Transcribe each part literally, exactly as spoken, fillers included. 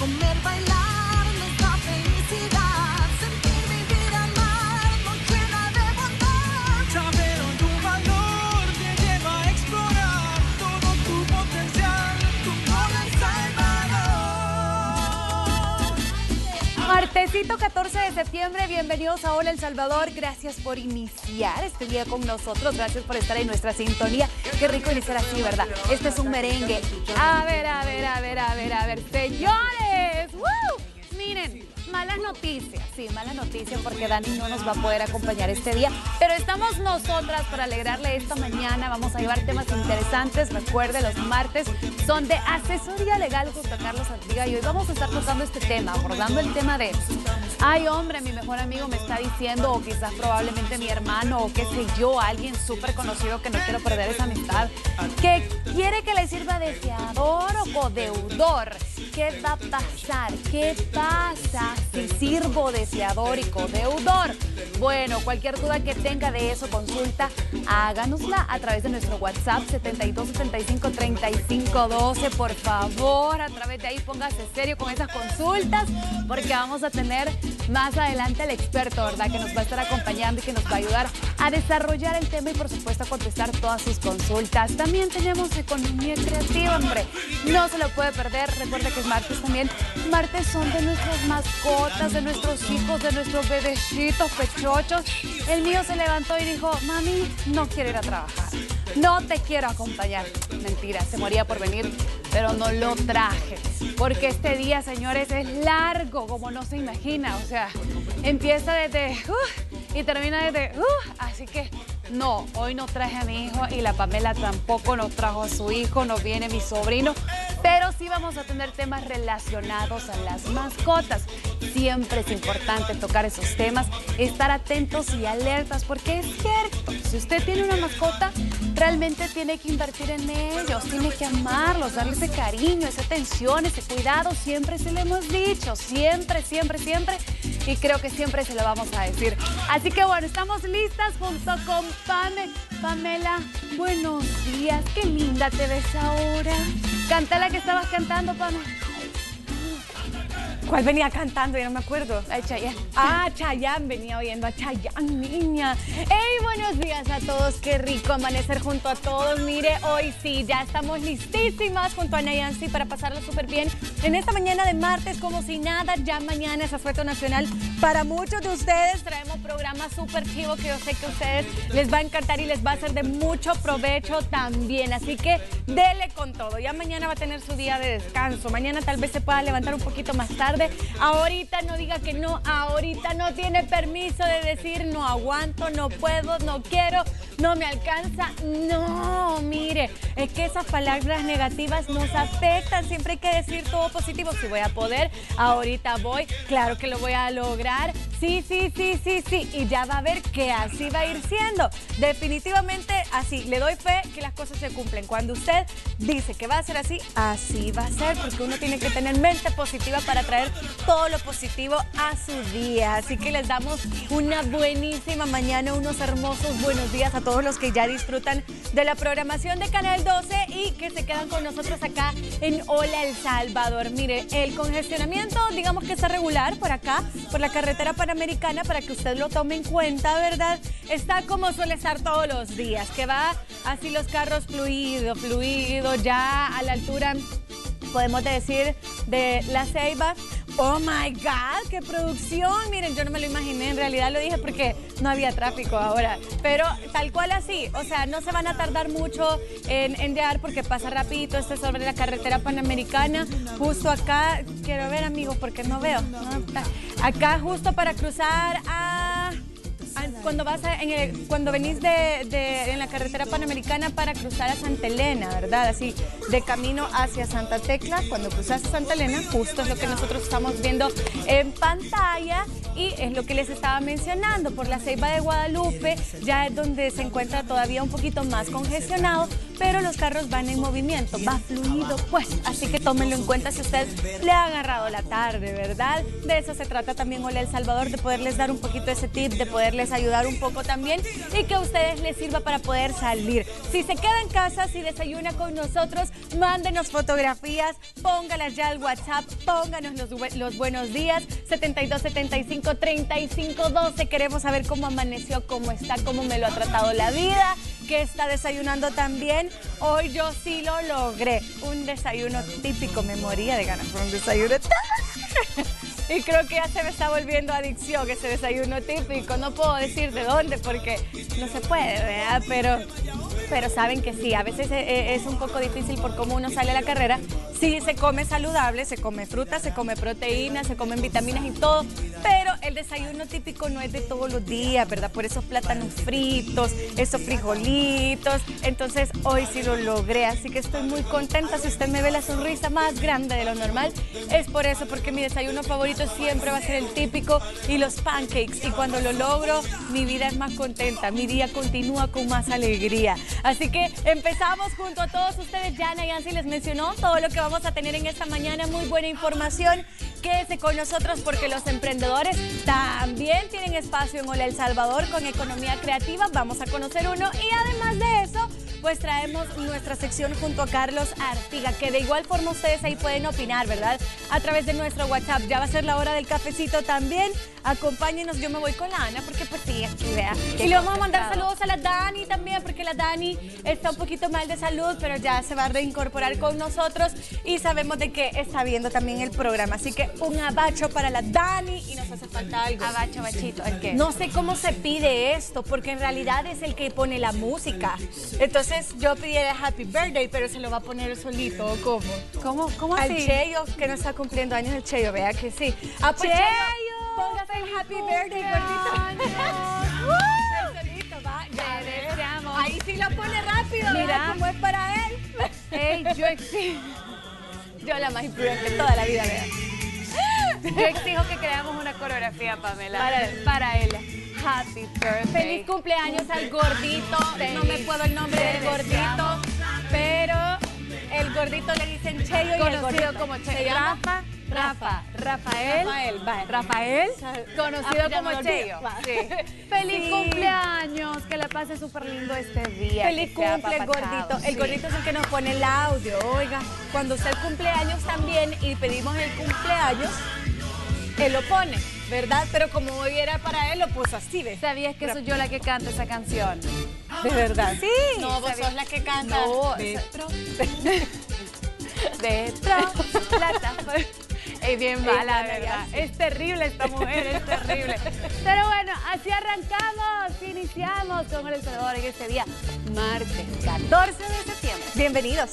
comer, bailar, nos da felicidad. Sentir, vivir, amar, nos llena de bondad. Saber tu valor te lleva a explorar todo tu potencial, tu Hola El Salvador. Martesito catorce de septiembre, bienvenidos a Hola El Salvador. Gracias por iniciar este día con nosotros, gracias por estar en nuestra sintonía. Qué rico iniciar así, ¿verdad? Este es un merengue. A ver, a ver, a ver, a ver, a ver, señores. ¡Woo! Miren, malas noticias, sí, malas noticias porque Dani no nos va a poder acompañar este día, pero estamos nosotras para alegrarle esta mañana. Vamos a llevar temas interesantes. Recuerde, los martes son de asesoría legal junto a Carlos Artiga y hoy vamos a estar tocando este tema, abordando el tema de ay, hombre, mi mejor amigo me está diciendo, o quizás probablemente mi hermano, o qué sé yo, alguien súper conocido que no quiero perder esa amistad, que quiere que le sirva de fiador o codeudor. ¿Qué va a pasar? ¿Qué pasa si sirvo de fiador y codeudor? Bueno, cualquier duda que tenga de eso, consulta, háganosla a través de nuestro WhatsApp setenta y dos setenta y cinco treinta y cinco doce. Por favor, a través de ahí póngase serio con esas consultas, porque vamos a tener más adelante al experto, ¿verdad? Que nos va a estar acompañando y que nos va a ayudar a desarrollar el tema y, por supuesto, a contestar todas sus consultas. También tenemos economía creativa, hombre. No se lo puede perder. Recuerde que es martes también. Martes son de nuestras mascotas, de nuestros hijos, de nuestros bebecitos, pechochos. El mío se levantó y dijo, mami, no quiero ir a trabajar. No te quiero acompañar. Mentira, se moría por venir, pero no lo traje. Porque este día, señores, es largo, como no se imagina. O sea, empieza desde uh, y termina desde uh, así que no, hoy no traje a mi hijo y la Pamela tampoco nos trajo a su hijo, no viene mi sobrino. Pero sí vamos a tener temas relacionados a las mascotas. Siempre es importante tocar esos temas, estar atentos y alertas, porque es cierto, si usted tiene una mascota, realmente tiene que invertir en ellos, tiene que amarlos, darles ese cariño, esa atención, ese cuidado. Siempre se lo hemos dicho, siempre, siempre, siempre. Y creo que siempre se lo vamos a decir. Así que bueno, estamos listas junto con Pame. Pamela, buenos días, qué linda te ves ahora. Canta la que estabas cantando, Pame. ¿Cuál venía cantando? Ya no me acuerdo. Ay, Chayanne. Ah, Chayanne, venía oyendo a Chayanne, niña. ¡Hey, buenos días a todos! Qué rico amanecer junto a todos. Mire, hoy sí, ya estamos listísimas junto a Nayansi para pasarlo súper bien. En esta mañana de martes, como si nada, ya mañana es asueto nacional. Para muchos de ustedes traemos programa súper chivo que yo sé que a ustedes les va a encantar y les va a ser de mucho provecho también. Así que dele con todo. Ya mañana va a tener su día de descanso. Mañana tal vez se pueda levantar un poquito más tarde. Ahorita no diga que no, ahorita no tiene permiso de decir no aguanto, no puedo, no quiero, no me alcanza. No, mire, es que esas palabras negativas nos afectan. Siempre hay que decir todo positivo. Si voy a poder, ahorita voy, claro que lo voy a lograr. Sí, sí, sí, sí, sí. Y ya va a ver que así va a ir siendo. Definitivamente así. Le doy fe que las cosas se cumplen. Cuando usted dice que va a ser así, así va a ser. Porque uno tiene que tener mente positiva para traer todo lo positivo a su día. Así que les damos una buenísima mañana, unos hermosos buenos días a todos los que ya disfrutan de la programación de Canal doce y que se quedan con nosotros acá en Hola El Salvador. Mire, el congestionamiento, digamos que está regular por acá, por la carretera panamericana, para que usted lo tome en cuenta, ¿verdad? Está como suele estar todos los días, que va así los carros fluido, fluido, ya a la altura, podemos decir, de La Ceiba. Oh my God, qué producción. Miren, yo no me lo imaginé, en realidad lo dije porque no había tráfico ahora, pero tal cual así, o sea, no se van a tardar mucho en, en llegar porque pasa rapidito. Este es sobre la carretera panamericana, justo acá, quiero ver amigos porque no veo, ¿no? Acá justo para cruzar a... Cuando vas a, en el, cuando venís de, de en la carretera panamericana para cruzar a Santa Elena, ¿verdad? Así, de camino hacia Santa Tecla, cuando cruzas a Santa Elena, justo es lo que nosotros estamos viendo en pantalla y es lo que les estaba mencionando. Por la Ceiba de Guadalupe, ya es donde se encuentra todavía un poquito más congestionado, pero los carros van en movimiento, va fluido, pues, así que tómenlo en cuenta si usted le ha agarrado la tarde, ¿verdad? De eso se trata también Hola El Salvador, de poderles dar un poquito ese tip, de poderles ayudar un poco también y que a ustedes les sirva para poder salir. Si se queda en casa, si desayuna con nosotros, mándenos fotografías, póngalas ya al WhatsApp, pónganos los, los buenos días, setenta y dos setenta y cinco treinta y cinco doce. Queremos saber cómo amaneció, cómo está, cómo me lo ha tratado la vida, qué está desayunando también. Hoy yo sí lo logré. Un desayuno típico, me moría de ganas por un desayuno. Y creo que ya se me está volviendo adicción ese desayuno típico. No puedo decir de dónde porque no se puede, ¿verdad? Pero, pero saben que sí, a veces es un poco difícil por cómo uno sale a la carrera. Sí, se come saludable, se come fruta, se come proteínas, se comen vitaminas y todo, pero el desayuno típico no es de todos los días, ¿verdad? Por esos plátanos fritos, esos frijolitos. Entonces, hoy sí lo logré, así que estoy muy contenta. Si usted me ve la sonrisa más grande de lo normal, es por eso, porque mi desayuno favorito siempre va a ser el típico y los pancakes. Y cuando lo logro, mi vida es más contenta, mi día continúa con más alegría. Así que empezamos junto a todos ustedes. Ya Nayansi les mencionó todo lo que vamos a tener en esta mañana, muy buena información. Quédese con nosotros porque los emprendedores también tienen espacio en Hola El Salvador con economía creativa. Vamos a conocer uno y además de eso, pues traemos nuestra sección junto a Carlos Artiga, que de igual forma ustedes ahí pueden opinar, ¿verdad? A través de nuestro WhatsApp. Ya va a ser la hora del cafecito también. Acompáñenos, yo me voy con la Ana porque pues sí, aquí vea. Y le vamos a mandar saludos a la Dani también porque la Dani está un poquito mal de salud, pero ya se va a reincorporar con nosotros y sabemos de que está viendo también el programa. Así que un abacho para la Dani y nos hace falta algo. Abacho, bachito, ¿el qué? No sé cómo se pide esto porque en realidad es el que pone la música. Entonces yo pedí el Happy Birthday, pero se lo va a poner solito, ¿o cómo? ¿Cómo, cómo Al así? Cheyo, que no está cumpliendo años el Cheyo, vea que sí. Ah, pues, Cheyo, póngase el Happy Birthday, gordito. El solito, va, ya Te ve. deseamos. Ahí sí lo pone rápido, Mira. mira cómo es para él. Ey, yo exijo, Yo la más imprudente toda la vida, vea. yo exijo que creamos una coreografía, Pamela. Para él. Para él. Happy birthday. Feliz cumpleaños al gordito. No me puedo el nombre del gordito, pero el gordito le dicen Cheyo y el Conocido gordito como se Cheyo. llama Rafa, Rafa, Rafael. Rafael, va. Rafael, conocido Ah, ya como me olvidé. Cheyo. Va. Sí. Feliz Sí. cumpleaños, que la pase súper lindo este día. Feliz que sea cumple, apapachado. gordito. El Sí. gordito es el que nos pone el audio. Oiga, cuando usted cumpleaños también y pedimos el cumpleaños, él lo pone, ¿verdad? Pero como hoy era para él, lo puso así, ¿ves? ¿Sabías que soy yo la que canta esa canción? De verdad. Sí. No, vos ¿sabías? sos la que canta. No, Dentro. Dentro, la tapa. Es bien Es mala, mala, ¿verdad? ya. Es terrible esta mujer, es terrible. Pero bueno, así arrancamos, iniciamos con El Salvador en este día, martes catorce de septiembre. Bienvenidos.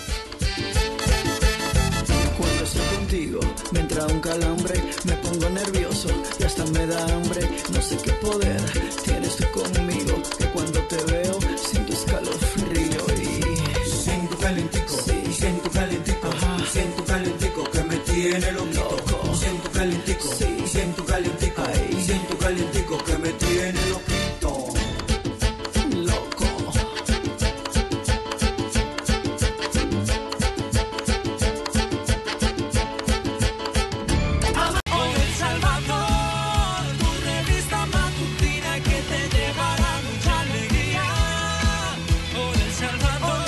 Cuando estoy contigo me entra un calambre, me pongo nervioso y hasta me da hambre. No sé qué poder tienes tú conmigo, que cuando te veo siento escalofrío y Siento calentico, Sí. siento calentico, Ajá. siento calentico que me tiene loquito. Loco. Siento calentico, Sí. siento calentico, Ay. siento calentico que me tiene loquito. loco. Hola El Salvador, tu revista matutina que te llevará mucha alegría. Hola El Salvador.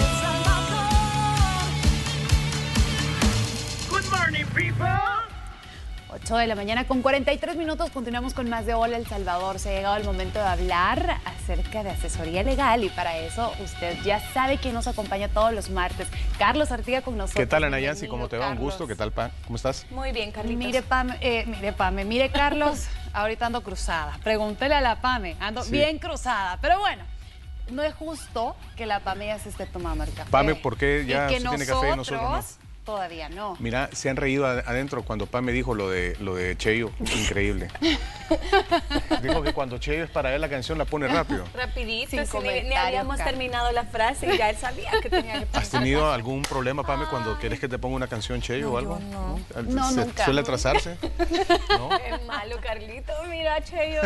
Good morning, people. ocho de la mañana con cuarenta y tres minutos, continuamos con más de Hola El Salvador. Se ha llegado el momento de hablar acerca de asesoría legal y para eso usted ya sabe quién nos acompaña todos los martes. Carlos Artiga con nosotros. ¿Qué tal, Ana Yancy? Bienvenido, ¿Cómo te va? Un Carlos. gusto. ¿Qué tal, Pa? ¿Cómo estás? Muy bien, Carlitos. Mire, Pame, eh, mire, Pame, mire, Carlos, ahorita ando cruzada. Pregúntele a la Pame, ando Sí. bien cruzada. Pero bueno, no es justo que la Pame ya se esté tomando el café. Pame, ¿por qué Y ya que se tiene café y nosotros no? todavía no. Mira, se han reído ad- adentro cuando Pa me dijo lo de lo de Cheyo. Increíble. Dijo que cuando Cheyo es para él la canción la pone rápido. Rapidito, Sin si ni, ni comentarios, habíamos Carlos. terminado la frase y ya él sabía que tenía que ¿Has tenido algún problema, Pame, cuando quieres que te ponga una canción Cheyo o algo? no. No, ¿Se- nunca. ¿Suele atrasarse? ¿No? Es malo, Carlito, mira, Cheyo.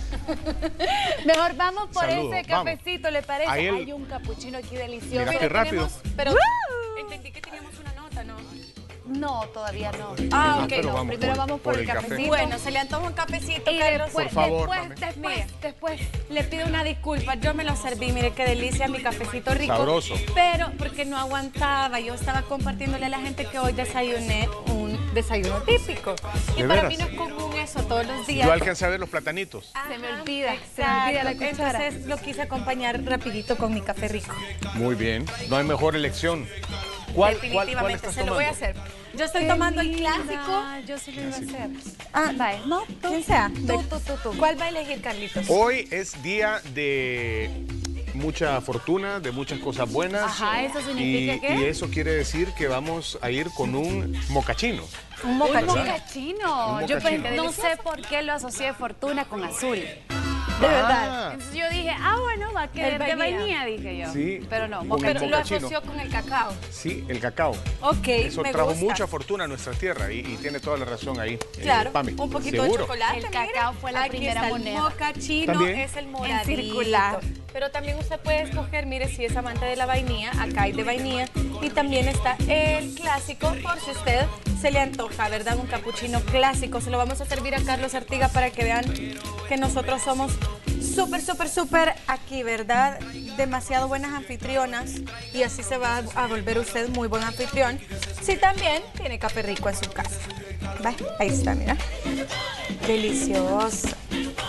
Mejor vamos por Saludos, ese vamos. cafecito, ¿le parece? Ahí el- Hay un capuchino aquí delicioso. Mira qué rápido. Pero entendí que teníamos una nota, ¿no? No, todavía no. Ah, Ah, ok, pero no. vamos Primero vamos por, el café. cafecito. Bueno, se le antoja un cafecito, Y Carlos. después, Por favor, después, Pame. después, Mira. después. Le pido una disculpa, yo me lo serví, mire qué delicia mi cafecito rico. Sabroso. Pero porque no aguantaba, yo estaba compartiéndole a la gente que hoy desayuné un desayuno típico. Y ¿De para veras? mí no es común eso todos los días. Yo alcancé a ver los platanitos. Se me olvida, se me olvida la Exacto. cuchara. Entonces lo quise acompañar rapidito con mi café rico. Muy bien. No hay mejor elección. ¿Cuál, cuál, cuál Definitivamente, estás se lo tomando? voy a hacer. Yo estoy Qué tomando el linda, clásico. Yo sí lo iba a hacer. Ah, Vale, no, tú. ¿Quién sea? Tú, tú, tú, tú. ¿Cuál va a elegir, Carlitos? Hoy es día de mucha fortuna, de muchas cosas buenas. Ajá, ¿eso significa y, qué? y eso quiere decir que vamos a ir con un mocachino. Un Un mocachino. mocachino. Un Yo mocachino. pensé- no sé por qué lo asocié fortuna con azul. De Ah, verdad. Entonces yo dije, ah, bueno, va a querer El de vainilla. vainilla, dije yo. Sí, Pero no, con mocachino. el Pero lo mocachino. asoció con el cacao. Sí, el cacao. Ok, Eso me trajo gusta. mucha fortuna a nuestra tierra y, y tiene toda la razón ahí. eh, Claro, Pame. un poquito ¿Seguro? de chocolate. El mira. cacao fue la Aquí primera está moneda. El mocachino También. es el En moradito. circular. Pero también usted puede escoger, mire, si es amante de la vainilla, acá hay de vainilla. Y también está el clásico, por si usted se le antoja, ¿verdad? Un capuchino clásico. Se lo vamos a servir a Carlos Artiga para que vean que nosotros somos súper, súper, súper aquí, ¿verdad? Demasiado buenas anfitrionas y así se va a volver usted muy buen anfitrión. Si también tiene café rico en su casa. ¿Va? Ahí está, mira. Delicioso.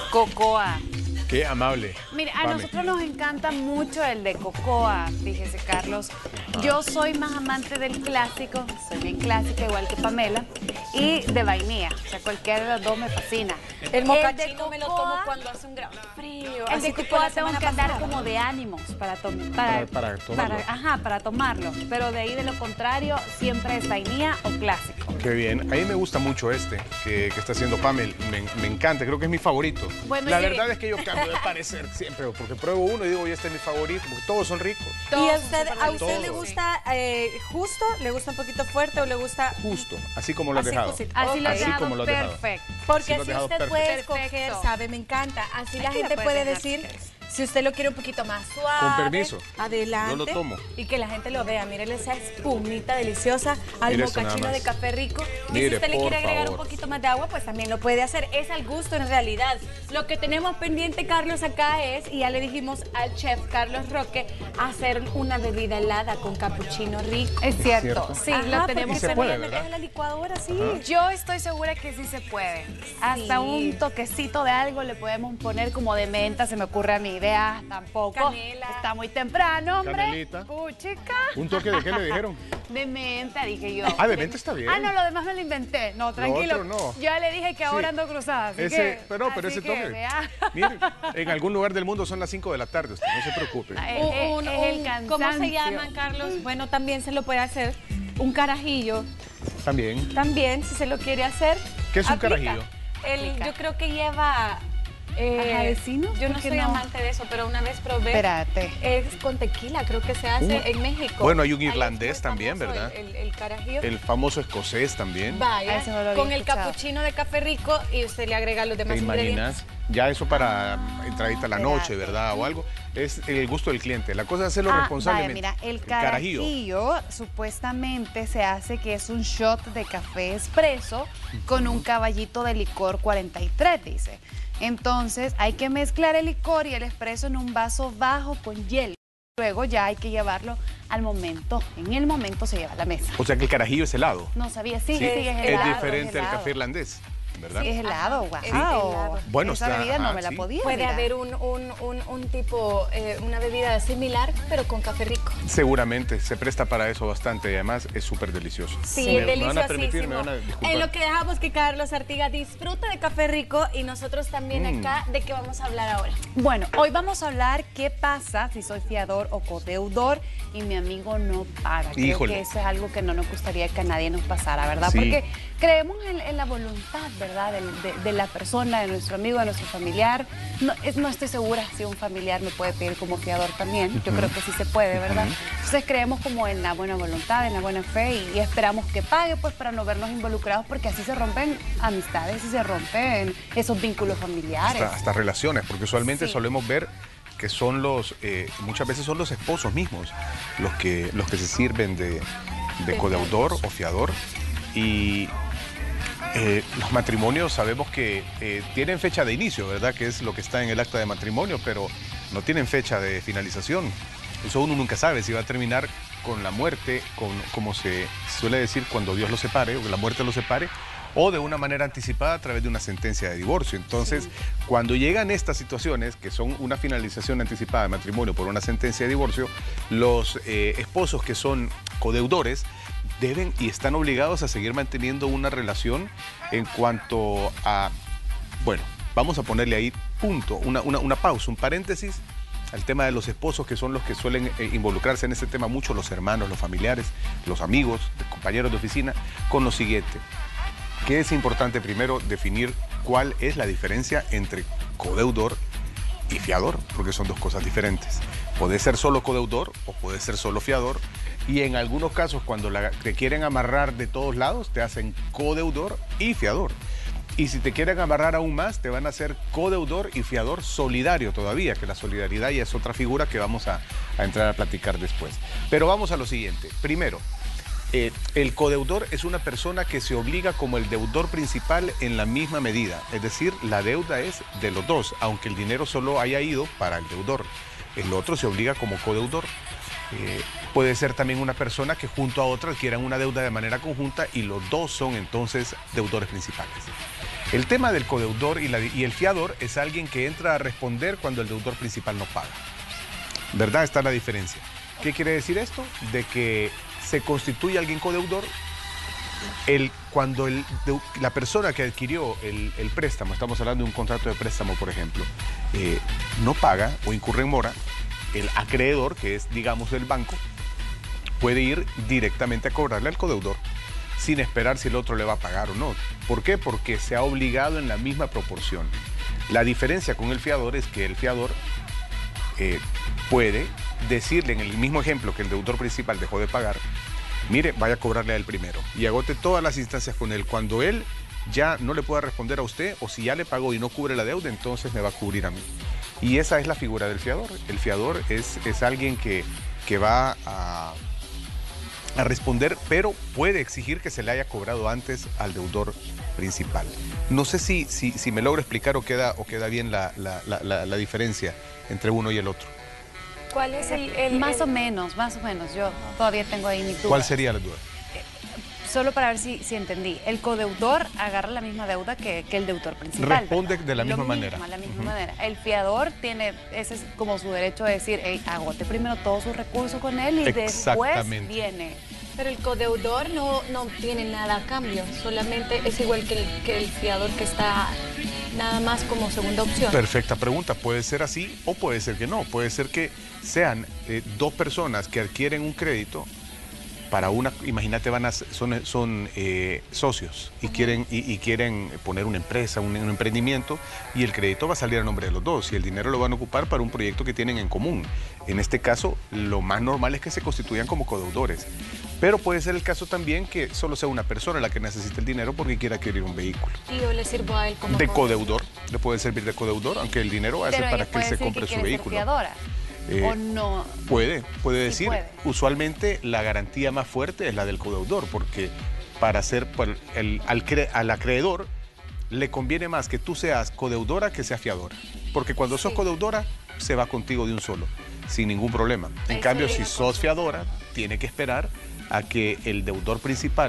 Cocoa. Qué amable. Mire, a Pame. nosotros nos encanta mucho el de cocoa, fíjese, Carlos. Yo soy más amante del clásico, soy bien clásica, igual que Pamela, y de vainilla. O sea, cualquiera de los dos me fascina. El mocachino de me lo cocoa- tomo cuando hace un gran frío. El así de tipo cocoa la tengo semana que andar pasada. como de ánimos para, tom- Para- para, para tomarlo. ajá, para tomarlo. Pero de ahí de lo contrario, siempre es vainilla o clásico. Qué bien. A mí me gusta mucho este que, que está haciendo Pamela. Me, me encanta, creo que es mi favorito. Bueno, la y- verdad es que yo cambio de parecer siempre, porque pruebo uno y digo, oye, este es mi favorito, porque todos son ricos. ¿Y Todos a son usted, súper a usted le deliciosos. gusta eh, justo? ¿Le gusta un poquito fuerte o le gusta...? Justo, así como lo has Así dejado. justito. Así lo he Así dejado como lo has dejado. perfecto. Porque Sí, lo has así dejado usted perfecto. puede Perfecto. escoger, sabe, me encanta. Así la Aquí la gente puedes puede dejar decir, si quieres. si usted lo quiere un poquito más suave. Con permiso. Adelante. Yo lo tomo. Y que la gente lo vea. Mírele esa espumita deliciosa al Mire esto mocachino nada de más. café rico. y Mire, si usted le por quiere agregar favor. un poquito más de agua, pues también lo puede hacer. Es al gusto en realidad. Lo que tenemos pendiente, Carlos, acá es, y ya le dijimos al chef Carlos Roque, hacer una bebida helada con capuchino rico. Es cierto, cierto. sí, Ajá, lo porque tenemos Y se se puede, puede ¿verdad? en la licuadora, sí. Yo estoy segura que sí se puede. Hasta un toquecito de algo le podemos poner como de menta, se me ocurre a mi idea, tampoco. Canela. Está muy temprano, hombre. Canelita. Puchica. ¿Un toque de qué le dijeron? De menta, dije yo. Ah, de menta está bien. Ah, no, lo demás me lo inventé. No, tranquilo. otro no. Ya le dije que ahora Sí. ando cruzada. Así Ese, que, pero, pero así ese que, toque. vea. Mire, en algún lugar del mundo son las cinco de la tarde, usted no se preocupe. Ay, Un- es- un- es el un- cansancio. ¿Cómo se llaman, Carlos? Bueno, también se lo puede hacer. Un carajillo, También. también, si se lo quiere hacer. ¿Qué es un aplica. carajillo? El, Aplica. yo creo que lleva... eh, Ajá, vecino, yo no ¿por qué soy no? amante de eso, pero una vez probé. Espérate. Es con tequila, creo que se hace Uh, en México. bueno, hay un Ahí es irlandés muy también, famoso ¿verdad? El, el, el carajillo. El famoso escocés también. Vaya, Ah, ese no lo había con el escuchado. capuchino de café rico y usted le agrega los ¿Te demás imaginas? Ya eso para entradita a la espérate. noche, ¿verdad? O algo. Es el gusto del cliente. La cosa es hacerlo Ah, responsablemente. vaya, mira, el carajillo, supuestamente se hace que es un shot de café expreso con un caballito de licor cuarenta y tres, dice. Entonces hay que mezclar el licor y el expreso en un vaso bajo con hielo. Luego ya hay que llevarlo al momento. En el momento se lleva a la mesa. O sea que el carajillo es helado. No sabía, sí, sí, Sí, es es helado, diferente es al helado. café irlandés. ¿verdad? Sí, es helado, wow. es helado. Bueno, esa está- bebida no ajá, me la sí. podía. Puede mira. haber un, un, un, un tipo, eh, una bebida similar, pero con café rico. Seguramente, se presta para eso bastante y además es súper delicioso. Sí, me, es me van a permitir, me deliciosísimo. van a disculpar. En lo que dejamos que Carlos Artigas disfruta de café rico y nosotros también Mm. acá, ¿de qué vamos a hablar ahora? Bueno, hoy vamos a hablar qué pasa si soy fiador o codeudor y mi amigo no paga. Creo Híjole. que eso es algo que no nos gustaría que a nadie nos pasara, ¿verdad? Sí. Porque creemos en, en la voluntad, ¿verdad? Del- De, de la persona, de nuestro amigo, de nuestro familiar. No, es- no estoy segura si un familiar me puede pedir como fiador también. Yo creo que sí se puede, ¿verdad? Entonces creemos como en la buena voluntad, en la buena fe y, y esperamos que pague pues para no vernos involucrados porque así se rompen amistades y se rompen esos vínculos familiares. hasta, hasta relaciones, porque usualmente Sí. solemos ver que son los, eh, muchas veces son los esposos mismos los que, los que se sirven de, de codeudor o fiador. Y eh, los matrimonios sabemos que eh, tienen fecha de inicio, ¿verdad? Que es lo que está en el acta de matrimonio, pero no tienen fecha de finalización. Eso uno nunca sabe si va a terminar con la muerte, con, como se suele decir, cuando Dios los separe, o que la muerte los separe, o de una manera anticipada a través de una sentencia de divorcio. Entonces, cuando llegan estas situaciones, que son una finalización anticipada de matrimonio por una sentencia de divorcio, los eh, esposos que son codeudores deben y están obligados a seguir manteniendo una relación en cuanto a, bueno, vamos a ponerle ahí punto, una, una, una pausa, un paréntesis al tema de los esposos, que son los que suelen eh, involucrarse en este tema mucho, los hermanos, los familiares, los amigos, los compañeros de oficina, con lo siguiente. Que es importante primero definir cuál es la diferencia entre codeudor y fiador, porque son dos cosas diferentes. Puede ser solo codeudor o puede ser solo fiador, y en algunos casos cuando la, te quieren amarrar de todos lados, te hacen codeudor y fiador. Y si te quieren amarrar aún más, te van a hacer codeudor y fiador solidario todavía, que la solidaridad ya es otra figura que vamos a, a entrar a platicar después. Pero vamos a lo siguiente. Primero, Eh, el codeudor es una persona que se obliga como el deudor principal en la misma medida, es decir, la deuda es de los dos, aunque el dinero solo haya ido para el deudor. El otro se obliga como codeudor. Eh, puede ser también una persona que junto a otra adquieran una deuda de manera conjunta y los dos son entonces deudores principales. El tema del codeudor y, la, y el fiador es alguien que entra a responder cuando el deudor principal no paga. ¿Verdad? Está la diferencia. ¿Qué quiere decir esto? De que se constituye alguien codeudor el, cuando el, de, la persona que adquirió el, el préstamo, estamos hablando de un contrato de préstamo, por ejemplo, eh, no paga o incurre en mora, el acreedor, que es, digamos, el banco, puede ir directamente a cobrarle al codeudor sin esperar si el otro le va a pagar o no. ¿Por qué? Porque se ha obligado en la misma proporción. La diferencia con el fiador es que el fiador eh, puede decirle en el mismo ejemplo que el deudor principal dejó de pagar, mire, vaya a cobrarle a él primero y agote todas las instancias con él. Cuando él ya no le pueda responder a usted o si ya le pagó y no cubre la deuda, entonces me va a cubrir a mí. Y esa es la figura del fiador. El fiador es, es alguien que, que va a, a responder, pero puede exigir que se le haya cobrado antes al deudor principal. No sé si, si, si me logro explicar o queda, o queda bien la, la, la, la, la diferencia entre uno y el otro. ¿Cuál es el...? el- Más el- o menos, más o menos. Yo todavía tengo ahí mi duda. ¿Cuál sería la duda? Solo para ver si, si entendí. El codeudor agarra la misma deuda que, que el deudor principal. Responde ¿verdad? de la Lo misma mismo, manera. la misma Ujú. manera. El fiador tiene, ese es como su derecho de decir, hey, agote primero todos sus recursos con él y después Exactamente. viene. Pero el codeudor no, no tiene nada a cambio, solamente es igual que el, que el fiador que está nada más como segunda opción. Perfecta pregunta. Puede ser así o puede ser que no. Puede ser que sean eh, dos personas que adquieren un crédito para una, imagínate, van a, son, son eh, socios y, uh-huh. quieren, y, y quieren poner una empresa, un, un emprendimiento, y el crédito va a salir a nombre de los dos y el dinero lo van a ocupar para un proyecto que tienen en común. En este caso, lo más normal es que se constituyan como codeudores. Pero puede ser el caso también que solo sea una persona la que necesita el dinero porque quiere adquirir un vehículo. Y yo le sirvo a él como De codeudor, le puede servir de codeudor, aunque el dinero va a ser Pero para ella que él puede se decir compre que su quiere ser vehículo. fiadora. Eh, ¿O no? Puede, puede Sí decir. puede. Usualmente la garantía más fuerte es la del codeudor, porque para ser por el, al, cre, al acreedor le conviene más que tú seas codeudora que sea fiadora. Porque cuando sos Sí. codeudora, se va contigo de un solo, sin ningún problema. En Eso cambio, le si iba a sos fiadora, tiene que esperar a que el deudor principal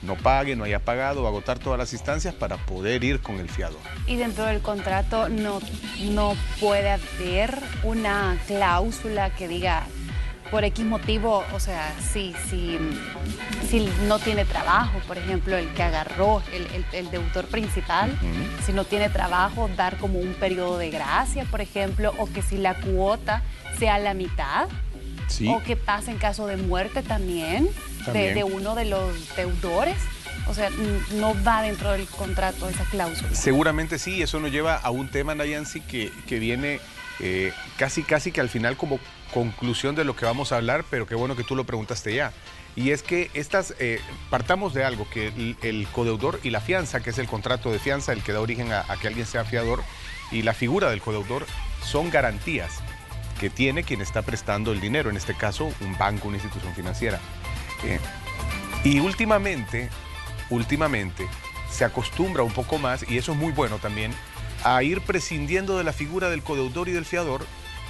no pague, no haya pagado, agotar todas las instancias para poder ir con el fiador. Y dentro del contrato no, no puede haber una cláusula que diga, por X motivo, o sea, si, si, si no tiene trabajo, por ejemplo, el que agarró el, el, el deudor principal, uh-huh. si no tiene trabajo, dar como un periodo de gracia, por ejemplo, o que si la cuota sea la mitad, sí. o que pase en caso de muerte también, también. De, de uno de los deudores. O sea, no va dentro del contrato esa cláusula. Seguramente sí, eso nos lleva a un tema, Nayansi, que, que viene eh, casi, casi que al final como conclusión de lo que vamos a hablar, pero qué bueno que tú lo preguntaste ya. Y es que estas, eh, partamos de algo, que el, el codeudor y la fianza, que es el contrato de fianza, el que da origen a, a que alguien sea fiador, y la figura del codeudor son garantías que tiene quien está prestando el dinero, en este caso un banco, una institución financiera. Eh, y últimamente, últimamente se acostumbra un poco más, y eso es muy bueno también, a ir prescindiendo de la figura del codeudor y del fiador,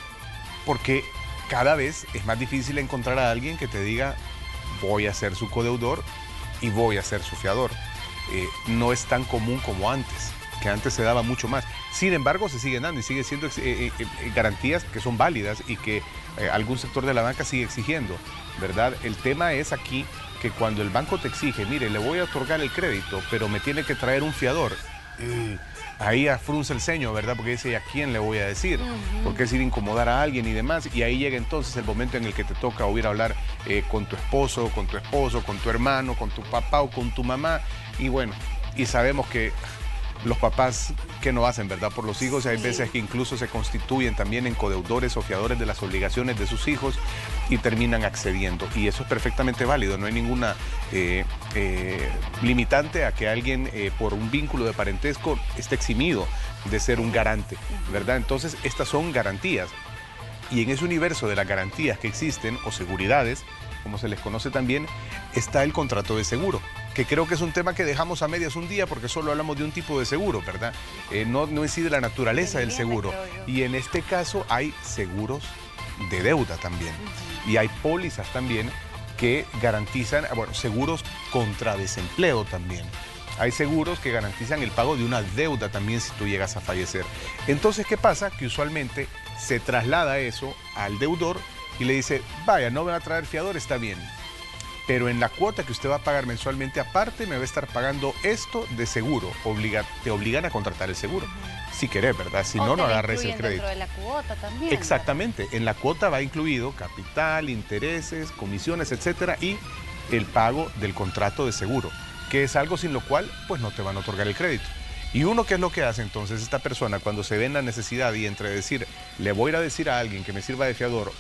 porque cada vez es más difícil encontrar a alguien que te diga voy a ser su codeudor y voy a ser su fiador. Eh, no es tan común como antes, que antes se daba mucho más. Sin embargo, se siguen dando y sigue siendo eh, eh, eh, garantías que son válidas y que eh, algún sector de la banca sigue exigiendo, ¿verdad? El tema es aquí que cuando el banco te exige, mire, le voy a otorgar el crédito, pero me tiene que traer un fiador. Eh, Ahí frunce el ceño, ¿verdad? Porque dice, ¿a quién le voy a decir? Uh-huh. Porque es ir a incomodar a alguien y demás. Y ahí llega entonces el momento en el que te toca o ir a hablar eh, con tu esposo, con tu esposo, con tu hermano, con tu papá o con tu mamá. Y bueno, y sabemos que los papás que no hacen, ¿verdad? Por los hijos, y hay sí. veces que incluso se constituyen también en codeudores o fiadores de las obligaciones de sus hijos y terminan accediendo. Y eso es perfectamente válido, no hay ninguna eh, eh, limitante a que alguien eh, por un vínculo de parentesco esté eximido de ser un garante, ¿verdad? Entonces, estas son garantías. Y en ese universo de las garantías que existen, o seguridades, como se les conoce también, está el contrato de seguro, que creo que es un tema que dejamos a medias un día porque solo hablamos de un tipo de seguro, ¿verdad? Eh, no, no incide la naturaleza del seguro. Y en este caso hay seguros de deuda también. Y hay pólizas también que garantizan, bueno, seguros contra desempleo también. Hay seguros que garantizan el pago de una deuda también si tú llegas a fallecer. Entonces, ¿qué pasa? Que usualmente se traslada eso al deudor y le dice, vaya, no me va a traer fiador, está bien. Pero en la cuota que usted va a pagar mensualmente aparte, me va a estar pagando esto de seguro. Obliga, te obligan a contratar el seguro. Uh-huh. Si querés, ¿verdad? Si o no, no agarres el crédito. Dentro de la cuota también. Exactamente. ¿Verdad? En la cuota va incluido capital, intereses, comisiones, etcétera, y el pago del contrato de seguro, que es algo sin lo cual, pues no te van a otorgar el crédito. Y uno, ¿qué es lo que hace entonces esta persona cuando se ve en la necesidad y entre decir, le voy a ir a decir a alguien que me sirva de fiador,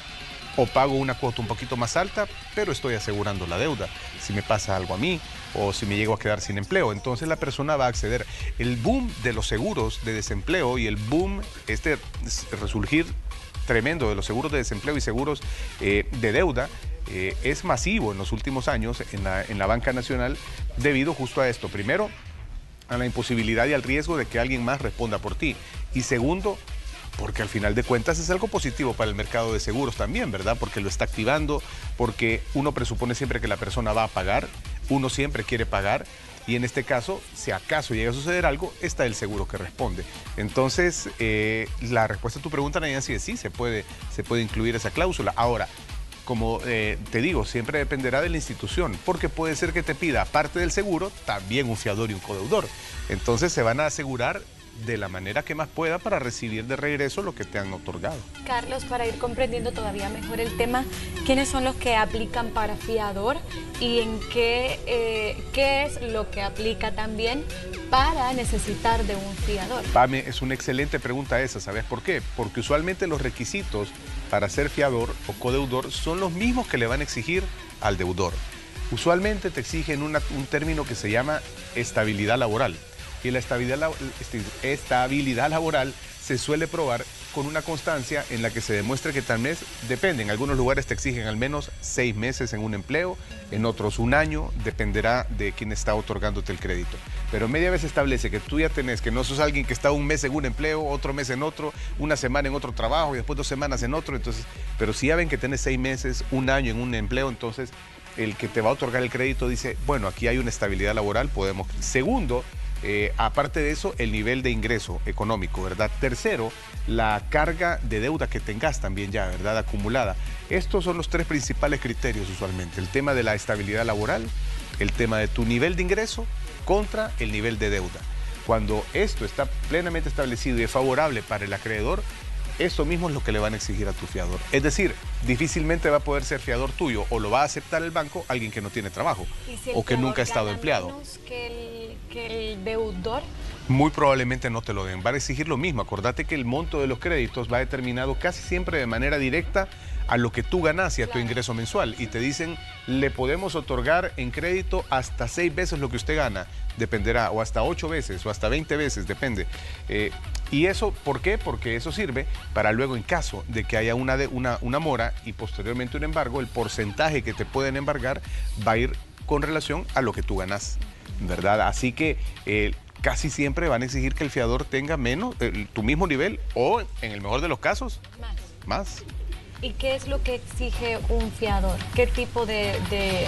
o pago una cuota un poquito más alta, pero estoy asegurando la deuda, si me pasa algo a mí o si me llego a quedar sin empleo? Entonces la persona va a acceder. El boom de los seguros de desempleo y el boom, este resurgir tremendo de los seguros de desempleo y seguros eh, de deuda, eh, es masivo en los últimos años en la, en la banca nacional debido justo a esto. Primero, a la imposibilidad y al riesgo de que alguien más responda por ti. Y segundo, porque al final de cuentas es algo positivo para el mercado de seguros también, ¿verdad? Porque lo está activando, porque uno presupone siempre que la persona va a pagar, uno siempre quiere pagar, y en este caso, si acaso llega a suceder algo, está el seguro que responde. Entonces, eh, la respuesta a tu pregunta, Nayansi, es sí, se puede, se puede incluir esa cláusula. Ahora, como eh, te digo, siempre dependerá de la institución, porque puede ser que te pida, aparte del seguro, también un fiador y un codeudor. Entonces, se van a asegurar de la manera que más pueda para recibir de regreso lo que te han otorgado. Carlos, para ir comprendiendo todavía mejor el tema, ¿quiénes son los que aplican para fiador y en qué, eh, qué es lo que aplica también para necesitar de un fiador? Pame, es una excelente pregunta esa, ¿sabes por qué? Porque usualmente los requisitos para ser fiador o codeudor son los mismos que le van a exigir al deudor. Usualmente te exigen una, un término que se llama estabilidad laboral. Y la estabilidad, estabilidad laboral se suele probar con una constancia en la que se demuestre que tal vez depende. En algunos lugares te exigen al menos seis meses en un empleo, en otros un año, dependerá de quién está otorgándote el crédito. Pero media vez establece que tú ya tenés, que no sos alguien que está un mes en un empleo, otro mes en otro, una semana en otro trabajo y después dos semanas en otro. Entonces, pero si ya ven que tenés seis meses, un año en un empleo, entonces el que te va a otorgar el crédito dice, bueno, aquí hay una estabilidad laboral, podemos... Segundo, eh, aparte de eso, el nivel de ingreso económico, ¿verdad? Tercero, la carga de deuda que tengas también ya, ¿verdad? Acumulada. Estos son los tres principales criterios usualmente. El tema de la estabilidad laboral, el tema de tu nivel de ingreso contra el nivel de deuda. Cuando esto está plenamente establecido y es favorable para el acreedor, eso mismo es lo que le van a exigir a tu fiador. Es decir, difícilmente va a poder ser fiador tuyo o lo va a aceptar el banco alguien que no tiene trabajo si o que nunca ha estado gana empleado. menos que el, que el deudor. Muy probablemente no te lo den. Va a exigir lo mismo. Acordate que el monto de los créditos va determinado casi siempre de manera directa a lo que tú ganas y a tu ingreso mensual. Y te dicen, le podemos otorgar en crédito hasta seis veces lo que usted gana. Dependerá, o hasta ocho veces, o hasta veinte veces, depende. Eh, ¿Y eso por qué? Porque eso sirve para luego, en caso de que haya una, de, una, una mora y posteriormente un embargo, el porcentaje que te pueden embargar va a ir con relación a lo que tú ganas, ¿verdad? Así que eh, casi siempre van a exigir que el fiador tenga menos, eh, tu mismo nivel, o en el mejor de los casos, Más. más. ¿Y qué es lo que exige un fiador? ¿Qué tipo de, de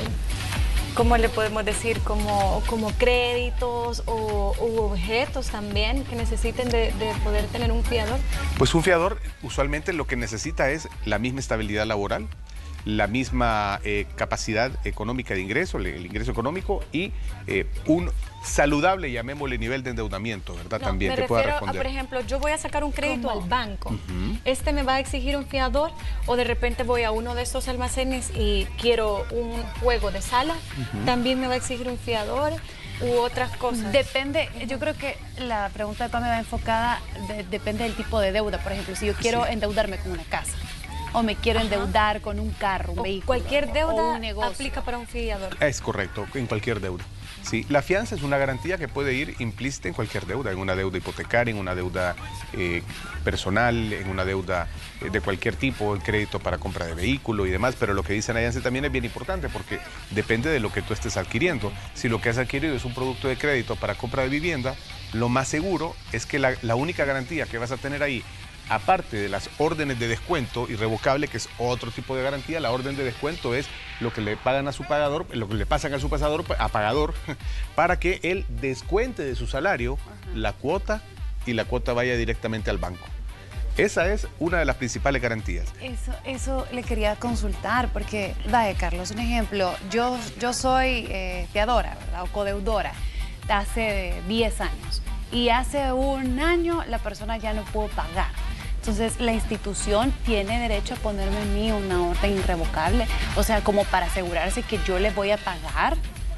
cómo le podemos decir, como, como créditos o u objetos también que necesiten de, de poder tener un fiador? Pues un fiador usualmente lo que necesita es la misma estabilidad laboral, la misma eh, capacidad económica de ingreso, el ingreso económico y eh, un saludable, llamémosle, nivel de endeudamiento, ¿verdad? No, También me que pueda refiero a, responder. por ejemplo, yo voy a sacar un crédito ¿Cómo? al banco. Ujú. ¿Este me va a exigir un fiador? ¿O de repente voy a uno de estos almacenes y quiero un juego de sala? ¿También me va a exigir un fiador? ¿U otras cosas? Depende, yo creo que la pregunta de Pame va enfocada, de- depende del tipo de deuda. Por ejemplo, si yo quiero Sí. endeudarme con una casa, o me quiero endeudar con un carro, un O vehículo, cualquier o deuda un negocio. aplica para un fiador. Es correcto, en cualquier deuda. Sí, la fianza es una garantía que puede ir implícita en cualquier deuda, en una deuda hipotecaria, en una deuda eh, personal, en una deuda eh, de cualquier tipo, el crédito para compra de vehículo y demás, pero lo que dice Nayanse también es bien importante porque depende de lo que tú estés adquiriendo. Si lo que has adquirido es un producto de crédito para compra de vivienda, lo más seguro es que la, la única garantía que vas a tener ahí, aparte de las órdenes de descuento irrevocable, que es otro tipo de garantía, la orden de descuento es lo que le pagan a su pagador, lo que le pasan a su pagador, a pagador para que él descuente de su salario la cuota y la cuota vaya directamente al banco. Esa es una de las principales garantías. Eso, eso le quería consultar, porque, vaya, Carlos, un ejemplo, yo, yo soy eh, fiadora, ¿verdad? O codeudora de hace diez años, y hace un año la persona ya no pudo pagar. Entonces, la institución tiene derecho a ponerme a mí una orden irrevocable, o sea, como para asegurarse que yo le voy a pagar,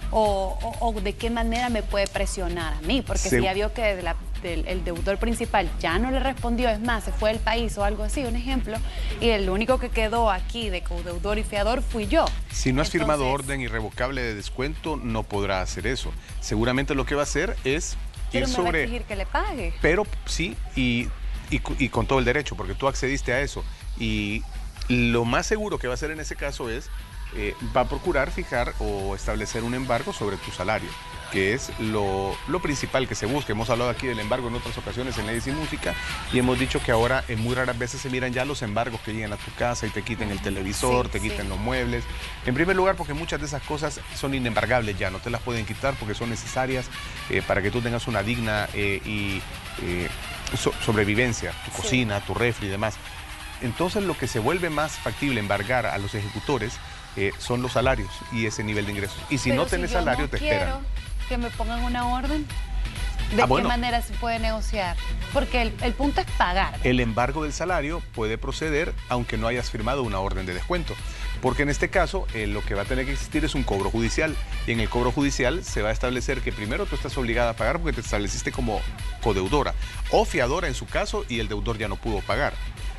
o, o- o de qué manera me puede presionar a mí, porque Se- si ya vio que de la- del- el deudor principal ya no le respondió, es más, se fue del país o algo así, un ejemplo, y el único que quedó aquí de codeudor y fiador fui yo. Si no has firmado Entonces, orden irrevocable de descuento, no podrá hacer eso. Seguramente lo que va a hacer es pero ir me va a sobre... exigir que le pague. Pero sí, y, y cu- y con todo el derecho, porque tú accediste a eso. Y lo más seguro que va a hacer en ese caso es, eh, va a procurar fijar o establecer un embargo sobre tu salario, que es lo, lo principal que se busca. Hemos hablado aquí del embargo en otras ocasiones en Leyes y Música y hemos dicho que ahora en muy raras veces se miran ya los embargos que llegan a tu casa y te quiten el televisor, Sí, te sí. quiten los muebles. En primer lugar, porque muchas de esas cosas son inembargables ya, no te las pueden quitar porque son necesarias eh, para que tú tengas una digna eh, y eh, so- sobrevivencia, tu Sí. cocina, tu refri y demás. Entonces lo que se vuelve más factible embargar a los ejecutores eh, son los salarios y ese nivel de ingresos. Y si Pero no tenés yo salario, no te quiero esperan. que me pongan una orden, ¿de Ah, qué bueno. manera se puede negociar? Porque el, el punto es pagar. El embargo del salario puede proceder aunque no hayas firmado una orden de descuento. Porque en este caso eh, lo que va a tener que existir es un cobro judicial. Y en el cobro judicial se va a establecer que primero tú estás obligada a pagar porque te estableciste como codeudora o fiadora en su caso y el deudor ya no pudo pagar.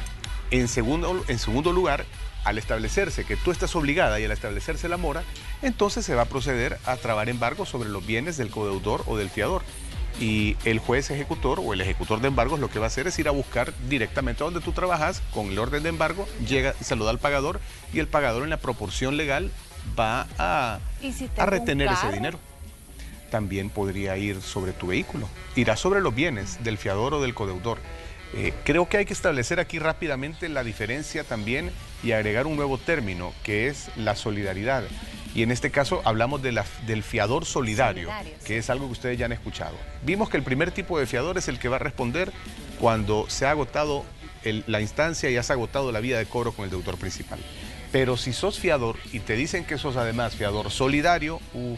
En segundo, en segundo lugar, al establecerse que tú estás obligada y al establecerse la mora, entonces se va a proceder a trabar embargo sobre los bienes del codeudor o del fiador. Y el juez ejecutor o el ejecutor de embargos lo que va a hacer es ir a buscar directamente a donde tú trabajas con el orden de embargo, llega y saluda al pagador y el pagador en la proporción legal va a, ¿Y si a tengo un retener ese carro? dinero. También podría ir sobre tu vehículo, irá sobre los bienes del fiador o del codeudor. Eh, creo que hay que establecer aquí rápidamente la diferencia también y agregar un nuevo término que es la solidaridad. Y en este caso hablamos de la, del fiador solidario, Solidario, sí. que es algo que ustedes ya han escuchado. Vimos que el primer tipo de fiador es el que va a responder cuando se ha agotado el- la instancia y has agotado la vía de cobro con el deudor principal. Pero si sos fiador y te dicen que sos además fiador solidario, uf,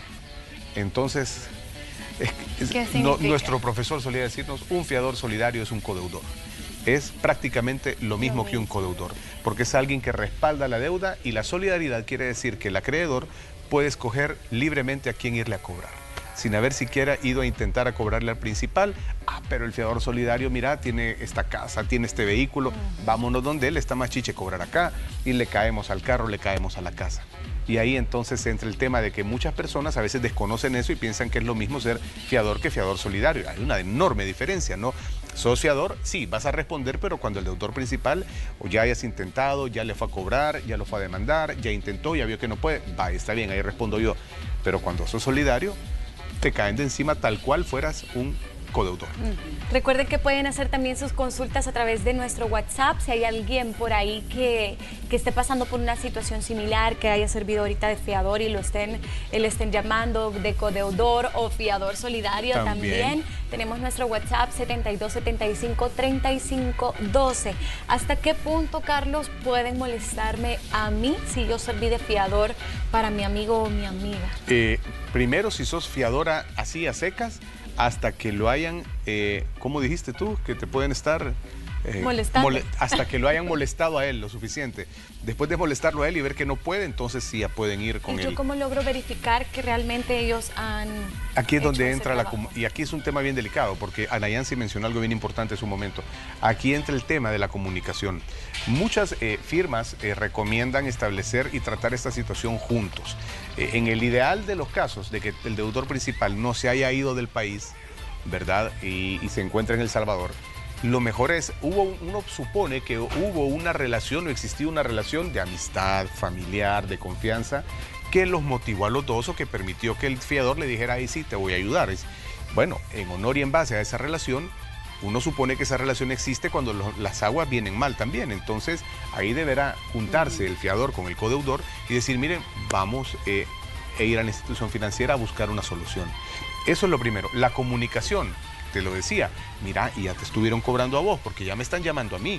entonces es- es- ¿Qué no- significa? nuestro profesor solía decirnos, un fiador solidario es un codeudor. Es prácticamente lo mismo que un codeudor, porque es alguien que respalda la deuda, y la solidaridad quiere decir que el acreedor puede escoger libremente a quién irle a cobrar, sin haber siquiera ido a intentar a cobrarle al principal. Ah, pero el fiador solidario, mira, tiene esta casa, tiene este vehículo, vámonos donde él, está más chiche cobrar acá, y le caemos al carro, le caemos a la casa. Y ahí entonces entra el tema de que muchas personas a veces desconocen eso y piensan que es lo mismo ser fiador que fiador solidario. Hay una enorme diferencia, ¿no? Sos fiador, sí, vas a responder, pero cuando el deudor principal o ya hayas intentado, ya le fue a cobrar, ya lo fue a demandar, ya intentó, ya vio que no puede, va, está bien, ahí respondo yo. Pero cuando sos solidario, te caen de encima tal cual fueras un codeudor. Recuerden que pueden hacer también sus consultas a través de nuestro WhatsApp. Si hay alguien por ahí que, que esté pasando por una situación similar, que haya servido ahorita de fiador y lo estén, eh, le estén llamando de codeudor o fiador solidario También. también, tenemos nuestro WhatsApp setenta y dos setenta y cinco treinta y cinco doce. ¿Hasta qué punto, Carlos, pueden molestarme a mí si yo serví de fiador para mi amigo o mi amiga? Eh, primero, si sos fiadora así a secas, hasta que lo hayan, eh, ¿cómo dijiste tú? Que te pueden estar... eh, Molestando. mole- hasta que lo hayan molestado a él lo suficiente. Después de molestarlo a él y ver que no puede, entonces sí ya pueden ir con ¿Y yo él. cómo logro verificar que realmente ellos han Aquí es hecho donde ese entra la... trabajo? comu- Y aquí es un tema bien delicado, porque Ana Yancy mencionó algo bien importante en su momento. Aquí entra el tema de la comunicación. Muchas eh, firmas eh, recomiendan establecer y tratar esta situación juntos. Eh, en el ideal de los casos, de que el deudor principal no se haya ido del país, ¿verdad? Y, y se encuentra en El Salvador, lo mejor es, hubo, un- uno supone que hubo una relación o existió una relación de amistad, familiar, de confianza, que los motivó a los dos o que permitió que el fiador le dijera, ahí sí, te voy a ayudar. Es- bueno, en honor y en base a esa relación, uno supone que esa relación existe cuando lo- las aguas vienen mal también. Entonces, ahí deberá juntarse el fiador con el codeudor y decir, miren, vamos eh, a ir a la institución financiera a buscar una solución. Eso es lo primero. La comunicación, te lo decía, mira, y ya te estuvieron cobrando a vos, porque ya me están llamando a mí.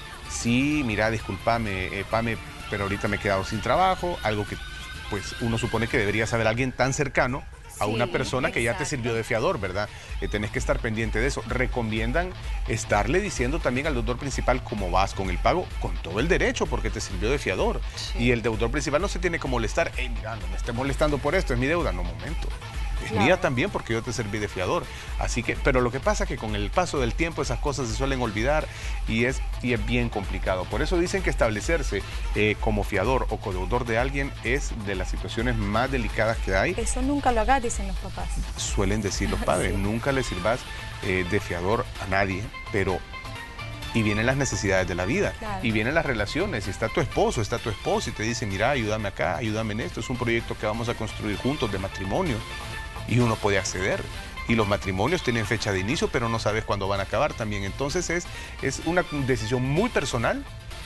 Sí, mira, discúlpame, eh, Pame, pero ahorita me he quedado sin trabajo, algo que pues uno supone que debería saber alguien tan cercano a Sí, una persona que ya te exacto. sirvió de fiador, ¿verdad? Eh, tenés que estar pendiente de eso. Recomiendan estarle diciendo también al deudor principal cómo vas con el pago, con todo el derecho, porque te sirvió de fiador. Y el deudor principal no se tiene que molestar. Hey, mira, no me estés molestando por esto, es mi deuda. No, momento. Es Claro. mía también porque yo te serví de fiador. Así que, pero lo que pasa es que con el paso del tiempo esas cosas se suelen olvidar y es, y es bien complicado. Por eso dicen que establecerse eh, como fiador o codeudor de alguien es de las situaciones más delicadas que hay. Eso nunca lo hagas, dicen los papás. Suelen decir los padres, nunca le sirvas eh, de fiador a nadie, pero... Y vienen las necesidades de la vida, Claro. y vienen las relaciones, y está tu esposo, está tu esposa, y te dice, mira, ayúdame acá, ayúdame en esto, es un proyecto que vamos a construir juntos de matrimonio, y uno puede acceder. Y los matrimonios tienen fecha de inicio, pero no sabes cuándo van a acabar también. Entonces es, es una decisión muy personal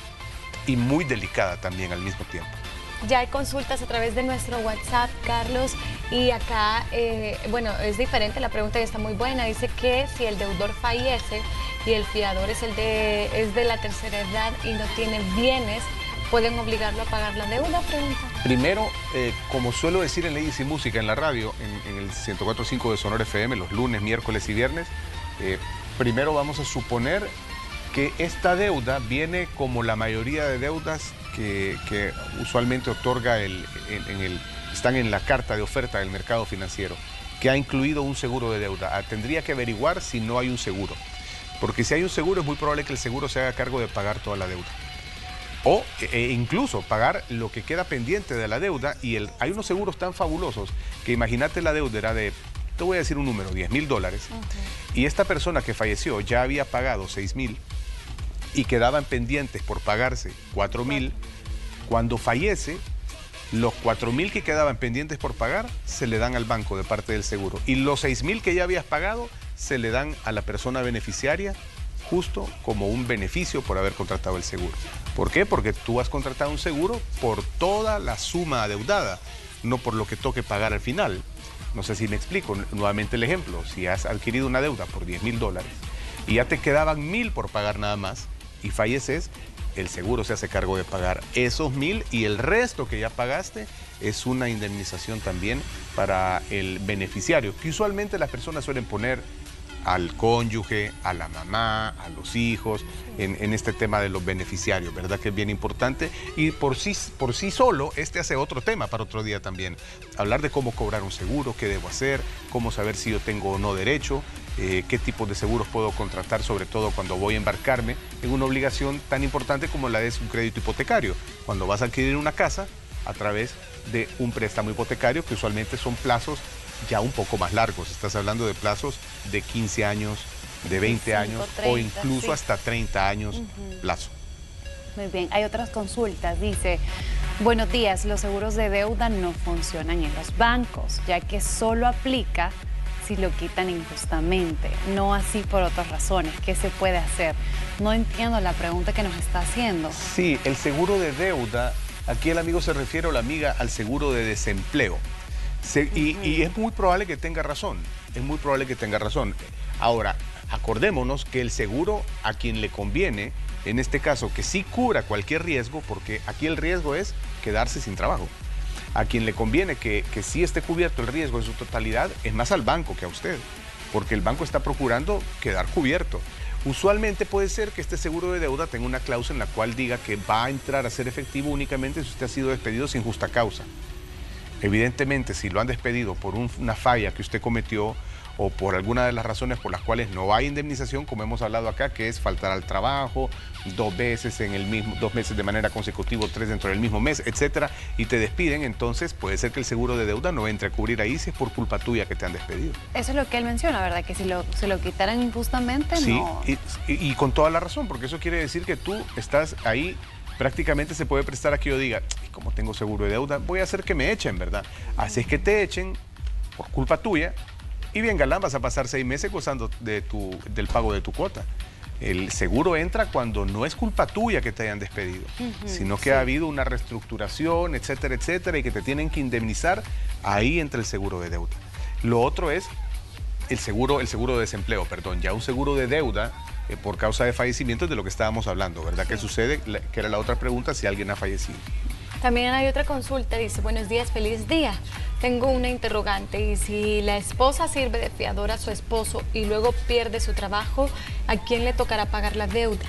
y muy delicada también al mismo tiempo. Ya hay consultas a través de nuestro WhatsApp, Carlos, y acá, eh, bueno, es diferente, la pregunta ya está muy buena. Dice que si el deudor fallece y el fiador es, el de, es de la tercera edad y no tiene bienes, ¿pueden obligarlo a pagar la deuda? Pregunta. Primero, eh, como suelo decir en Leyes y Música en la radio, en, en el ciento cuatro punto cinco de Sonora F M, los lunes, miércoles y viernes, eh, primero vamos a suponer que esta deuda viene como la mayoría de deudas que, que usualmente otorga el, en, en el, están en la carta de oferta del mercado financiero, que ha incluido un seguro de deuda. Ah, tendría que averiguar si no hay un seguro, porque si hay un seguro es muy probable que el seguro se haga cargo de pagar toda la deuda. O e incluso pagar lo que queda pendiente de la deuda. Y el, hay unos seguros tan fabulosos que imagínate, la deuda era de, te voy a decir un número, diez mil dólares. Uh-huh. Y esta persona que falleció ya había pagado seis mil y quedaban pendientes por pagarse cuatro mil. Cuando fallece, los cuatro mil que quedaban pendientes por pagar se le dan al banco de parte del seguro. Y los seis mil que ya habías pagado se le dan a la persona beneficiaria, justo como un beneficio por haber contratado el seguro. ¿Por qué? Porque tú has contratado un seguro por toda la suma adeudada. no por lo que toque pagar al final. No sé si me explico. Nuevamente el ejemplo, si has adquirido una deuda por diez mil dólares y ya te quedaban mil por pagar nada más y falleces, el seguro se hace cargo de pagar esos mil y el resto que ya pagaste es una indemnización también para el beneficiario, que usualmente las personas suelen poner al cónyuge, a la mamá, a los hijos, en, en este tema de los beneficiarios, ¿verdad? Que es bien importante. Y por sí, por sí solo, este hace otro tema para otro día también. Hablar de cómo cobrar un seguro, qué debo hacer, cómo saber si yo tengo o no derecho, eh, qué tipos de seguros puedo contratar, sobre todo cuando voy a embarcarme en una obligación tan importante como la de un crédito hipotecario. Cuando vas a adquirir una casa a través de un préstamo hipotecario, que usualmente son plazos ya un poco más largos. Estás hablando de plazos de quince años, de veinte años o incluso sí. hasta treinta años Ujú. plazo. Muy bien, hay otras consultas. Dice, buenos días, los seguros de deuda no funcionan en los bancos, ya que solo aplica si lo quitan injustamente, no así por otras razones. ¿Qué se puede hacer? No entiendo la pregunta que nos está haciendo. Sí, el seguro de deuda, aquí el amigo se refiere o la amiga al seguro de desempleo. Se, y, y es muy probable que tenga razón, es muy probable que tenga razón. Ahora, acordémonos que el seguro a quien le conviene, en este caso, que sí cubra cualquier riesgo, porque aquí el riesgo es quedarse sin trabajo. A quien le conviene que, que sí esté cubierto el riesgo en su totalidad, es más al banco que a usted, porque el banco está procurando quedar cubierto. Usualmente puede ser que este seguro de deuda tenga una cláusula en la cual diga que va a entrar a ser efectivo únicamente si usted ha sido despedido sin justa causa. Evidentemente, si lo han despedido por un, una falla que usted cometió o por alguna de las razones por las cuales no hay indemnización, como hemos hablado acá, que es faltar al trabajo, dos veces en el mismo, dos meses de manera consecutiva, tres dentro del mismo mes, etcétera, y te despiden, entonces puede ser que el seguro de deuda no entre a cubrir ahí si es por culpa tuya que te han despedido. Eso es lo que él menciona, ¿verdad? Que si lo, se lo quitaran injustamente, Sí, no... y, y, y con toda la razón, porque eso quiere decir que tú estás ahí. Prácticamente se puede prestar a que yo diga, como tengo seguro de deuda, voy a hacer que me echen, ¿verdad? Así es que te echen por culpa tuya y bien galán, vas a pasar seis meses gozando de tu, del pago de tu cuota. El seguro entra cuando no es culpa tuya que te hayan despedido, uh-huh, sino que sí. ha habido una reestructuración, etcétera, etcétera, y que te tienen que indemnizar, ahí entra el seguro de deuda. Lo otro es el seguro, el seguro de desempleo, perdón, ya un seguro de deuda eh, por causa de fallecimiento es de lo que estábamos hablando, ¿verdad? Sí. ¿Qué sucede? La, que era la otra pregunta, si alguien ha fallecido. También hay otra consulta, dice, buenos días, feliz día. Tengo una interrogante, y si la esposa sirve de fiador a su esposo y luego pierde su trabajo, ¿a quién le tocará pagar la deuda?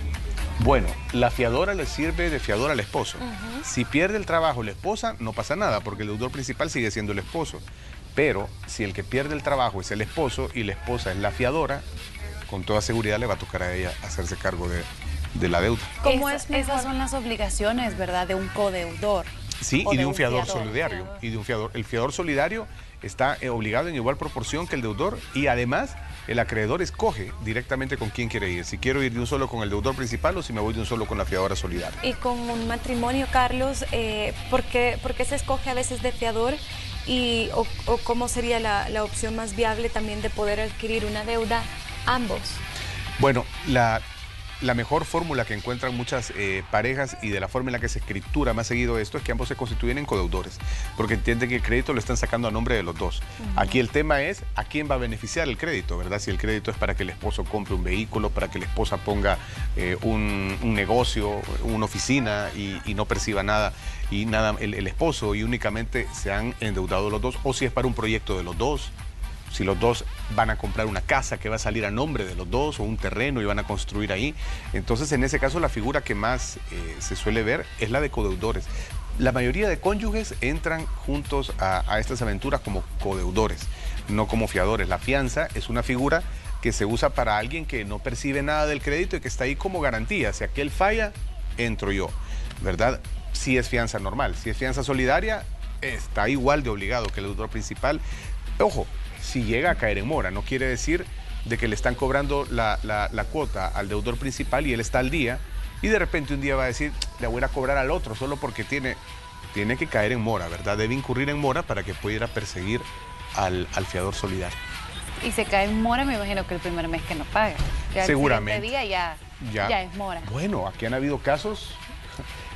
Bueno, la fiadora le sirve de fiador al esposo. Uh-huh. Si pierde el trabajo la esposa, no pasa nada, porque el deudor principal sigue siendo el esposo. Pero si el que pierde el trabajo es el esposo y la esposa es la fiadora, con toda seguridad le va a tocar a ella hacerse cargo de, de la deuda. ¿Cómo es mejor? Esas son las obligaciones, ¿verdad?, de un codeudor. Sí, y de, de un fiador, fiador solidario. Fiador. Y de un fiador. El fiador solidario está eh, obligado en igual proporción que el deudor, y además el acreedor escoge directamente con quién quiere ir. Si quiero ir de un solo con el deudor principal o si me voy de un solo con la fiadora solidaria. Y con un matrimonio, Carlos, eh, ¿por qué, por qué se escoge a veces de fiador? Y, o, o cómo sería la, la opción más viable también de poder adquirir una deuda ambos. Bueno, la, la mejor fórmula que encuentran muchas eh, parejas y de la forma en la que se escritura más seguido esto es que ambos se constituyen en codeudores, porque entienden que el crédito lo están sacando a nombre de los dos. Uh-huh. Aquí el tema es a quién va a beneficiar el crédito, ¿verdad? Si el crédito es para que el esposo compre un vehículo, para que la esposa ponga eh, un, un negocio, una oficina y, y no perciba nada, y nada el, el esposo y únicamente se han endeudado los dos, o si es para un proyecto de los dos. Si los dos van a comprar una casa que va a salir a nombre de los dos o un terreno y van a construir ahí. Entonces, en ese caso, la figura que más eh, se suele ver es la de codeudores. La mayoría de cónyuges entran juntos a, a estas aventuras como codeudores, no como fiadores. La fianza es una figura que se usa para alguien que no percibe nada del crédito y que está ahí como garantía. Si aquel falla, entro yo, ¿verdad? Si es fianza normal. Si es fianza solidaria, está igual de obligado que el deudor principal. Ojo, si llega a caer en mora, no quiere decir de que le están cobrando la, la, la cuota al deudor principal y él está al día y de repente un día va a decir, le voy a cobrar al otro solo porque tiene, tiene que caer en mora, ¿verdad? Debe incurrir en mora para que pudiera perseguir al, al fiador solidario. Y se cae en mora, me imagino que el primer mes que no paga. Ya seguramente. El día ya, ya, ya es mora. Bueno, aquí han habido casos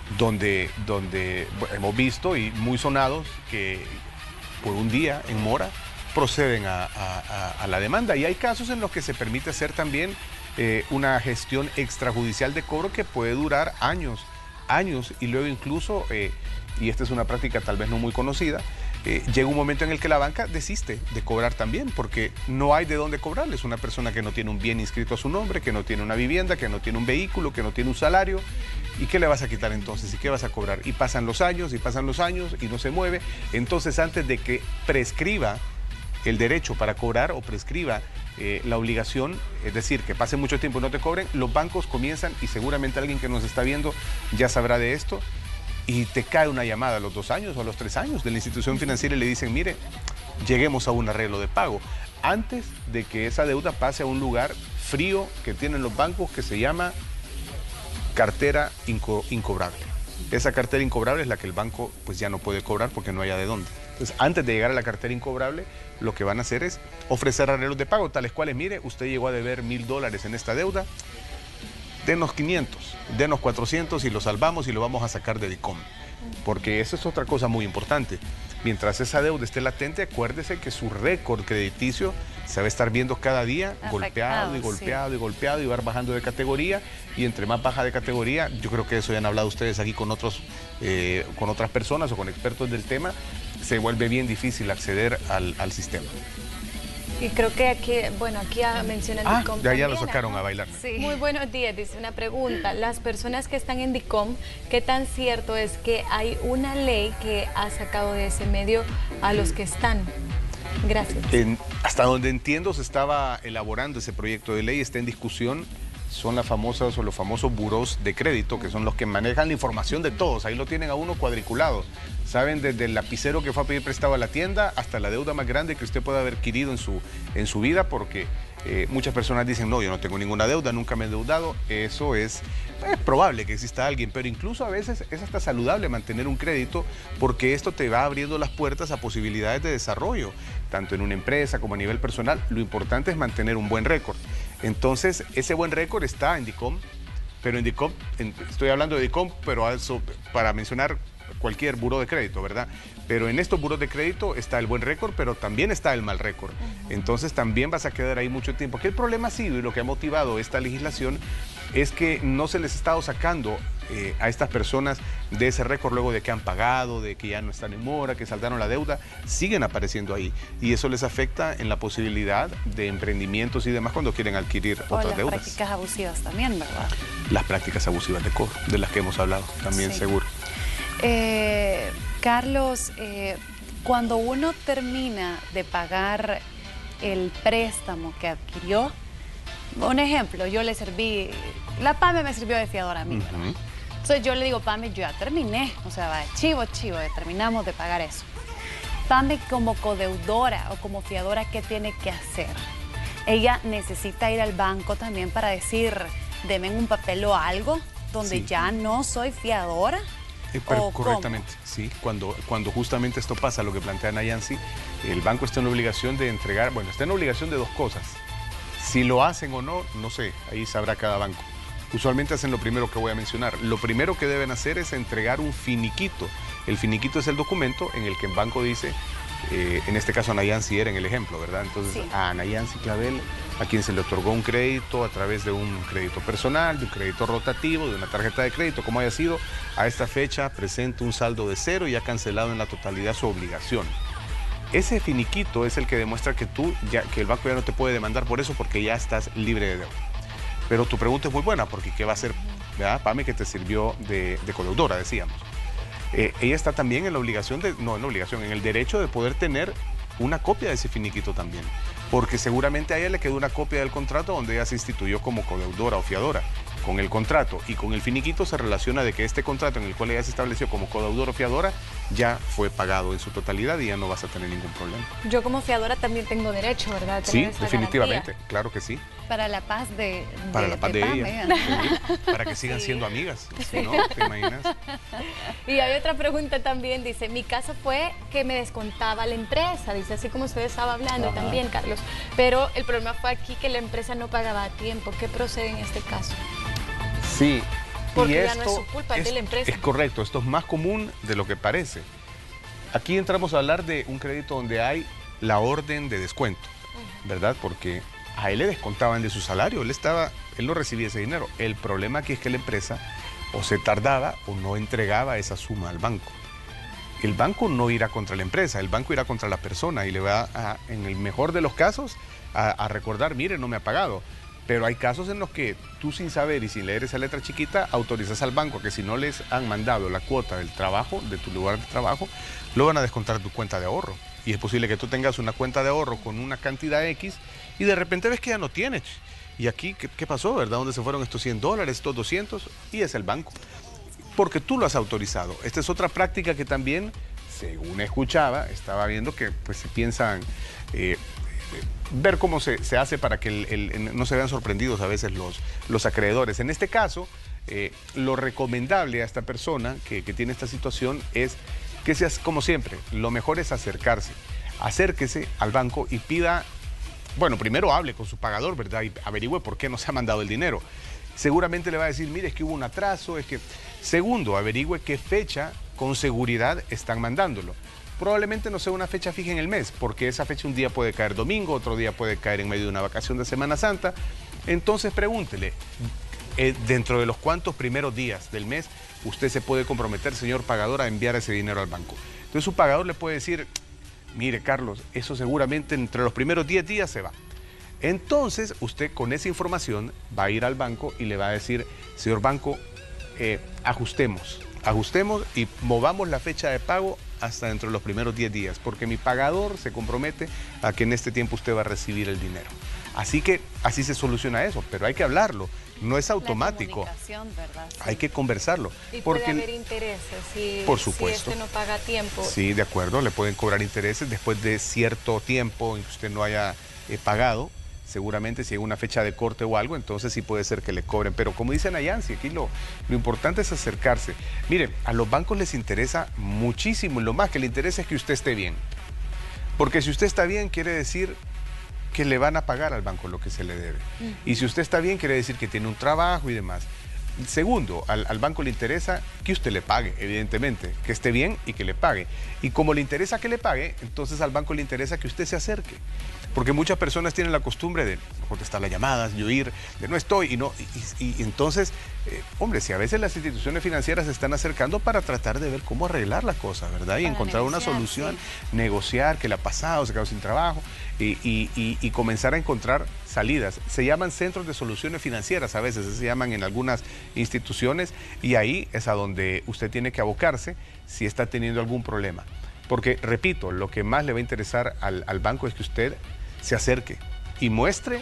donde, donde bueno, hemos visto y muy sonados que por un día en mora proceden a, a- a- a la demanda. Y hay casos en los que se permite hacer también eh, una gestión extrajudicial de cobro que puede durar años, años, y luego incluso, eh, y esta es una práctica tal vez no muy conocida, eh, llega un momento en el que la banca desiste de cobrar también, porque no hay de dónde cobrarle. Es una persona que no tiene un bien inscrito a su nombre, que no tiene una vivienda, que no tiene un vehículo, que no tiene un salario. ¿Y qué le vas a quitar entonces? ¿Y qué vas a cobrar? Y pasan los años, y pasan los años, y no se mueve. Entonces, antes de que prescriba el derecho para cobrar o prescriba eh, la obligación, es decir, que pase mucho tiempo y no te cobren, los bancos comienzan, y seguramente alguien que nos está viendo ya sabrá de esto, y te cae una llamada a los dos años o a los tres años de la institución financiera y le dicen, mire, lleguemos a un arreglo de pago, antes de que esa deuda pase a un lugar frío que tienen los bancos que se llama cartera inco- incobrable. Esa cartera incobrable es la que el banco pues ya no puede cobrar porque no haya de dónde. Entonces, antes de llegar a la cartera incobrable, lo que van a hacer es ofrecer arreglos de pago, tales cuales, mire, usted llegó a deber mil dólares en esta deuda, denos quinientos, denos cuatrocientos y lo salvamos y lo vamos a sacar de DICOM. Porque eso es otra cosa muy importante. Mientras esa deuda esté latente, acuérdese que su récord crediticio se va a estar viendo cada día Afectado, golpeado y sí. golpeado y golpeado y va bajando de categoría, y entre más baja de categoría, yo creo que eso ya han hablado ustedes aquí con otros, eh, con otras personas o con expertos del tema, se vuelve bien difícil acceder al, al sistema. Y creo que aquí, bueno, aquí ya mencionan Ah, DICOM ya, ya lo también, sacaron ajá. a bailar. Sí. Muy buenos días, dice una pregunta. Las personas que están en DICOM, ¿qué tan cierto es que hay una ley que ha sacado de ese medio a los que están? Gracias. En- hasta donde entiendo se estaba elaborando ese proyecto de ley, está en discusión, son las famosas o los famosos burós de crédito, que son los que manejan la información de todos, ahí lo tienen a uno cuadriculado, saben desde el lapicero que fue a pedir prestado a la tienda hasta la deuda más grande que usted pueda haber adquirido en su, en su vida, porque eh, muchas personas dicen, no, yo no tengo ninguna deuda, nunca me he endeudado, eso es, es probable que exista alguien, pero incluso a veces es hasta saludable mantener un crédito, porque esto te va abriendo las puertas a posibilidades de desarrollo, tanto en una empresa como a nivel personal. Lo importante es mantener un buen récord. Entonces, ese buen récord está en DICOM, pero en DICOM, en- estoy hablando de DICOM, pero eso, para mencionar cualquier buró de crédito, ¿verdad? Pero en estos buros de crédito está el buen récord, pero también está el mal récord. Entonces también vas a quedar ahí mucho tiempo. Aquí el problema ha sido, y lo que ha motivado esta legislación, es que no se les ha estado sacando eh, a estas personas de ese récord luego de que han pagado, de que ya no están en mora, que saldaron la deuda, siguen apareciendo ahí. Y eso les afecta en la posibilidad de emprendimientos y demás cuando quieren adquirir O otras las deudas. prácticas abusivas también, ¿verdad? Las prácticas abusivas de cobro, de las que hemos hablado también, Sí. seguro. Eh, Carlos, eh, cuando uno termina de pagar el préstamo que adquirió, un ejemplo, yo le serví, la PAME me sirvió de fiadora a mí, ¿verdad? Ujú. Entonces yo le digo, PAME, yo ya terminé, o sea, va, chivo, chivo, ya terminamos de pagar eso. PAME como codeudora o como fiadora, ¿qué tiene que hacer? Ella necesita ir al banco también para decir, deme un papel o algo donde Sí. ya no soy fiadora. Eh, pero ¿O cómo? correctamente, sí. Cuando, cuando justamente esto pasa, lo que plantea Nayansi, el banco está en la obligación de entregar, bueno, está en la obligación de dos cosas. Si lo hacen o no, no sé, ahí sabrá cada banco. Usualmente hacen lo primero que voy a mencionar. Lo primero que deben hacer es entregar un finiquito. El finiquito es el documento en el que el banco dice, eh, en este caso a Nayansi era en el ejemplo, ¿verdad? Entonces, Sí. a Nayansi Clavel, a quien se le otorgó un crédito a través de un crédito personal, de un crédito rotativo, de una tarjeta de crédito, como haya sido, a esta fecha presenta un saldo de cero y ha cancelado en la totalidad su obligación. Ese finiquito es el que demuestra que tú, ya, que el banco ya no te puede demandar por eso porque ya estás libre de deuda. Pero tu pregunta es muy buena, porque ¿qué va a hacer, ¿verdad? PAME, que te sirvió de, de codeudora, decíamos? Eh, ella está también en la obligación, de, no en la obligación, en el derecho de poder tener una copia de ese finiquito también, porque seguramente a ella le quedó una copia del contrato donde ella se instituyó como codeudora o fiadora. Con el contrato y con el finiquito se relaciona de que este contrato en el cual ella se estableció como codeudora o fiadora ya fue pagado en su totalidad y ya no vas a tener ningún problema. Yo como fiadora también tengo derecho, ¿verdad? a Sí, tener esa definitivamente, garantía. claro que sí. Para la paz de, Para la paz de, PAME, ella, ¿eh? seguro, para que sigan siendo amigas, ¿sí, no? ¿Te imaginas? Y hay otra pregunta también, dice, mi caso fue que me descontaba la empresa, dice, así como usted estaba hablando Ajá. también, Carlos, pero el problema fue aquí que la empresa no pagaba a tiempo. ¿Qué procede en este caso? Sí, Porque Y ya no es su culpa, es de la empresa. Es correcto, esto es más común de lo que parece. Aquí entramos a hablar de un crédito donde hay la orden de descuento, ¿verdad? Porque a él le descontaban de su salario, él, estaba, él no recibía ese dinero. El problema aquí es que la empresa o se tardaba o no entregaba esa suma al banco. El banco no irá contra la empresa, el banco irá contra la persona y le va, a, en el mejor de los casos, a, a recordar, mire, no me ha pagado. Pero hay casos en los que tú sin saber y sin leer esa letra chiquita, autorizas al banco que si no les han mandado la cuota del trabajo, de tu lugar de trabajo, lo van a descontar de tu cuenta de ahorro. Y es posible que tú tengas una cuenta de ahorro con una cantidad X y de repente ves que ya no tienes. Y aquí, ¿qué, qué pasó, verdad? ¿Dónde se fueron estos cien dólares, estos doscientos? Y es el banco. Porque tú lo has autorizado. Esta es otra práctica que también, según escuchaba, estaba viendo que pues se piensan... Eh, ver cómo se, se hace para que el, el, no se vean sorprendidos a veces los, los acreedores. En este caso, eh, lo recomendable a esta persona que, que tiene esta situación es que seas, como siempre, lo mejor es acercarse. Acérquese al banco y pida, bueno, primero hable con su pagador, ¿verdad? Y averigüe por qué no se ha mandado el dinero. Seguramente le va a decir, mire, es que hubo un atraso, es que... Segundo, averigüe qué fecha con seguridad están mandándolo. Probablemente no sea una fecha fija en el mes, porque esa fecha un día puede caer domingo, otro día puede caer en medio de una vacación de Semana Santa. Entonces pregúntele, eh, dentro de los cuantos primeros días del mes, usted se puede comprometer, señor pagador, a enviar ese dinero al banco. Entonces su pagador le puede decir, mire Carlos, eso seguramente entre los primeros diez días se va. Entonces usted con esa información va a ir al banco y le va a decir, señor banco, eh, ajustemos, ajustemos y movamos la fecha de pago hasta dentro de los primeros diez días, porque mi pagador se compromete a que en este tiempo usted va a recibir el dinero. Así que así se soluciona eso, pero hay que hablarlo, no es automático. La comunicación, ¿verdad? Sí. Hay que conversarlo. Y porque puede haber intereses si, por supuesto. si este no paga a tiempo. Sí, de acuerdo, le pueden cobrar intereses después de cierto tiempo en que usted no haya eh, pagado. Seguramente si hay una fecha de corte o algo, entonces sí puede ser que le cobren. Pero como dice Nayansi, aquí lo, lo importante es acercarse. Mire, a los bancos les interesa muchísimo, y lo más que le interesa es que usted esté bien. Porque si usted está bien, quiere decir que le van a pagar al banco lo que se le debe. Uh-huh. Y si usted está bien, quiere decir que tiene un trabajo y demás. Segundo, al, al banco le interesa que usted le pague, evidentemente, que esté bien y que le pague. Y como le interesa que le pague, entonces al banco le interesa que usted se acerque. Porque muchas personas tienen la costumbre de contestar las llamadas, de oír, de no estoy y no. Y, y, y entonces, eh, hombre, si a veces las instituciones financieras se están acercando para tratar de ver cómo arreglar las cosas, ¿verdad? Y para encontrar una solución, sí. Negociar, que le ha pasado, se quedó sin trabajo y, y, y, y comenzar a encontrar salidas. Se llaman centros de soluciones financieras a veces, se llaman en algunas instituciones y ahí es a donde usted tiene que abocarse si está teniendo algún problema. Porque, repito, lo que más le va a interesar al, al banco es que usted se acerque y muestre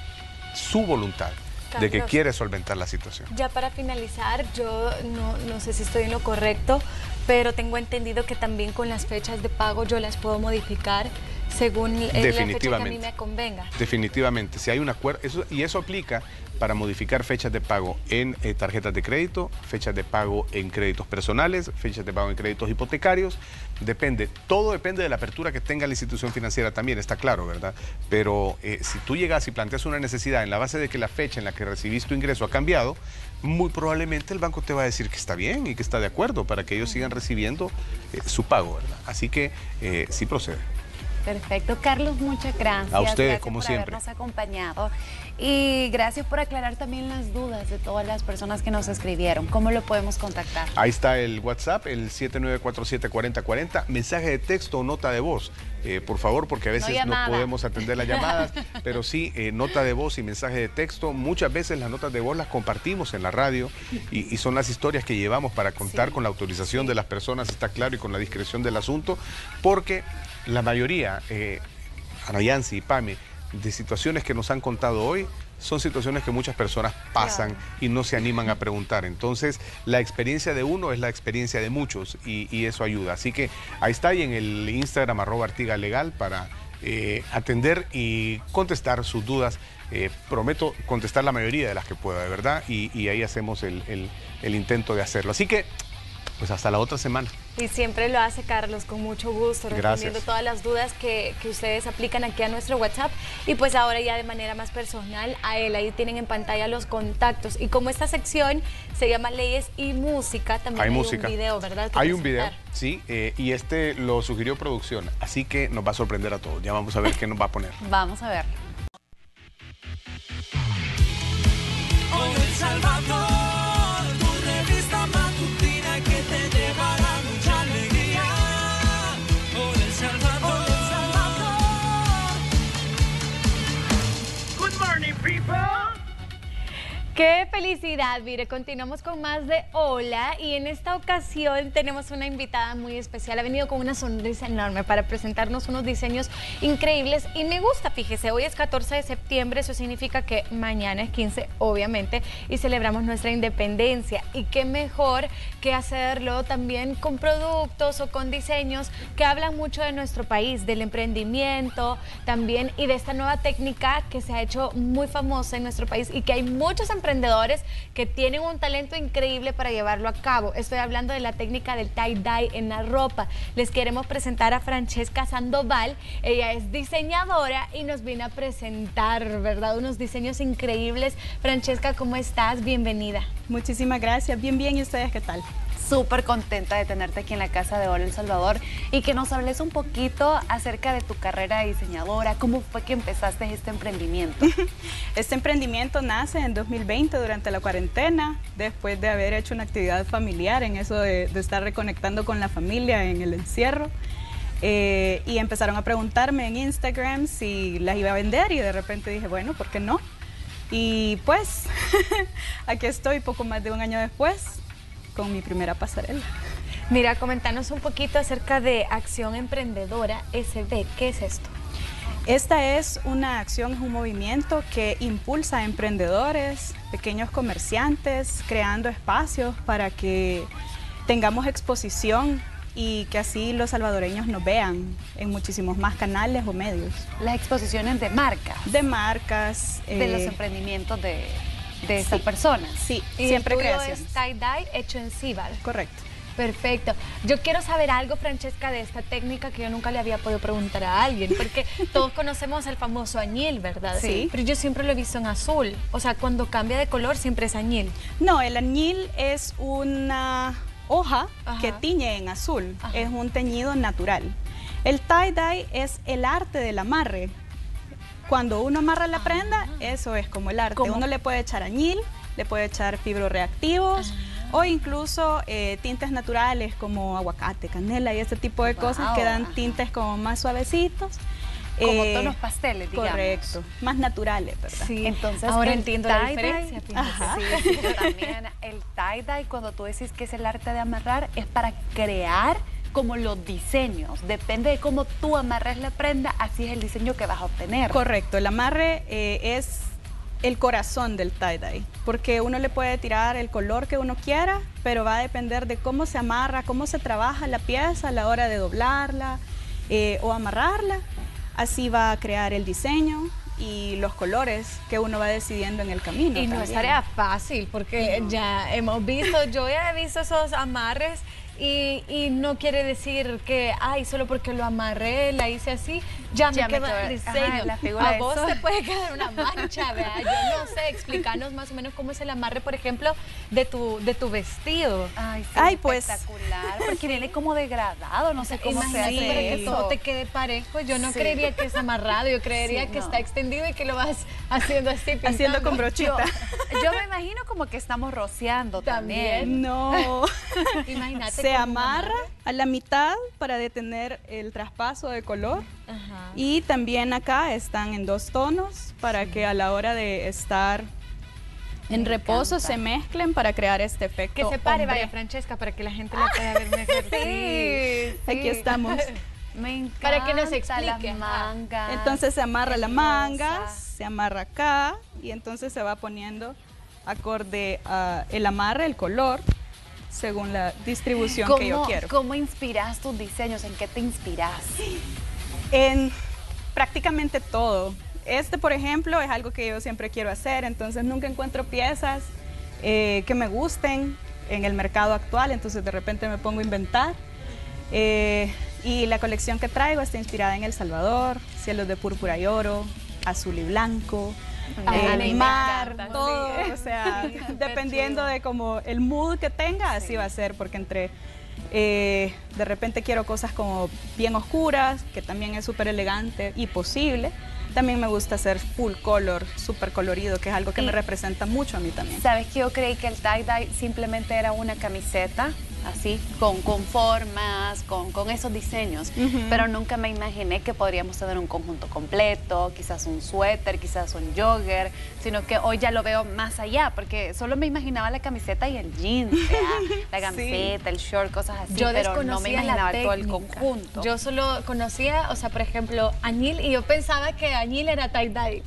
su voluntad Carlos, de que quiere solventar la situación. Ya para finalizar, yo no, no sé si estoy en lo correcto, pero tengo entendido que también con las fechas de pago yo las puedo modificar según la fecha que a mí me convenga. Definitivamente, si hay un acuerdo, eso, y eso aplica para modificar fechas de pago en eh, tarjetas de crédito, fechas de pago en créditos personales, fechas de pago en créditos hipotecarios, depende, todo depende de la apertura que tenga la institución financiera también, está claro, ¿verdad? Pero eh, si tú llegas y planteas una necesidad en la base de que la fecha en la que recibiste tu ingreso ha cambiado, muy probablemente el banco te va a decir que está bien y que está de acuerdo para que ellos sigan recibiendo eh, su pago, ¿verdad? Así que eh, sí procede. Perfecto, Carlos, muchas gracias. A ustedes, gracias como por siempre. habernos acompañado y gracias por aclarar también las dudas de todas las personas que nos escribieron. ¿Cómo lo podemos contactar? Ahí está el WhatsApp, el siete nueve cuatro siete cuatro cero cuatro cero, mensaje de texto o nota de voz. Eh, por favor, porque a veces no, no podemos atender las llamadas, pero sí, eh, nota de voz y mensaje de texto. Muchas veces las notas de voz las compartimos en la radio y, y son las historias que llevamos para contar sí. con la autorización sí. de las personas, está claro, y con la discreción del asunto, porque la mayoría, eh, Anayansi y Pame, de situaciones que nos han contado hoy, son situaciones que muchas personas pasan claro. y no se animan a preguntar. Entonces, la experiencia de uno es la experiencia de muchos y, y eso ayuda. Así que ahí está, y en el Instagram arroba Artiga Legal para eh, atender y contestar sus dudas. Eh, prometo contestar la mayoría de las que pueda, de verdad, y, y ahí hacemos el, el, el intento de hacerlo. Así que pues hasta la otra semana. Y siempre lo hace Carlos con mucho gusto, respondiendo Gracias. todas las dudas que, que ustedes aplican aquí a nuestro WhatsApp. Y pues ahora ya de manera más personal a él, ahí tienen en pantalla los contactos. Y como esta sección se llama Leyes y Música, también Hay hay, música. un video, ¿verdad? que Hay un video, presentar. sí, eh, y este lo sugirió producción, así que nos va a sorprender a todos. Ya vamos a ver qué nos va a poner. Vamos a ver. Hoy El Salvador, tu revista matutina que te llevará mucha alegría. Hoy El Salvador. Good morning, people. ¡Qué felicidad! Mire, continuamos con más de Hola y en esta ocasión tenemos una invitada muy especial. Ha venido con una sonrisa enorme para presentarnos unos diseños increíbles y me gusta, fíjese, hoy es catorce de septiembre, eso significa que mañana es quince, obviamente, y celebramos nuestra independencia. Y qué mejor que hacerlo también con productos o con diseños que hablan mucho de nuestro país, del emprendimiento también y de esta nueva técnica que se ha hecho muy famosa en nuestro país y que hay muchos emprendedores que tienen un talento increíble para llevarlo a cabo. Estoy hablando de la técnica del tie-dye en la ropa. Les queremos presentar a Francesca Sandoval. Ella es diseñadora y nos viene a presentar, ¿verdad? Unos diseños increíbles. Francesca, ¿cómo estás? Bienvenida. Muchísimas gracias, bien, bien, ¿y ustedes qué tal? Súper contenta de tenerte aquí en la casa de Hola El Salvador y que nos hables un poquito acerca de tu carrera de diseñadora. ¿Cómo fue que empezaste este emprendimiento? Este emprendimiento nace en dos mil veinte durante la cuarentena, después de haber hecho una actividad familiar en eso de, de estar reconectando con la familia en el encierro. Eh, y empezaron a preguntarme en Instagram si las iba a vender y de repente dije, bueno, ¿por qué no? Y pues, aquí estoy poco más de un año después con mi primera pasarela. Mira, comentanos un poquito acerca de Acción Emprendedora S B. ¿Qué es esto? Esta es una acción, es un movimiento que impulsa a emprendedores, pequeños comerciantes, creando espacios para que tengamos exposición y que así los salvadoreños nos vean en muchísimos más canales o medios. Las exposiciones de marcas, De marcas. de eh, los emprendimientos de, de estas sí. personas. Sí, Y siempre el tuyo creaciones. es tie-dye hecho en Cibal. Correcto. Perfecto. Yo quiero saber algo, Francesca, de esta técnica que yo nunca le había podido preguntar a alguien, porque todos conocemos el famoso añil, ¿verdad? Sí. Pero yo siempre lo he visto en azul. O sea, cuando cambia de color siempre es añil. No, el añil es una hoja Ajá. que tiñe en azul, Ajá. es un teñido natural. El tie-dye es el arte del amarre. Cuando uno amarra la prenda, eso es como el arte. ¿Cómo? Uno le puede echar añil, le puede echar fibroreactivos o incluso eh, tintes naturales como aguacate, canela y ese tipo de cosas Wow, que dan ajá. tintes como más suavecitos. Como Eh, tonos pasteles, digamos. Correcto, más naturales, ¿verdad? Sí. Entonces, ahora el entiendo la tie-dye- diferencia. fíjate. Ajá. Sí, sí, yo también. El tie-dye, cuando tú decís que es el arte de amarrar, es para crear como los diseños. Depende de cómo tú amarres la prenda, así es el diseño que vas a obtener. Correcto, el amarre eh, es el corazón del tie-dye, porque uno le puede tirar el color que uno quiera, pero va a depender de cómo se amarra, cómo se trabaja la pieza a la hora de doblarla eh, o amarrarla. Así va a crear el diseño y los colores que uno va decidiendo en el camino. Y no es también. tarea fácil, porque ya hemos visto, yo ya he visto esos amarres y, y no quiere decir que, ay, solo porque lo amarré, la hice así, ya me Ya me queda quedó- el diseño. ajá, la figura A de vos sol. te puede quedar una mancha, ¿verdad? Yo no sé, explícanos más o menos cómo es el amarre, por ejemplo, de tu, de tu vestido. Ay, sí, Ay, pues. espectacular, porque viene como degradado, no sé cómo se Imagínate hace para que eso. todo te quede parejo. Yo no Sí. creería que es amarrado, yo creería Sí, que no. está extendido y que lo vas haciendo así, pintando. Haciendo con brochita. Yo me imagino como que estamos rociando también. También. No, Imagínate se como un amarra amarre. a la mitad para detener el traspaso de color. Ajá. Y también acá están en dos tonos para que a la hora de estar en Me reposo encanta. se mezclen para crear este efecto. Que se pare, hombre. vaya, Francesca, para que la gente la pueda ver mejor. Sí, Aquí estamos. Me encanta. Para que nos las explique, ajá. mangas. Entonces se amarra la manga, hermosa. se amarra acá y entonces se va poniendo acorde a el amarre, el color, según la distribución que yo ¿Cómo- quiero. ¿Cómo inspiras tus diseños? ¿En qué te inspiras? En prácticamente todo. Este, por ejemplo, es algo que yo siempre quiero hacer, entonces nunca encuentro piezas eh, que me gusten en el mercado actual, entonces de repente me pongo a inventar. Eh, y la colección que traigo está inspirada en El Salvador, cielos de púrpura y oro, azul y blanco, Ay, eh, a mí me mar, encanta, todo, sí. o sea, Sí, súper dependiendo chido. de como el mood que tenga, así va a ser, porque entre eh, de repente quiero cosas como bien oscuras, que también es súper elegante y posible. También me gusta hacer full color, súper colorido, que es algo que Y- me representa mucho a mí también. ¿Sabes que yo creí que el tie-dye simplemente era una camiseta, así, con, con formas, con, con esos diseños? Ujú. Pero nunca me imaginé que podríamos tener un conjunto completo, quizás un suéter, quizás un jogger, sino que hoy ya lo veo más allá, porque solo me imaginaba la camiseta y el jeans, ¿verdad? La camiseta, el short, cosas así, Yo pero no me desconocía imaginaba la todo el técnica. conjunto. Yo solo conocía, o sea, por ejemplo, añil, y yo pensaba que añil era tie-dye.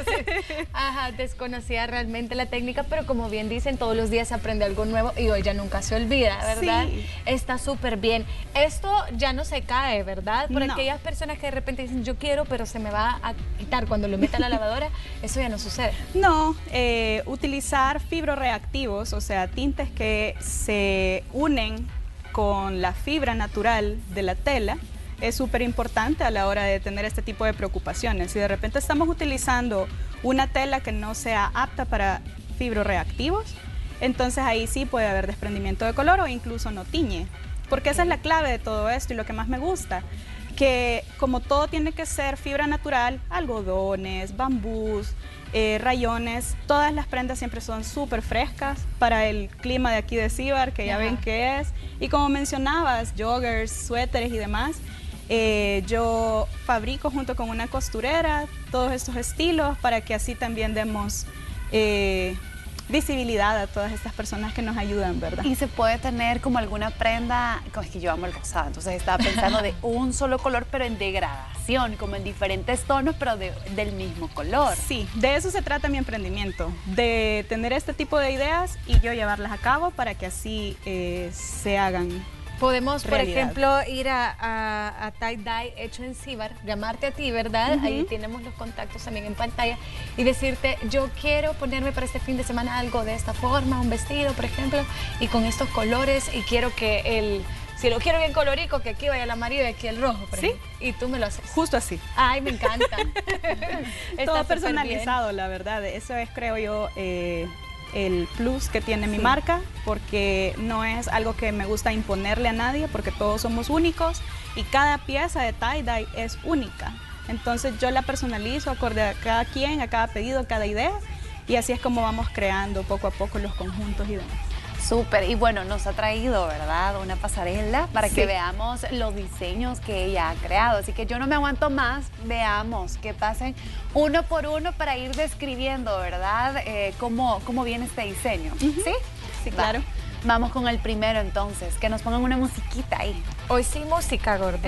Ajá, desconocía realmente la técnica, pero como bien dicen, todos los días se aprende algo nuevo y hoy ya nunca se olvida, ¿verdad? Sí. Está súper bien. Esto ya no se cae, ¿verdad? Por No. aquellas personas que de repente dicen, yo quiero, pero se me va a quitar cuando lo meta a la lavadora, eso ya no sucede. No, eh, utilizar fibroreactivos, o sea, tintes que se unen con la fibra natural de la tela, es súper importante a la hora de tener este tipo de preocupaciones. Si de repente estamos utilizando una tela que no sea apta para fibroreactivos, entonces ahí sí puede haber desprendimiento de color o incluso no tiñe. Porque esa es la clave de todo esto y lo que más me gusta, que como todo tiene que ser fibra natural, algodones, bambús, eh, rayones, todas las prendas siempre son súper frescas para el clima de aquí de Cíbar, que ya Ajá. ven que es. Y como mencionabas, joggers, suéteres y demás, eh, yo fabrico junto con una costurera todos estos estilos para que así también demos eh, visibilidad a todas estas personas que nos ayudan, ¿verdad? Y se puede tener como alguna prenda, como es que yo amo el rosado, entonces estaba pensando de un solo color, pero en degradación, como en diferentes tonos, pero de- del mismo color. Sí, de eso se trata mi emprendimiento, de tener este tipo de ideas y yo llevarlas a cabo para que así eh, se hagan. Podemos, por Realidad. ejemplo, ir a, a, a tie-dye hecho en Cíbar, llamarte a ti, ¿verdad? Ujú. Ahí tenemos los contactos también en pantalla y decirte, yo quiero ponerme para este fin de semana algo de esta forma, un vestido, por ejemplo, y con estos colores y quiero que el, si lo quiero bien colorico, que aquí vaya el amarillo y aquí el rojo, por Sí. ejemplo. Y tú me lo haces. Justo así. Ay, me encanta. Está Todo súper personalizado, la verdad. Eso es, creo yo, eh, el plus que tiene mi Sí. marca, porque no es algo que me gusta imponerle a nadie, porque todos somos únicos y cada pieza de tie-dye es única. Entonces yo la personalizo acorde a cada quien, a cada pedido, a cada idea, y así es como vamos creando poco a poco los conjuntos y demás. Súper, y bueno, nos ha traído, ¿verdad? Una pasarela para Sí. que veamos los diseños que ella ha creado. Así que yo no me aguanto más, veamos que pasen uno por uno para ir describiendo, ¿verdad? Eh, cómo, cómo viene este diseño. ¿Sí? Sí, Va. claro. Vamos con el primero entonces, que nos pongan una musiquita ahí. Hoy sí música, gordo.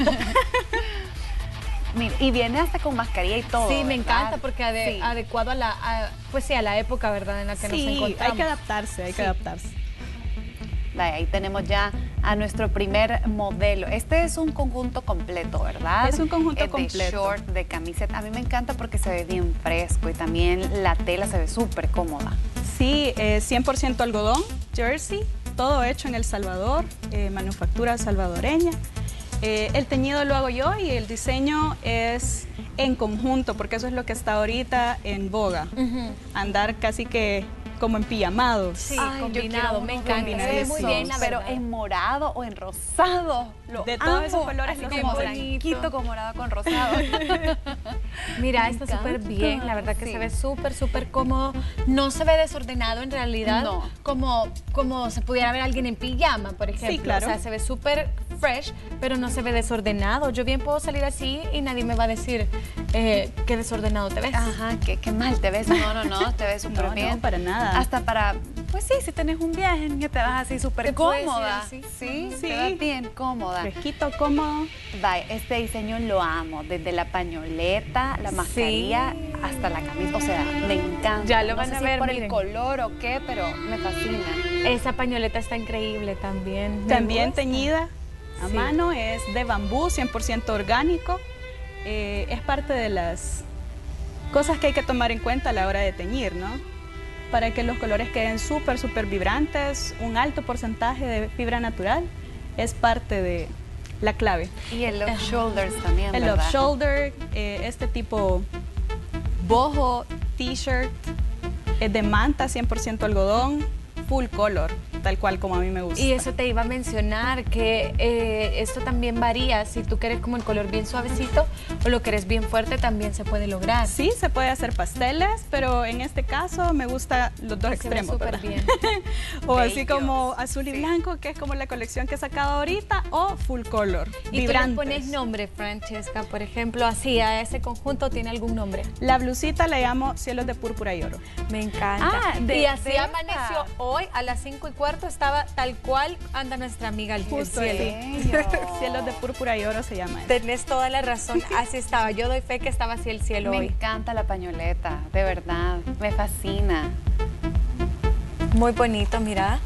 Mira, y viene hasta con mascarilla y todo. Sí, me ¿verdad? encanta porque ade- Sí. adecuado a la, a- pues sí, a la época, ¿verdad? En la que nos Sí, encontramos. hay que adaptarse, hay que Sí. adaptarse. Vaya, ahí tenemos ya a nuestro primer modelo. Este es un conjunto completo, ¿verdad? Es un conjunto Eh, completo. De short, de camiseta. A mí me encanta porque se ve bien fresco y también la tela se ve súper cómoda. Sí, eh, cien por ciento algodón, jersey, todo hecho en El Salvador, eh, manufactura salvadoreña. Eh, el teñido lo hago yo y el diseño es en conjunto, porque eso es lo que está ahorita en boga. Ujú. Andar casi que como en pijamados. Sí, Ay, yo combinado, quiero me uno encanta. Se ve muy combinadísimo. bien, la Pero verdad. en morado o en rosado. Lo De todos amo. esos colores Así los como hacemos. blanquito con morado con rosado. Mira, Me está súper encanta. bien, la verdad que Sí. se ve súper, súper cómodo. No se ve desordenado en realidad, No. como, como se pudiera ver alguien en pijama, por ejemplo. claro. O sea, se ve súper fresh, pero no se ve desordenado. Yo bien puedo salir así y nadie me va a decir eh, qué desordenado te ves. Ajá, qué, qué mal te ves. No, no, no, te ves súper No, no, bien. para nada. Hasta para, pues sí, si tenés un viaje, que te vas así súper Te puedes ir cómoda. así. Sí, Sí. te vas bien cómoda. Fresquito, cómodo. Vaya, este diseño lo amo, desde la pañoleta, la mascarilla, hasta la camisa. O sea, me encanta. Ya lo No van sé a si ver, es por miren. el color o qué, pero me fascina. Esa pañoleta está increíble también. Me También gusta. teñida a Sí. mano, es de bambú, cien por ciento orgánico. Eh, es parte de las cosas que hay que tomar en cuenta a la hora de teñir, ¿no? para que los colores queden súper, súper vibrantes. Un alto porcentaje de fibra natural es parte de la clave. Y el off shoulders también, El ¿verdad? off shoulder, eh, este tipo boho, t-shirt, es de manta, cien por ciento algodón, full color, tal cual como a mí me gusta. Y eso te iba a mencionar, que eh, esto también varía. Si tú quieres como el color bien suavecito o lo quieres bien fuerte, también se puede lograr. Sí, se puede hacer pasteles, pero en este caso me gusta los dos Y se ve extremos, súper ¿verdad? bien. O así Bellos, como azul y sí. blanco, que es como la colección que he sacado ahorita, o full color, Y tú le vibrantes. pones nombre, Francesca, por ejemplo, así a ese conjunto tiene algún nombre. La blusita la llamo Cielos de Púrpura y Oro. Me encanta. Ah, de y así veras. amaneció hoy a las cinco y cuarto, estaba tal cual anda nuestra amiga el Justo cielo. ahí. Cielos de Púrpura y Oro se llama eso. Tenés toda la razón, así estaba. Yo doy fe que estaba así el cielo Me hoy. encanta la pañoleta, de verdad, me fascina. Muy bonito, mira.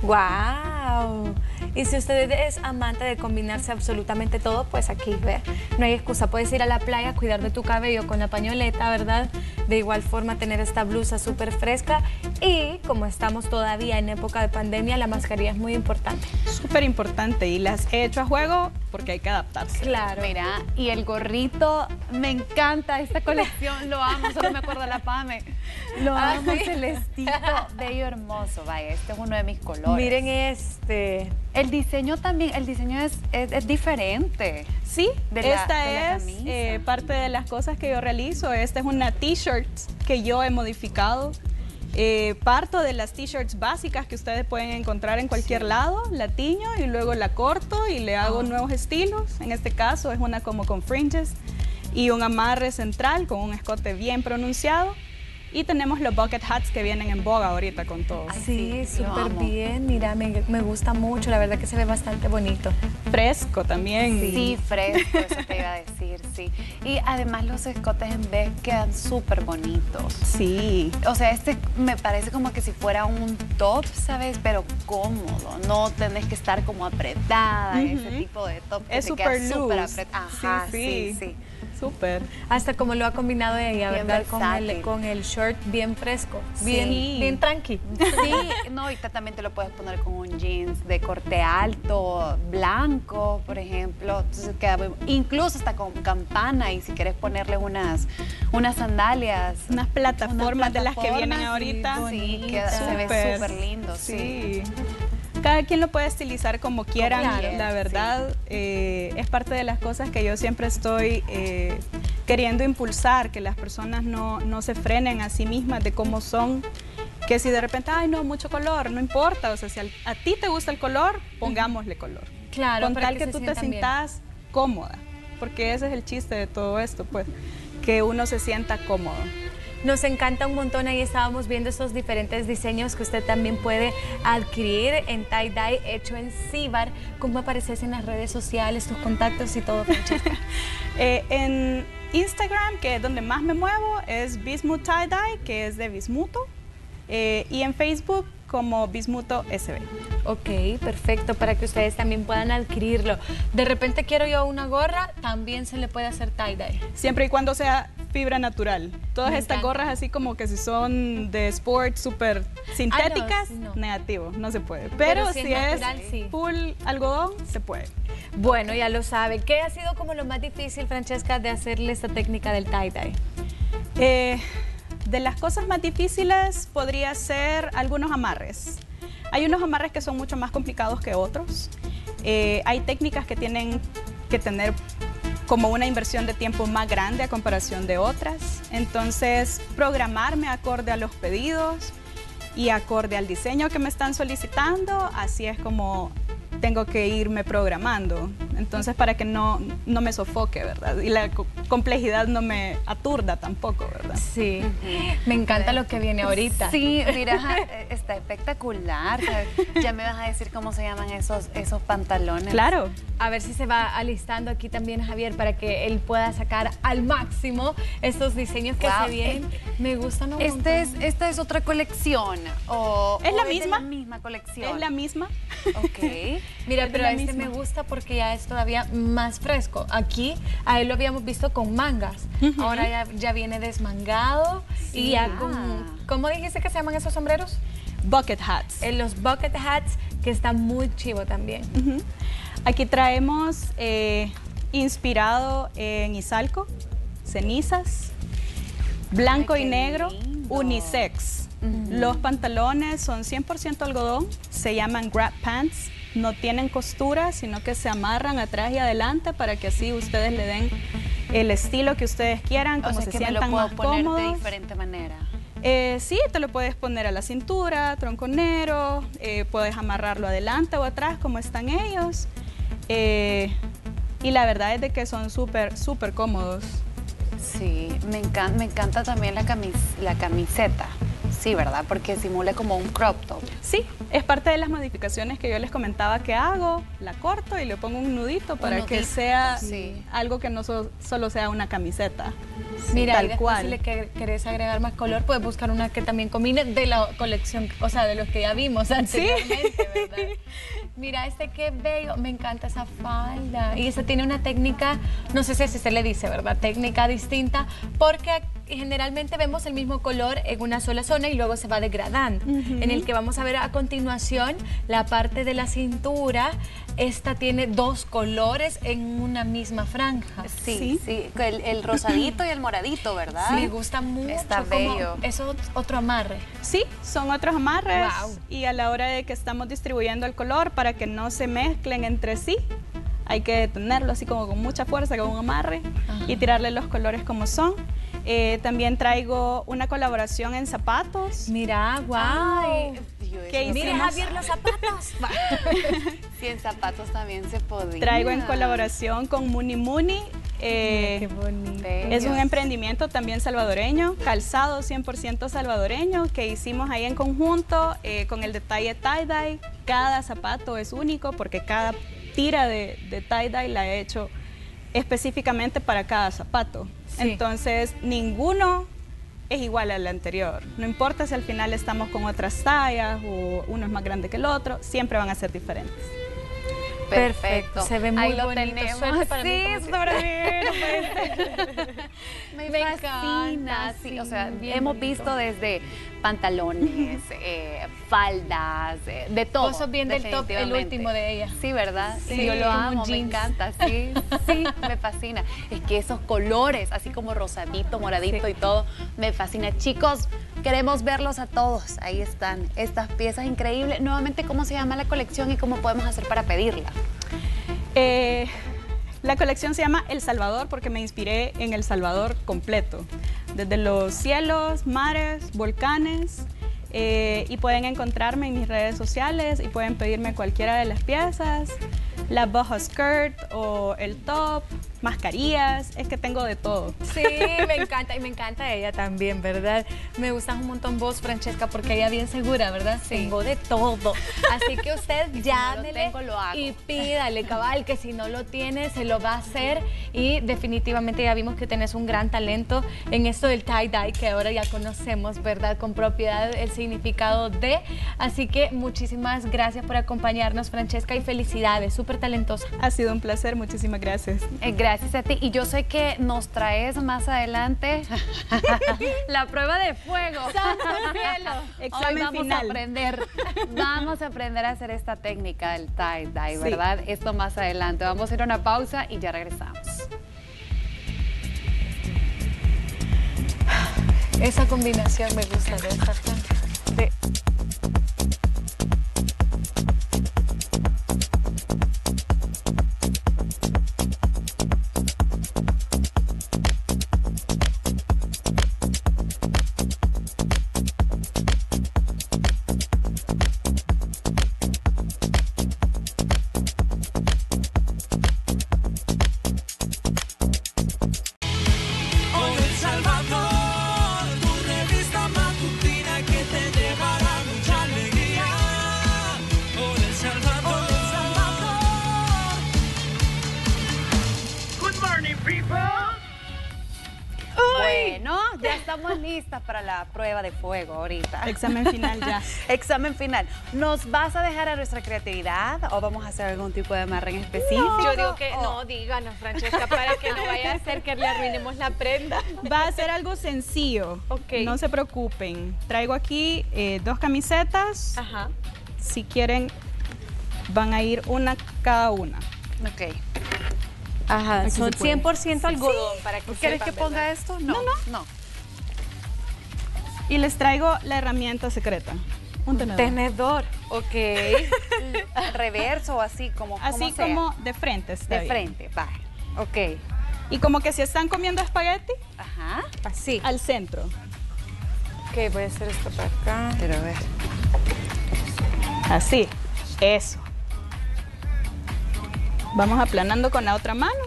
¡Wow! Y si usted es amante de combinarse absolutamente todo, pues aquí, ve, no hay excusa. Puedes ir a la playa, cuidar de tu cabello con la pañoleta, ¿verdad? De igual forma tener esta blusa súper fresca. Y como estamos todavía en época de pandemia, la mascarilla es muy importante. Súper importante y las he hecho a juego porque hay que adaptarse. Claro. Mira, y el gorrito, me encanta esta colección, lo amo, solo me acuerdo de la Pame. Lo Ah, amo, ¿sí? celestito, bello, hermoso, vaya, este es uno de mis colores. Miren este. El diseño también, el diseño es, es, es diferente. Sí, De la- esta de la es camisa. eh, parte de las cosas que yo realizo. Esta es una t-shirt que yo he modificado. Eh, parto de las t-shirts básicas que ustedes pueden encontrar en cualquier lado, la tiño y luego la corto y le hago nuevos estilos. En este caso es una como con fringes y un amarre central con un escote bien pronunciado. Y tenemos los bucket hats que vienen en boga ahorita con todo. Ay, Sí, sí, lo súper amo. bien. Mira, me, me gusta mucho. La verdad que se ve bastante bonito. Fresco también. Sí, fresco, eso te iba a decir, sí. Y además los escotes en vez quedan súper bonitos. Sí. O sea, este me parece como que si fuera un top, ¿sabes? Pero cómodo. No tenés que estar como apretada, ese Ujú. tipo de top que Es te queda súper súper loose. apretada. Ajá, sí, sí. sí. Súper. Hasta como lo ha combinado ella, Bien ¿verdad? Con el, versátil. con el short bien fresco, bien, Sí. bien tranqui. Sí, no, y también te lo puedes poner con un jeans de corte alto, blanco, por ejemplo. Entonces queda muy- incluso hasta con campana y si quieres ponerle unas, unas sandalias. Unas plataformas unas de las que vienen plataformas, ahorita. Sí, queda- se ve Súper. súper lindo, sí. Sí. Cada quien lo puede estilizar como quieran, quiera, la sí. verdad eh, es parte de las cosas que yo siempre estoy eh, queriendo impulsar, que las personas no, no se frenen a sí mismas de cómo son, que si de repente, ay no, mucho color, no importa, o sea, si al- a ti te gusta el color, pongámosle color. Claro, Con para tal que que se tú te sientan bien. sientas cómoda, porque ese es el chiste de todo esto, pues, que uno se sienta cómodo. Nos encanta un montón, ahí estábamos viendo esos diferentes diseños que usted también puede adquirir en tie-dye hecho en Cibar. ¿Cómo apareces en las redes sociales, tus contactos y todo, Francesca? Eh, en Instagram, que es donde más me muevo, es Bismuth Tie Dye, que es de Bismuto. Eh, y en Facebook como Bismuto S B. Ok, perfecto, para que ustedes también puedan adquirirlo. De repente quiero yo una gorra, también se le puede hacer tie-dye. Siempre y cuando sea fibra natural. Todas Me estas encanta. gorras así como que si son de sport súper sintéticas, sí, no. negativo, no se puede. Pero, Pero si si, es es, natural, sí. full algodón, se puede. Bueno, ya lo sabe. ¿Qué ha sido como lo más difícil, Francesca, de hacerle esta técnica del tie-dye? Eh, de las cosas más difíciles podría ser algunos amarres. Hay unos amarres que son mucho más complicados que otros. Eh, hay técnicas que tienen que tener como una inversión de tiempo más grande a comparación de otras. Entonces, programarme acorde a los pedidos y acorde al diseño que me están solicitando, así es como tengo que irme programando. Entonces, para que no, no me sofoque, ¿verdad? Y la co- complejidad no me aturda tampoco, ¿verdad? Sí, me encanta lo que viene ahorita. Sí, mira, eh, está espectacular. ¿Sabes? Ya me vas a decir cómo se llaman esos, esos pantalones. Claro. A ver si se va alistando aquí también Javier para que él pueda sacar al máximo estos diseños que Wow. se vienen. Me gustan un Este es, montón. ¿Esta es otra colección? ¿O, ¿Es o la de misma? la misma colección? Es la misma. Ok. Mira, es de pero la este misma. me gusta porque ya es todavía más fresco. Aquí a él lo habíamos visto con mangas. Ujú. Ahora ya, ya viene desmangado Y ya Ah. con, ¿cómo dijiste que se llaman esos sombreros? Bucket hats. En los bucket hats, que están muy chivo también. Ujú. Aquí traemos eh, inspirado en Izalco, cenizas, blanco Ay, y qué negro, lindo. unisex. Los pantalones son cien por ciento algodón, se llaman grab pants, no tienen costura, sino que se amarran atrás y adelante para que así ustedes le den el estilo que ustedes quieran, O como sea se que me lo sientan puedo más poner de cómodos. diferente manera. Eh, sí, te lo puedes poner a la cintura, tronconero, eh, puedes amarrarlo adelante o atrás como están ellos. Eh, y la verdad es de que son súper, súper cómodos. Sí, me encanta, me encanta también la, camis, la camiseta. Sí, ¿verdad? Porque simula como un crop top. Sí, es parte de las modificaciones que yo les comentaba que hago. La corto y le pongo un nudito para que nudito, sea sí. algo que no so- solo sea una camiseta. Mira, tal y después cual. si le que- querés agregar más color, puedes buscar una que también combine de la colección, o sea, de los que ya vimos anteriormente, ¿verdad? Mira, este qué bello, me encanta esa falda. Y esta tiene una técnica, no sé si así se le dice, ¿verdad? Técnica distinta, porque generalmente vemos el mismo color en una sola zona y luego se va degradando. En el que vamos a ver a continuación la parte de la cintura. Esta tiene dos colores en una misma franja. Sí, Sí. sí, el, el rosadito y el moradito, ¿verdad? Me gusta mucho. Está como- bello. Eso es otro amarre. Sí, son otros amarres Wow. y a la hora de que estamos distribuyendo el color para que no se mezclen entre sí, hay que tenerlo así como con mucha fuerza, con un amarre y tirarle los colores como son. Eh, también traigo una colaboración en zapatos. Mira, wow. Ay, Dios, ¿Qué eso Mire, hicimos? Javier, los zapatos. sí, en zapatos también se podía. Traigo en colaboración con Muni Muni. eh, Qué bonito. Es un Bellos. emprendimiento también salvadoreño, calzado cien por ciento salvadoreño, que hicimos ahí en conjunto eh, con el detalle tie-dye. Cada zapato es único porque cada tira de, de tie-dye la he hecho específicamente para cada zapato. Sí. Entonces, ninguno es igual al anterior. No importa si al final estamos con otras tallas o uno es más grande que el otro, siempre van a ser diferentes. Perfecto. Se ve muy Ahí lo bonito. tenemos. Suerte para mí, sí, como siempre. para mí, no puede ser. Me, Me fascina, encanta, sí. sí, O sea, bien hemos bonito. visto desde pantalones, eh, faldas, eh, de todo. Vos sos bien del top, el definitivamente. último de ella. Sí, ¿verdad? Sí, yo lo como amo, me jeans. encanta, sí, sí, me fascina. Es que esos colores, así como rosadito, moradito y todo, me fascina. Chicos, queremos verlos a todos. Ahí están estas piezas increíbles. Nuevamente, ¿cómo se llama la colección y cómo podemos hacer para pedirla? Eh, la colección se llama El Salvador porque me inspiré en El Salvador completo, desde los cielos, mares, volcanes, eh, y pueden encontrarme en mis redes sociales y pueden pedirme cualquiera de las piezas, la boho skirt o el top, mascarillas, es que tengo de todo. Sí, me encanta y me encanta ella también, ¿verdad? Me gustas un montón vos, Francesca, porque ella bien segura, ¿verdad? Sí. Tengo de todo. Así que usted no lo llámele tengo, lo hago. y pídale, cabal, que si no lo tiene, se lo va a hacer. Y definitivamente ya vimos que tenés un gran talento en esto del tie-dye, que ahora ya conocemos, ¿verdad? Con propiedad el significado de. Así que muchísimas gracias por acompañarnos, Francesca, y felicidades, súper talentosa. Ha sido un placer, muchísimas gracias. Eh, Gracias a ti. Y yo sé que nos traes más adelante la prueba de fuego. Hoy Examen vamos final. a aprender, vamos a aprender a hacer esta técnica del tie-dye, Sí. ¿verdad? Esto más adelante. Vamos a ir a una pausa y ya regresamos. Esa combinación me gusta de esta franja. Hoy El Salvador, tu revista matutina que te llevará estamos listas para la prueba de fuego ahorita. Examen final ya. Examen final. ¿Nos vas a dejar a nuestra creatividad o vamos a hacer algún tipo de amarre en específico? Yo digo que ¿O- no, díganos, Francesca, para que no vaya a ser que le arruinemos la prenda. Va a ser algo sencillo. Ok. No se preocupen. Traigo aquí eh, dos camisetas. Ajá. Si quieren, van a ir una cada una. Ok. Ajá, Aquí son se puede. cien por ciento algodón para que ¿Quieres sepan, que ponga ¿verdad? esto? No, no. No. Y les traigo la herramienta secreta. Un tenedor. Tenedor, ok. Reverso o así, como Así sea. como de frente está de bien. frente. Va. Ok. Y como que si están comiendo espagueti, Ajá. Así. al centro. Ok, voy a hacer esto para acá. Quiero ver. Así. Eso. Vamos aplanando con la otra mano.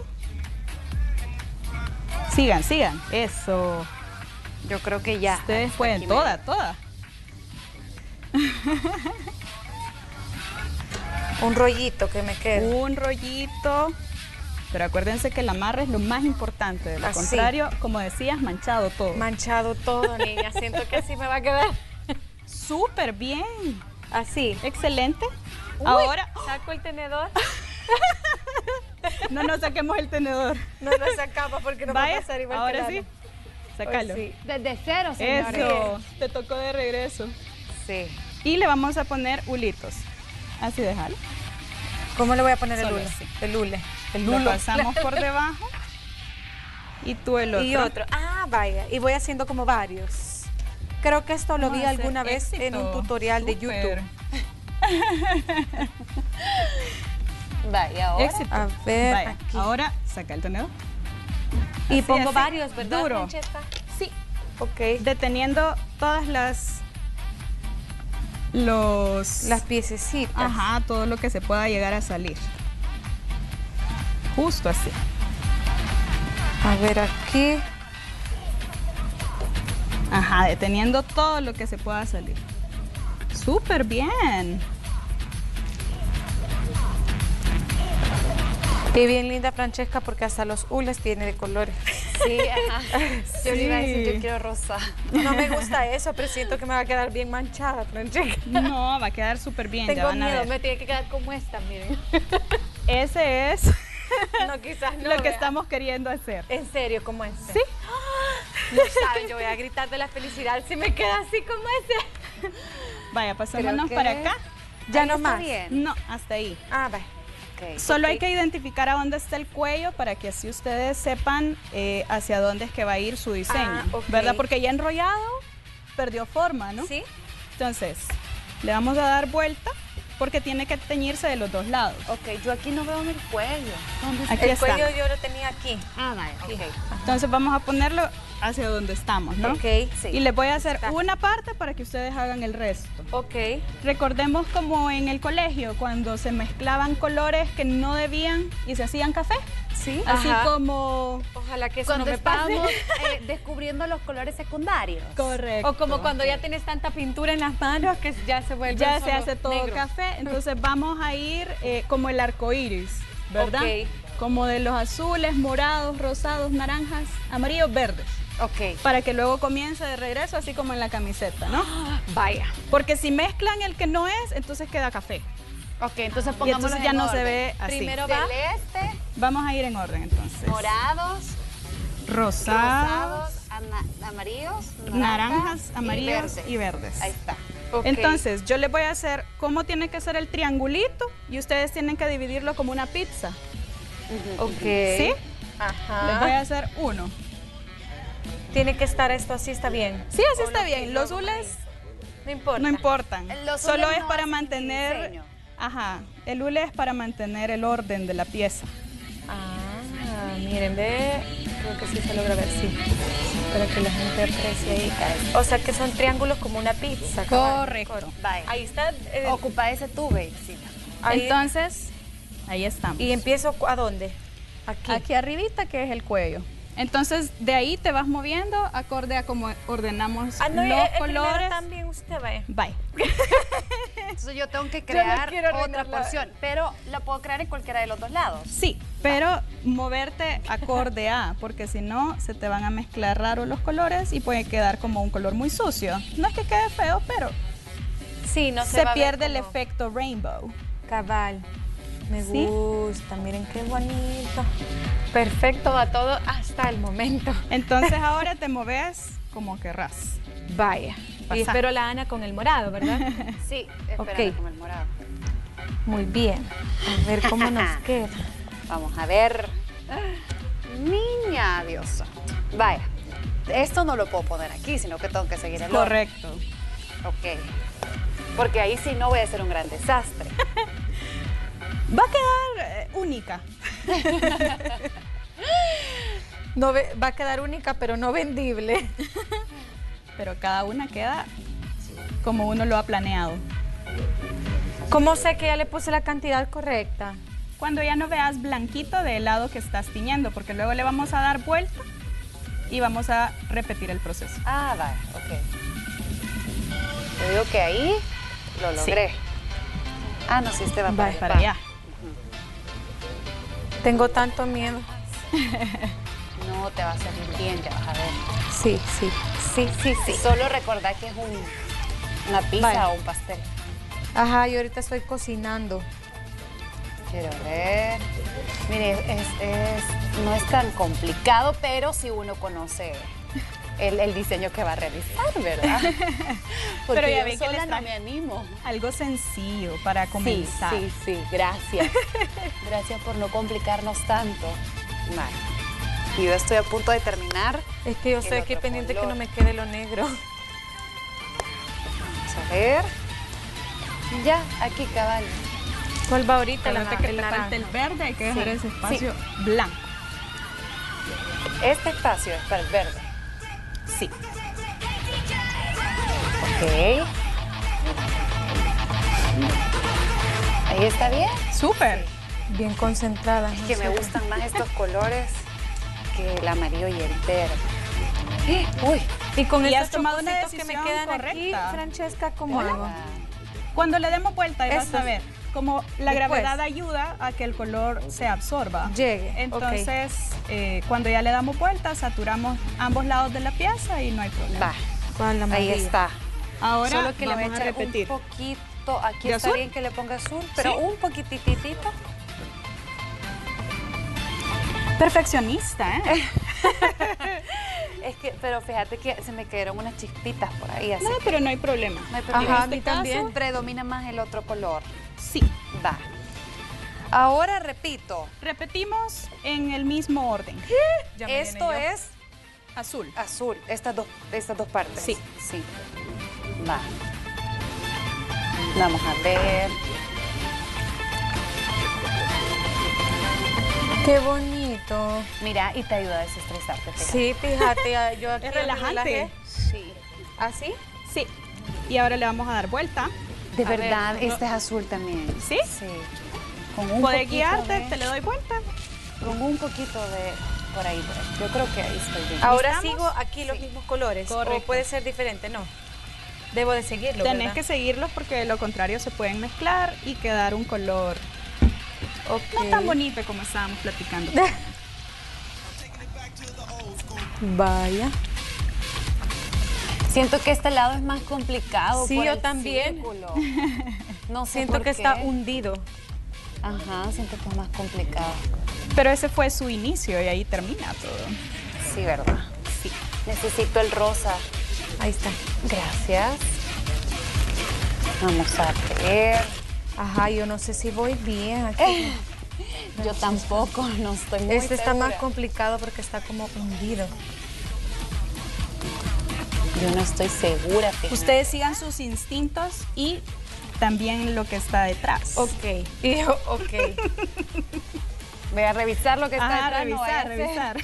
Sigan, sigan. Eso. Yo creo que ya. Ustedes Hasta pueden, aquí toda, toda. me- Un rollito que me quede. Un rollito. Pero acuérdense que el amarre es lo más importante. De lo Así. contrario, como decías, manchado todo. Manchado todo, niña. Siento que así me va a quedar. Súper bien. Así. Excelente. Uy, Ahora, saco el tenedor. no nos saquemos el tenedor. No lo sacamos porque no va Vaya, a pasar igual ahora que sí. Sácalo. Sí. Desde cero, señores. Eso. Te tocó de regreso. Sí. Y le vamos a poner hulitos. Así déjalo. ¿Cómo le voy a poner el Solo hule? así. El hule. El Lo lulo. pasamos por debajo. Y tú el otro. Y otro. Ah, vaya. Y voy haciendo como varios. Creo que esto lo Vamos vi a hacer alguna vez en un éxito. tutorial de Súper. YouTube. Vaya, ahora. Éxito. A ver, Vaya, aquí. Ahora saca el tenedor. Y así, pongo así. varios, ¿verdad, Duro. Francesca? Sí. Ok. Deteniendo todas las. Los. Las piececitas. Ajá, todo lo que se pueda llegar a salir. Justo así. A ver, aquí. Ajá, deteniendo todo lo que se pueda salir. Súper bien. Y bien linda, Francesca, porque hasta los hules tiene de colores. Sí, ajá. Yo le iba a decir, Sí. yo quiero rosa. No me gusta eso, pero siento que me va a quedar bien manchada, Francesca. No, va a quedar súper bien. ya Tengo van a miedo, ver. me tiene que quedar como esta, miren. Ese es No, quizás no. lo que vea. estamos queriendo hacer. En serio, como este. Sí. No saben, yo voy a gritar de la felicidad si me queda así como ese. Vaya, pasémonos que- para acá. Ya Ahí no está más. bien. No, hasta ahí. Ah, va. Ok. Solo Ok. hay que identificar a dónde está el cuello para que así ustedes sepan eh, hacia dónde es que va a ir su diseño, Ah, ok. ¿verdad? Porque ya enrollado perdió forma, ¿no? ¿Sí? Entonces, le vamos a dar vuelta porque tiene que teñirse de los dos lados. Ok, yo aquí no veo el cuello. ¿Dónde está? Aquí El está. cuello yo lo tenía aquí. Ah, vale, ok. Entonces vamos a ponerlo hacia donde estamos, ¿no? Ok, sí. Y les voy a hacer Está. una parte para que ustedes hagan el resto. Ok. Recordemos como en el colegio, cuando se mezclaban colores que no debían y se hacían café. Sí. Así Ajá. como... Ojalá que eso Cuando no me pase. estábamos eh, descubriendo los colores secundarios. Correcto. O como cuando ya tienes tanta pintura en las manos que ya se vuelve ya se solo hace todo negro. café, entonces vamos a ir eh, como el arco iris, ¿verdad? Ok. Como de los azules, morados, rosados, naranjas, amarillos, verdes, Ok. para que luego comience de regreso así como en la camiseta, ¿no? Vaya. Porque si mezclan el que no es, entonces queda café. Ok, entonces Y pongámoslos entonces ya en no se orden. ve así. Primero va Celeste, Vamos a ir en orden entonces. morados, Rosados, rosados, ana- amarillos, naranjas, amarillos verdes. y verdes. Ahí está. Ok. Entonces, yo les voy a hacer cómo tiene que ser el triangulito y ustedes tienen que dividirlo como una pizza. Ok. ¿Sí? Ajá. Les voy a hacer uno. Tiene que estar esto así, está bien. Sí, así O está lo bien. que Los yo- hules No importa. no importan. Los Solo hules es no para hacen mantener. diseño. Ajá. El hule es para mantener el orden de la pieza. Ah, miren, ve. Creo que sí se logra ver, sí. Para que la gente aprecie ahí. O sea que son triángulos como una pizza. cabal. Correcto. Vaya. Ahí está. eh, Ocupa ese tu babesita. ahí. Entonces, ahí estamos. ¿Y empiezo a dónde? Aquí. Aquí arribita, que es el cuello. Entonces, de ahí te vas moviendo acorde a cómo ordenamos Ah, no, los el, el primero colores. también usted ve. Bye. Entonces yo tengo que no crear quiero otra arruinarla. porción, pero la puedo crear en cualquiera de los dos lados. Sí, pero moverte acorde a, porque si no se te van a mezclar raro los colores y puede quedar como un color muy sucio. No es que quede feo, pero Sí, no se, se va a ver pierde el como efecto rainbow. cabal. Me ¿Sí? gusta, miren qué bonito. Perfecto, va todo hasta el momento. Entonces ahora te moves como querrás. Vaya. Pasa. Y espero la Ana con el morado, ¿verdad? Sí, espera Ok. con el morado. Muy bien. A ver cómo nos queda. Vamos a ver. Niña, Dios santo. Vaya, esto no lo puedo poner aquí, sino que tengo que seguir el orden. Correcto. Ok. Porque ahí sí no voy a hacer un gran desastre. Va a quedar eh, única. No ve- va a quedar única, pero no vendible. Pero cada una queda como uno lo ha planeado. ¿Cómo sé que ya le puse la cantidad correcta? Cuando ya no veas blanquito del lado que estás tiñendo, porque luego le vamos a dar vuelta y vamos a repetir el proceso. Ah, vale, ok. Yo digo que ahí lo Sí. logré. Ah, no, sí, este va para, Va para allá. Tengo tanto miedo. No, te va a salir bien, ya vas a ver. Sí, sí, sí, sí, sí. Solo recordá que es un, una pizza Vaya. o un pastel. Ajá, yo ahorita estoy cocinando. Quiero ver. Mire, es, es- no es tan complicado, pero si uno conoce el, el diseño que va a realizar, ¿verdad? Porque Pero ya yo ven que sola les no traje me animo. Algo sencillo para comenzar. Sí, sí, sí, gracias. Gracias por no complicarnos tanto. Vale. Y yo estoy a punto de terminar. Es que yo El estoy aquí otro pendiente que color. no me quede lo negro. Vamos a ver. Ya, aquí cabal. ¿Cuál va ahorita? La, Acuérdate que el te naranja. falta el verde, hay que dejar Sí, ese espacio blanco. Este espacio es para el verde. Sí. Ok. Ahí está bien. Súper. Bien concentrada. Es no que sé. me gustan más estos colores que el amarillo y el verde. ¡Eh! Uy, Y con Y has estos tomado una chocositos que me decisión quedan correcta. aquí, Francesca, ¿cómo hola. hago? Cuando le demos vuelta y vas Eso a es. ver, como la Después. gravedad ayuda a que el color se absorba. Llegue, ok. Entonces, eh, cuando ya le damos vuelta, saturamos ambos lados de la pieza y no hay problema. Va, ¿Cuál, la ahí amarilla? está. Ahora Solo que le voy a vamos a echar repetir. un poquito. Aquí ¿De está azul? bien que le ponga azul, pero Sí. un poquititito. Perfeccionista, ¿eh? Es que, pero fíjate que se me quedaron unas chispitas por ahí, así No, que pero no hay problema. no hay problema. Ajá, a En mí este caso, también. predomina más el otro color. Sí. Va. Ahora repito, Repetimos en el mismo orden. Ya me esto llené yo. es azul. azul, estas dos, estas dos partes. Sí. Sí. Va. Vamos a ver. Qué bonito. Mira, y te ayuda a desestresarte. fíjate. Sí, fíjate, ya- yo aquí Es me relajante. relajé. Sí. ¿Así? Sí. Y ahora le vamos a dar vuelta. De A verdad, ver, este es azul también. ¿Sí? Sí. Con un Puede poquito guiarte, de- te le doy vuelta. Con un poquito de por ahí. por ahí. Yo creo que ahí estoy bien. Ahora ¿Estamos? sigo aquí los mismos colores. Correcto. O puede ser diferente, no. Debo de seguirlo, Tenés ¿verdad? que seguirlos porque de lo contrario se pueden mezclar y quedar un color Ok. no tan bonito como estábamos platicando. Vaya. Siento que este lado es más complicado. Sí, por yo el también. círculo. No sé Siento por que qué. está hundido. Ajá, siento que es más complicado. Pero ese fue su inicio y ahí termina todo. Sí, ¿verdad? Sí. Necesito el rosa. Ahí está. Gracias. Vamos a ver. Ajá, yo no sé si voy bien aquí. Yo tampoco, no estoy muy Este está más segura. complicado porque está como hundido. Yo no estoy segura. fíjate. Ustedes sigan sus instintos y también lo que está detrás. Ok. Y yo, ok. Voy a revisar lo que está Ah, detrás. no vaya revisar, a ser- revisar.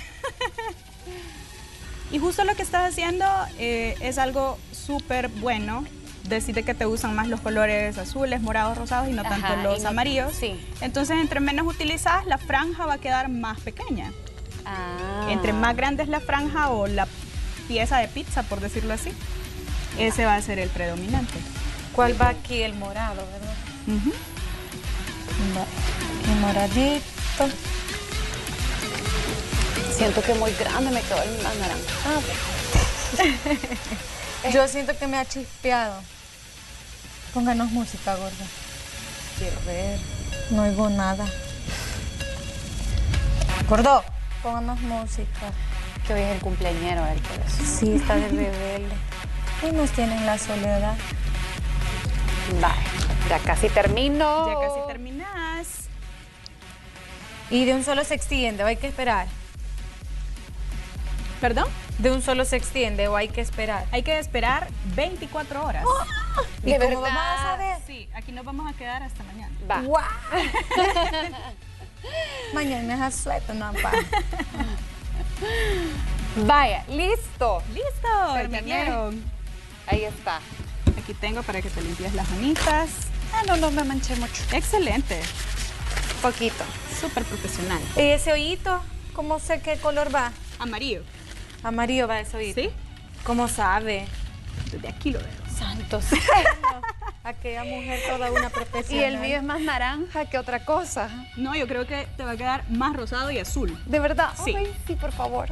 Y justo lo que estás haciendo eh, es algo súper bueno. Decirte que te gustan más los colores azules, morados, rosados y no tanto Ajá, los y no- amarillos. sí. Entonces, entre menos utilizas, la franja va a quedar más pequeña. Ah. Entre más grande es la franja o la pieza de pizza, por decirlo así, ese va a ser el predominante. ¿Cuál va aquí? El morado, ¿verdad? Ujú. Va, el moradito. Siento que muy grande me quedó el naranja. Yo siento que me ha chispeado. Pónganos música, gorda. Quiero ver. No oigo nada. Gordo, pónganos música. Que hoy es el cumpleañero, él por eso. Sí, está de rebelde. Y nos tienen la soledad. Vale, ya casi termino. Ya casi terminas. Y de un solo se extiende o hay que esperar. ¿Perdón? De un solo se extiende o hay que esperar. Hay que esperar veinticuatro horas. ¿Y ¿De cómo verdad? vamos a ver? Sí, aquí nos vamos a quedar hasta mañana. Va. ¡Guau! Mañana es asueto, no pa. Vaya, listo. ¡Listo! Terminé. Terminaron. Ahí está. Aquí tengo para que te limpies las manitas. Ah, no, no me manché mucho. Excelente. Poquito. Súper profesional. ¿Y ese hoyito? ¿Cómo sé qué color va? Amarillo. Amarillo va ese hoyito. ¿Sí? ¿Cómo sabe? Desde aquí lo veo. Santos. Aquella mujer toda una Y profesional. el mío es más naranja que otra cosa. No, yo creo que te va a quedar más rosado y azul. ¿De verdad? Sí. Ay, sí, por favor.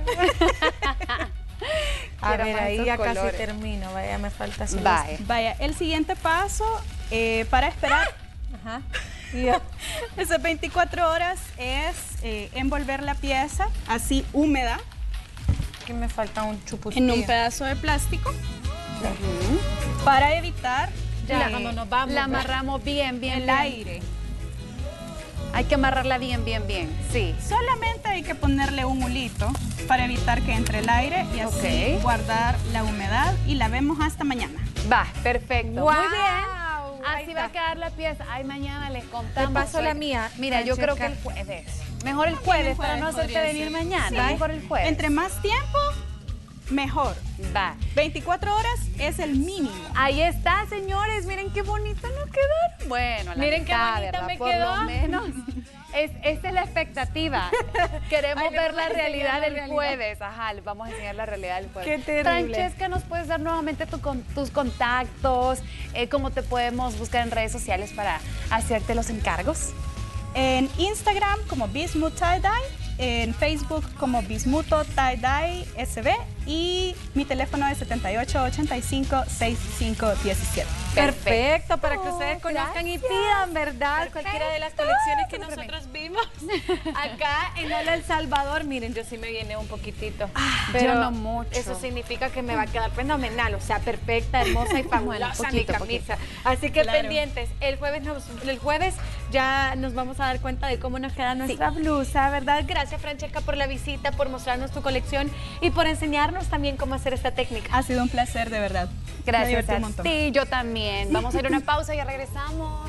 A Quiero ver, más ahí esos ya casi colores. termino. Vaya, me falta solo Vaya. Vaya, el siguiente paso eh, para esperar esto. Ajá. Y yo, esas veinticuatro horas es eh, envolver la pieza así húmeda que me falta un chupucillo. en un pedazo de plástico para evitar Ya, la- cuando nos vamos. La ¿verdad? amarramos bien, bien, el bien. aire. Hay que amarrarla bien, bien, bien. Sí. Solamente hay que ponerle un hulito para evitar que entre el aire y así Ok. guardar la humedad y la vemos hasta mañana. Va, perfecto. ¡Guau! Muy bien. Ahí Así va a está. quedar la pieza. Ay, mañana les contamos. Te paso la Oiga, mía, Mira, yo creo que el Francesca. jueves. Mejor el jueves para no hacerte podría venir ser. mañana. Sí. Mejor el jueves. Entre más tiempo, mejor. Va. veinticuatro horas es el mínimo. Ahí está, señores. Miren qué bonito nos quedó. Bueno, la Miren qué mitad, bonita ¿verdad? me Por quedó. lo menos. Es, esta es la expectativa. Queremos Ay, le ver vamos la a enseñar realidad la del realidad. jueves. Ajá, les vamos a enseñar la realidad del jueves. Qué terrible. Francesca, ¿nos puedes dar nuevamente tu con- tus contactos? Eh, ¿Cómo te podemos buscar en redes sociales para hacerte los encargos? En Instagram como Bismuth Tie Dye, en Facebook como Bismuto Tie Dye S B y mi teléfono es setenta y ocho ochenta y cinco sesenta y cinco diecisiete. Perfecto, para que Oh, ustedes conozcan y gracias. pidan, ¿verdad? Perfecto. Cualquiera de las colecciones que Súper nosotros vimos acá en Hola El Salvador. Miren, yo sí me viene un poquitito. yo no mucho. Eso significa que me va a quedar fenomenal, o sea, perfecta, hermosa y fabulosa mi poquito, camisa. Así que Claro. pendientes. El jueves, nos- el jueves ya nos vamos a dar cuenta de cómo nos queda nuestra blusa, ¿verdad? Gracias, Francesca, por la visita, por mostrarnos tu colección y por enseñarnos también cómo hacer esta técnica. Ha sido un placer, de verdad. Me Gracias divertí a un montón. ti, yo también. Vamos a ir a una pausa y ya regresamos.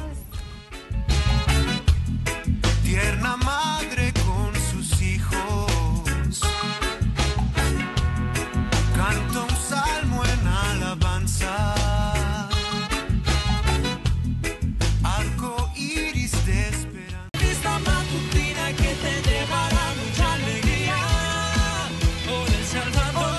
Tierna madre con sus hijos, canta un salmo en alabanza, arco iris de esperanza. Vista matutina que te llevará mucha alegría. Oh, El Salvador.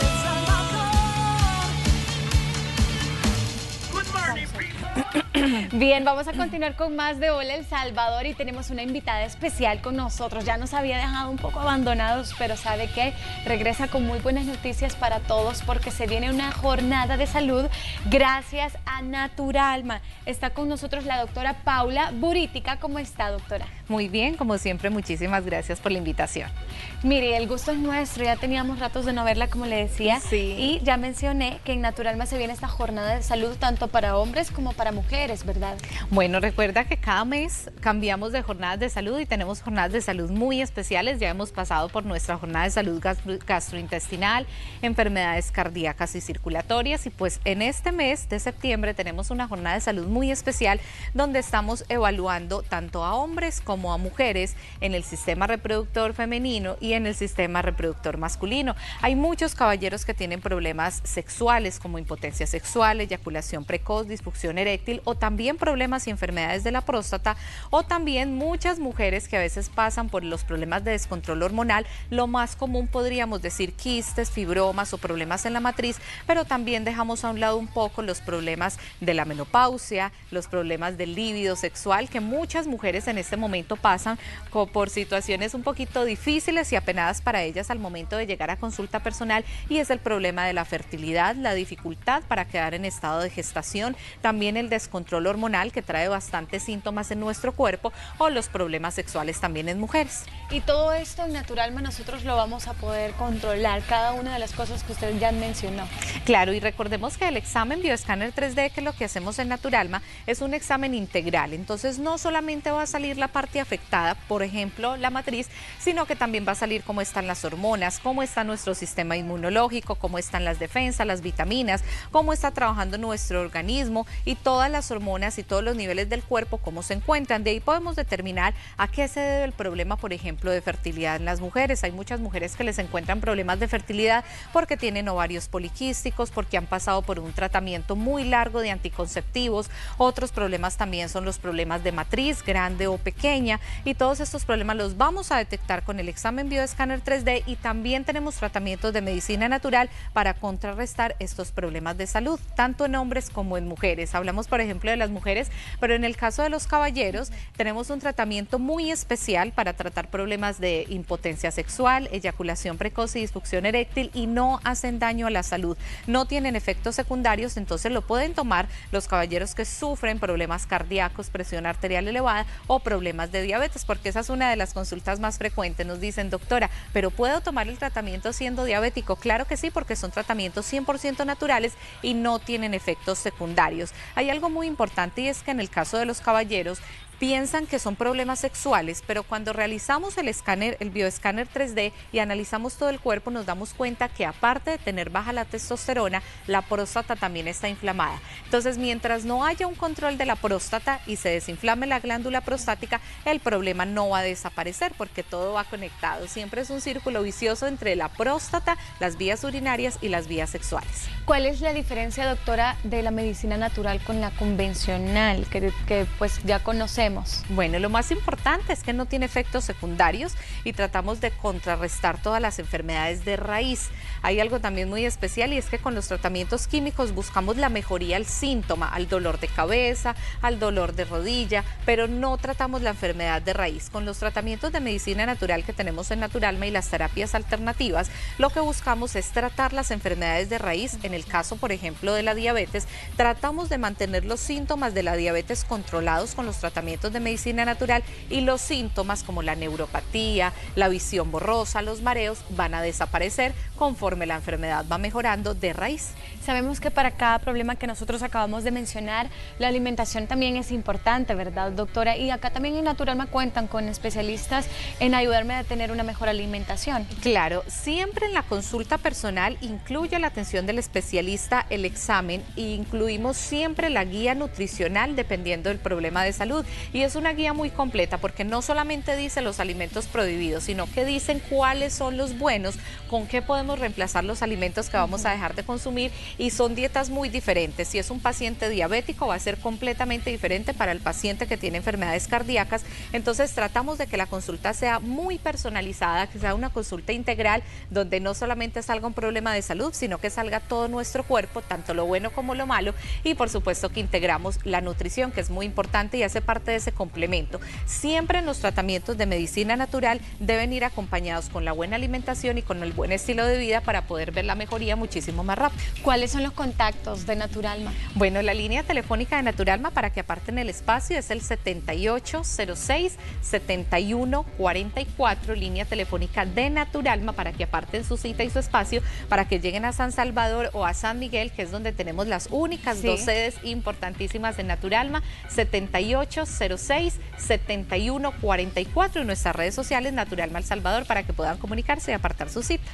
Good morning, people. Bien, vamos a continuar con más de Hola El Salvador y tenemos una invitada especial con nosotros. Ya nos había dejado un poco abandonados, pero ¿sabe qué? Regresa con muy buenas noticias para todos porque se viene una jornada de salud gracias a Naturalma. Está con nosotros la doctora Paula Burítica. ¿Cómo está, doctora? Muy bien, como siempre, muchísimas gracias por la invitación. Mire, el gusto es nuestro, ya teníamos ratos de no verla, como le decía, Sí. y ya mencioné que en Naturalma se viene esta jornada de salud tanto para hombres como para mujeres, ¿verdad? Bueno, recuerda que cada mes cambiamos de jornadas de salud y tenemos jornadas de salud muy especiales. Ya hemos pasado por nuestra jornada de salud gastro- gastrointestinal, enfermedades cardíacas y circulatorias y pues en este mes de septiembre tenemos una jornada de salud muy especial donde estamos evaluando tanto a hombres como a mujeres en el sistema reproductor femenino y en el sistema reproductor masculino. Hay muchos caballeros que tienen problemas sexuales como impotencia sexual, eyaculación precoz, disfunción eréctil o también problemas y enfermedades de la próstata, o también muchas mujeres que a veces pasan por los problemas de descontrol hormonal. Lo más común podríamos decir quistes, fibromas o problemas en la matriz, pero también dejamos a un lado un poco los problemas de la menopausia, los problemas del líbido sexual, que muchas mujeres en este momento pasan por situaciones un poquito difíciles y apenadas para ellas al momento de llegar a consulta personal, y es el problema de la fertilidad, la dificultad para quedar en estado de gestación, también el descontrol hormonal que trae bastantes síntomas en nuestro cuerpo, o los problemas sexuales también en mujeres. Y todo esto en Naturalma nosotros lo vamos a poder controlar, cada una de las cosas que usted ya mencionó. Claro, y recordemos que el examen bioescáner tres D, que lo que hacemos en Naturalma, es un examen integral. Entonces no solamente va a salir la parte afectada, por ejemplo la matriz, sino que también va a salir cómo están las hormonas, cómo está nuestro sistema inmunológico, cómo están las defensas, las vitaminas, cómo está trabajando nuestro organismo, y todas las hormonas y todos los niveles del cuerpo cómo se encuentran. De ahí podemos determinar a qué se debe el problema, por ejemplo, de fertilidad en las mujeres. Hay muchas mujeres que les encuentran problemas de fertilidad porque tienen ovarios poliquísticos, porque han pasado por un tratamiento muy largo de anticonceptivos. Otros problemas también son los problemas de matriz, grande o pequeña, y todos estos problemas los vamos a detectar con el examen bioescáner tres D, y también tenemos tratamientos de medicina natural para contrarrestar estos problemas de salud, tanto en hombres como en mujeres. Hablamos, por ejemplo, de las mujeres, pero en el caso de los caballeros tenemos un tratamiento muy especial para tratar problemas de impotencia sexual, eyaculación precoz y disfunción eréctil, y no hacen daño a la salud, no tienen efectos secundarios. Entonces lo pueden tomar los caballeros que sufren problemas cardíacos, presión arterial elevada o problemas de diabetes, porque esa es una de las consultas más frecuentes. Nos dicen: doctora, ¿pero puedo tomar el tratamiento siendo diabético? Claro que sí, porque son tratamientos cien por ciento naturales y no tienen efectos secundarios. Hay algo muy importante, y es que en el caso de los caballeros piensan que son problemas sexuales, pero cuando realizamos el escáner, el bioescáner tres D, y analizamos todo el cuerpo, nos damos cuenta que aparte de tener baja la testosterona, la próstata también está inflamada. Entonces, mientras no haya un control de la próstata y se desinflame la glándula prostática, el problema no va a desaparecer, porque todo va conectado. Siempre es un círculo vicioso entre la próstata, las vías urinarias y las vías sexuales. ¿Cuál es la diferencia, doctora, de la medicina natural con la convencional, que, que pues ya conocemos? Bueno, lo más importante es que no tiene efectos secundarios y tratamos de contrarrestar todas las enfermedades de raíz. Hay algo también muy especial, y es que con los tratamientos químicos buscamos la mejoría al síntoma, al dolor de cabeza, al dolor de rodilla, pero no tratamos la enfermedad de raíz. Con los tratamientos de medicina natural que tenemos en Naturalma y las terapias alternativas, lo que buscamos es tratar las enfermedades de raíz. En el caso, por ejemplo, de la diabetes, tratamos de mantener los síntomas de la diabetes controlados con los tratamientos de medicina natural, y los síntomas como la neuropatía, la visión borrosa, los mareos van a desaparecer conforme la enfermedad va mejorando de raíz. Sabemos que para cada problema que nosotros acabamos de mencionar, la alimentación también es importante, ¿verdad, doctora? Y acá también en Naturalma cuentan con especialistas en ayudarme a tener una mejor alimentación. Claro, siempre en la consulta personal incluye la atención del especialista el examen, e incluimos siempre la guía nutricional dependiendo del problema de salud. Y es una guía muy completa, porque no solamente dice los alimentos prohibidos, sino que dicen cuáles son los buenos, con qué podemos reemplazar los alimentos que vamos a dejar de consumir, y son dietas muy diferentes. Si es un paciente diabético, va a ser completamente diferente para el paciente que tiene enfermedades cardíacas. Entonces tratamos de que la consulta sea muy personalizada, que sea una consulta integral, donde no solamente salga un problema de salud, sino que salga todo nuestro cuerpo, tanto lo bueno como lo malo, y por supuesto que integramos la nutrición, que es muy importante y hace parte de ese complemento. Siempre en los tratamientos de medicina natural deben ir acompañados con la buena alimentación y con el buen estilo de vida para poder ver la mejoría muchísimo más rápido. ¿Cuáles son los contactos de Naturalma? Bueno, la línea telefónica de Naturalma para que aparten el espacio es el setenta y ocho cero seis, setenta y uno cuarenta y cuatro, línea telefónica de Naturalma para que aparten su cita y su espacio, para que lleguen a San Salvador o a San Miguel, que es donde tenemos las únicas sí. dos sedes importantísimas de Naturalma, setenta y ocho cero seis, setenta y uno cuarenta y cuatro, y nuestras redes sociales Naturalma El Salvador, para que puedan comunicarse y apartar su cita. Hagan su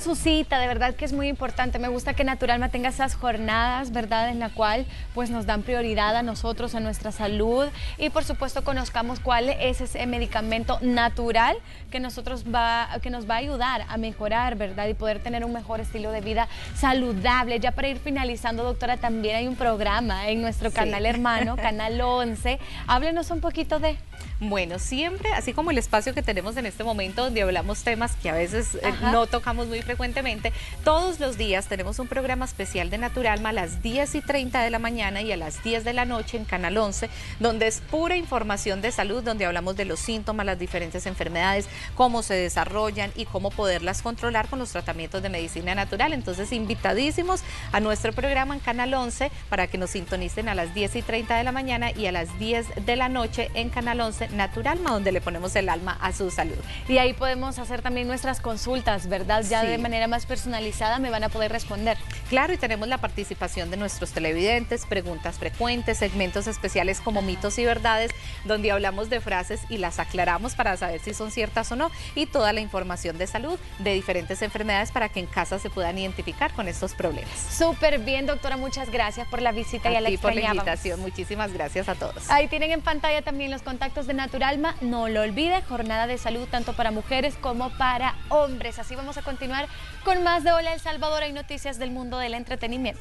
su cita, de verdad que es muy importante. Me gusta que Naturalma tenga esas jornadas, ¿verdad? En la cual pues nos dan prioridad a nosotros, a nuestra salud y por supuesto conozcamos cuál es ese medicamento natural que, nosotros va, que nos va a ayudar a mejorar, ¿verdad? Y poder tener un mejor estilo de vida saludable. Ya para ir finalizando, doctora, también hay un programa en nuestro Sí. canal hermano, Canal once. Háblenos un poquito de... Bueno, siempre, así como el espacio que tenemos en este momento donde hablamos temas que a veces eh, Ajá. no tocamos muy frecuentemente, todos los días tenemos un programa especial de Naturalma a las diez y treinta de la mañana y a las diez de la noche en Canal once, donde es pura información de salud, donde hablamos de los síntomas, las diferentes enfermedades, cómo se desarrollan y cómo poderlas controlar con los tratamientos de medicina natural. Entonces, invitadísimos a nuestro programa en Canal once para que nos sintonicen a las diez y treinta de la mañana y a las diez de la noche en Canal once Naturalma, donde le ponemos el alma a su salud. Y ahí podemos hacer también nuestras consultas, ¿verdad? Ya Sí. de manera más personalizada me van a poder responder. Claro, y tenemos la participación de nuestros televidentes, preguntas frecuentes, segmentos especiales como mitos y verdades, donde hablamos de frases y las aclaramos para saber si son ciertas o no, y toda la información de salud de diferentes enfermedades para que en casa se puedan identificar con estos problemas. Súper bien, doctora, muchas gracias por la visita, ya A la ti por la extrañábamos. invitación, muchísimas gracias a todos. Ahí tienen en pantalla también los contactos de Naturalma, no lo olvide, jornada de salud tanto para mujeres como para hombres. Así vamos a continuar con más de Hola El Salvador, hay noticias del mundo del entretenimiento.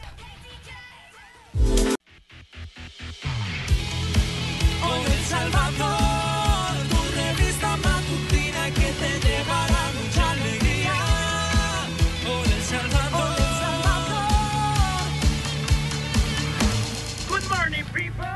Hola El Salvador, tu revista matutina que te llevará mucha alegría. Hola El Salvador. Good morning, people.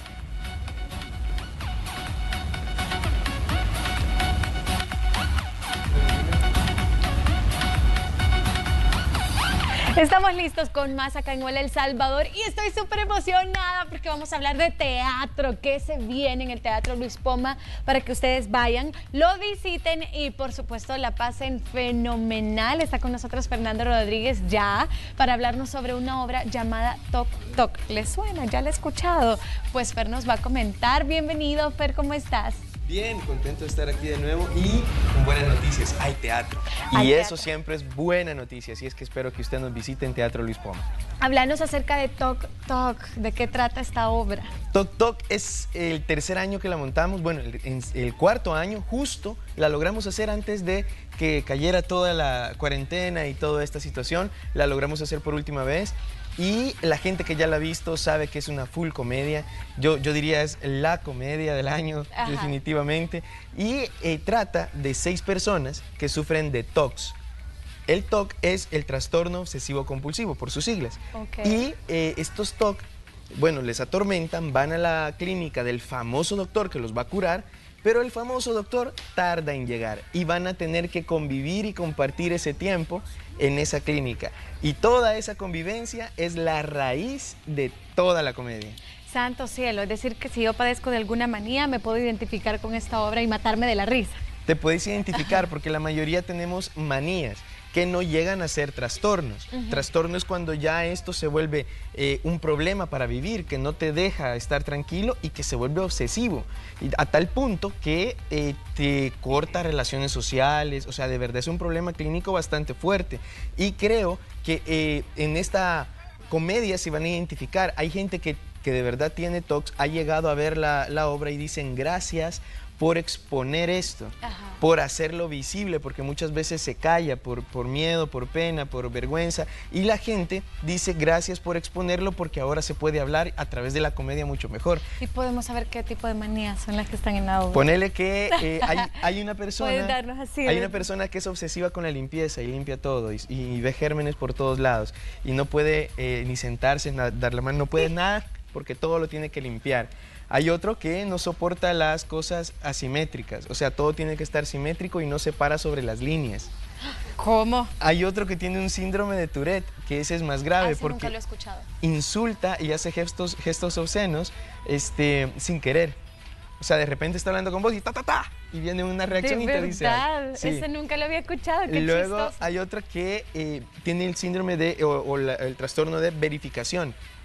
Estamos listos con más acá en Hola El Salvador y estoy súper emocionada porque vamos a hablar de teatro, que se viene en el Teatro Luis Poma para que ustedes vayan, lo visiten y por supuesto la pasen fenomenal. Está con nosotros Fernando Rodríguez ya para hablarnos sobre una obra llamada Toc Toc. ¿Les suena? ¿Ya la he escuchado? Pues Fer nos va a comentar. Bienvenido, Fer, ¿cómo estás? Bien, contento de estar aquí de nuevo y con buenas noticias, hay teatro. Y Hay eso teatro. siempre es buena noticia, así es que espero que usted nos visite en Teatro Luis Poma. Háblanos acerca de Toc Toc, ¿de qué trata esta obra? Toc Toc es el tercer año que la montamos, bueno, el, en- el cuarto año, justo la logramos hacer antes de que cayera toda la cuarentena y toda esta situación, la logramos hacer por última vez. Y la gente que ya la ha visto sabe que es una full comedia. Yo, yo diría es la comedia del año, Ajá. definitivamente. Y eh, trata de seis personas que sufren de T O C. El T O C es el trastorno obsesivo compulsivo, por sus siglas. Ok. Y eh, estos T O C, bueno, les atormentan, van a la clínica del famoso doctor que los va a curar, pero el famoso doctor tarda en llegar y van a tener que convivir y compartir ese tiempo en esa clínica. Y toda esa convivencia es la raíz de toda la comedia. Santo cielo, es decir que si yo padezco de alguna manía me puedo identificar con esta obra y matarme de la risa. Te puedes identificar porque la mayoría tenemos manías que no llegan a ser trastornos. Ujú. Trastorno es cuando ya esto se vuelve eh, un problema para vivir, que no te deja estar tranquilo y que se vuelve obsesivo. Y a tal punto que eh, te corta relaciones sociales, o sea, de verdad es un problema clínico bastante fuerte. Y creo que eh, en esta comedia se van a identificar. Hay gente que, que de verdad tiene T O C, ha llegado a ver la, la obra y dicen gracias por exponer esto, Ajá. por hacerlo visible, porque muchas veces se calla por, por miedo, por pena, por vergüenza, y la gente dice gracias por exponerlo porque ahora se puede hablar a través de la comedia mucho mejor. Y podemos saber qué tipo de manías son las que están en la obra. Ponele que eh, hay, hay una persona, Puedes darnos así, hay ¿verdad? una persona que es obsesiva con la limpieza y limpia todo y, y ve gérmenes por todos lados y no puede eh, ni sentarse, na- dar la mano, no puede nada porque todo lo tiene que limpiar. Hay otro que no soporta las cosas asimétricas, o sea, todo tiene que estar simétrico y no se para sobre las líneas. ¿Cómo? Hay otro que tiene un síndrome de Tourette, que ese es más grave Así nunca porque lo he escuchado. insulta y hace gestos, gestos obscenos este, sin querer. O sea, de repente está hablando con vos y ta, ta, ta, y viene una reacción De y te dice algo. verdad, Sí. ese nunca lo había escuchado, qué Luego chistoso. hay otra que eh, tiene el síndrome de, o, o la- el trastorno de verificación,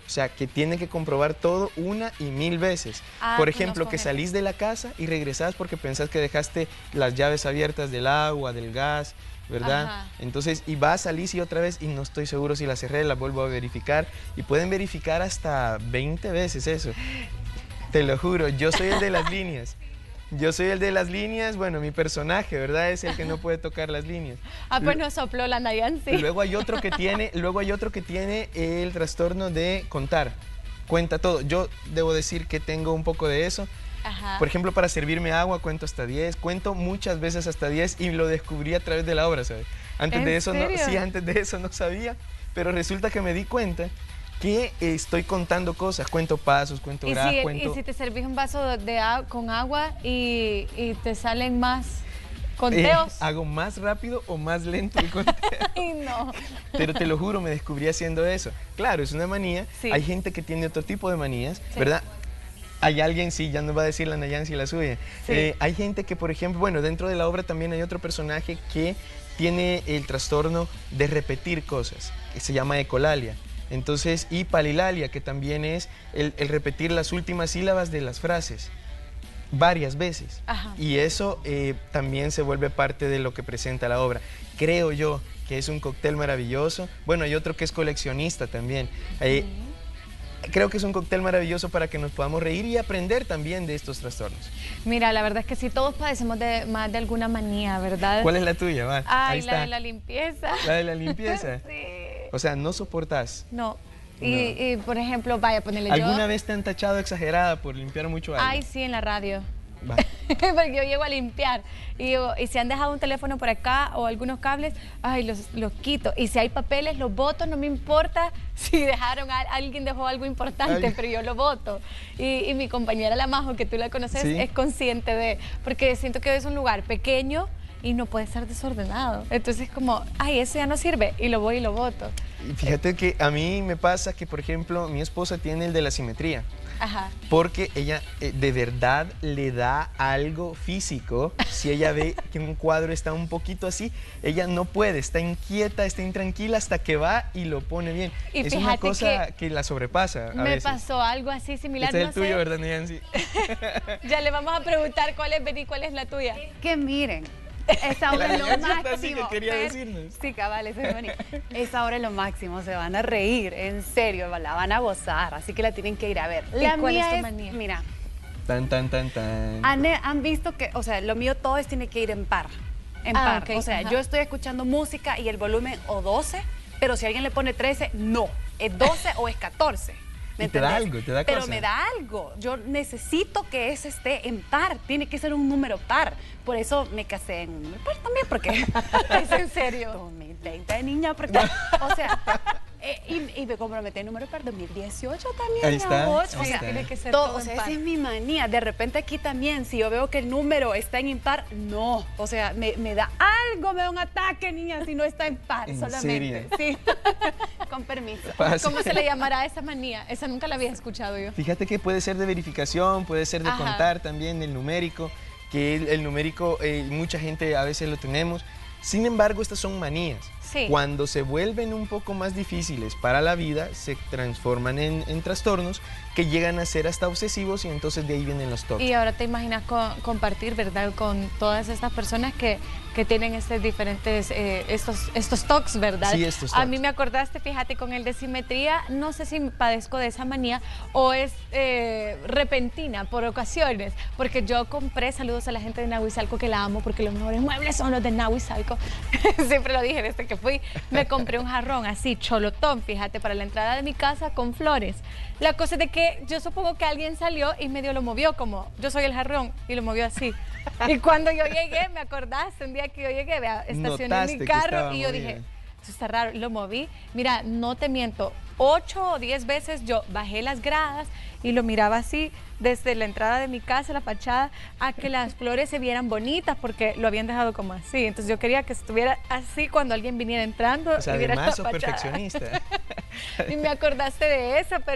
O sea, que tiene que comprobar todo una y mil veces. Ah, Por conozco ejemplo, que gente. salís de la casa y regresás porque pensás que dejaste las llaves abiertas del agua, del gas, ¿verdad? Ajá. Entonces, y vas, salís y otra vez, y no estoy seguro si la cerré, la vuelvo a verificar. Y pueden verificar hasta veinte veces eso. Te lo juro, yo soy el de las líneas. Yo soy el de las líneas, bueno, mi personaje, ¿verdad? Es el que no puede tocar las líneas. Ah, pues nos sopló la Nayansi. Y luego hay otro que tiene, luego hay otro que tiene el trastorno de contar. Cuenta todo. Yo debo decir que tengo un poco de eso. Ajá. Por ejemplo, para servirme agua cuento hasta diez, cuento muchas veces hasta diez y lo descubrí a través de la obra, ¿sabes? Antes ¿En de eso no, serio? sí, antes de eso no sabía, pero resulta que me di cuenta que estoy contando cosas, cuento pasos, cuento Y grados, si, cuento... y si te servís un vaso de, de a- con agua y, y te salen más eh, conteos. hago más rápido o más lento el conteo. Ay, no. Pero te lo juro, me descubrí haciendo eso. Claro, es una manía. Sí. Hay gente que tiene otro tipo de manías, Sí. ¿verdad? Hay alguien, sí, ya nos va a decir la Nayansi la suya. Sí. Eh, hay gente que, por ejemplo, bueno, dentro de la obra también hay otro personaje que tiene el trastorno de repetir cosas, que se llama ecolalia. Entonces, y palilalia, que también es el, el repetir las últimas sílabas de las frases varias veces. Ajá. Y eso eh, también se vuelve parte de lo que presenta la obra. Creo yo que es un cóctel maravilloso. Bueno, hay otro que es coleccionista también. Eh, Creo que es un cóctel maravilloso para que nos podamos reír y aprender también de estos trastornos. Mira, la verdad es que sí, todos padecemos de más de alguna manía, ¿verdad? ¿Cuál es la tuya? Va, Ay, ahí la está. de la limpieza. La de la limpieza. Sí. O sea, no soportás. No. Y, y, por ejemplo, vaya, ponerle yo. ¿Alguna vez te han tachado exagerada por limpiar mucho algo? Ay, sí, en la radio. Va. Porque yo llego a limpiar y, digo, y si han dejado un teléfono por acá o algunos cables, ay, los, los quito. Y si hay papeles, los boto, no me importa si dejaron, a, alguien dejó algo importante, Ay. pero yo lo voto. Y, y mi compañera La Majo, que tú la conoces, Sí. es consciente de, porque siento que es un lugar pequeño y no puede estar desordenado. Entonces como, ay, eso ya no sirve y lo voy y lo voto. Y fíjate que a mí me pasa que, por ejemplo, mi esposa tiene el de la simetría. Ajá. Porque ella eh, de verdad le da algo físico. Si ella ve que un cuadro está un poquito así, ella no puede, está inquieta, está intranquila hasta que va y lo pone bien. Y es una fíjate cosa que que, la sobrepasa a Me veces. pasó algo así similar, Este es no el tuyo, sé. ¿verdad, Nancy? Ya le vamos a preguntar cuál es, Beni, cuál es la tuya. Que miren, esa obra es lo La Nancy está así que máximo. quería Fer. decirnos. Sí, cabal, eso es bonito. Esa obra es lo máximo, se van a reír, en serio, la van a gozar, así que la tienen que ir a ver. ¿Y La cuál es mía tu es, manía? mira, Tan, tan, tan, tan. han, han visto que, o sea, lo mío todo es tiene que ir en par, en Ah, par. ok, O sea, ajá. yo estoy escuchando música y el volumen o doce, pero si alguien le pone trece, no, es doce o es catorce. ¿Me Y te da entendés? algo, te da Pero cosa. me da algo. Yo necesito que ese esté en par. Tiene que ser un número par. Por eso me casé en un número par también, porque ¿Es en serio? dos mil veinte, niña, porque, o sea, eh, y, y me comprometí en número par dos mil dieciocho también. Ahí mi está, amor. ahí O sea, está. Tiene que ser todo, todo o sea, en par. esa es mi manía. De repente aquí también, si yo veo que el número está en impar, no. O sea, me, me da algo, me da un ataque, niña, si no está en par ¿En solamente. Sí. Con permiso. Pasa. ¿Cómo se le llamará a esa manía? Esa nunca la había escuchado yo. Fíjate que puede ser de verificación, puede ser de Ajá. contar también, el numérico, que el, el numérico eh, mucha gente a veces lo tenemos. Sin embargo, estas son manías. Sí. Cuando se vuelven un poco más difíciles para la vida, se transforman en, en trastornos que llegan a ser hasta obsesivos y entonces de ahí vienen los toques. Y ahora te imaginas co- compartir, ¿verdad? Con todas estas personas que, que tienen estos diferentes, eh, estos, estos tocs, ¿verdad? Sí, estos A tocs. mí me acordaste, fíjate, con el de simetría, no sé si padezco de esa manía o es eh, repentina por ocasiones, porque yo compré, saludos a la gente de Nahuizalco que la amo, porque los mejores muebles son los de Nahuizalco, siempre lo dije desde que fui, me compré un jarrón así, cholotón, fíjate, para la entrada de mi casa con flores. La cosa es de que yo supongo que alguien salió y medio lo movió como, yo soy el jarrón, y lo movió así. Y cuando yo llegué, me acordaste, un día que yo llegué, vea, estacioné Notaste mi que carro estaba y yo movida. dije, esto está raro, lo moví. Mira, no te miento, ocho o diez veces yo bajé las gradas y lo miraba así desde la entrada de mi casa, la fachada, a que las flores se vieran bonitas porque lo habían dejado como así. Entonces yo quería que estuviera así cuando alguien viniera entrando O sea, y viera además esta sos fachada. perfeccionista. Y me acordaste de eso, pero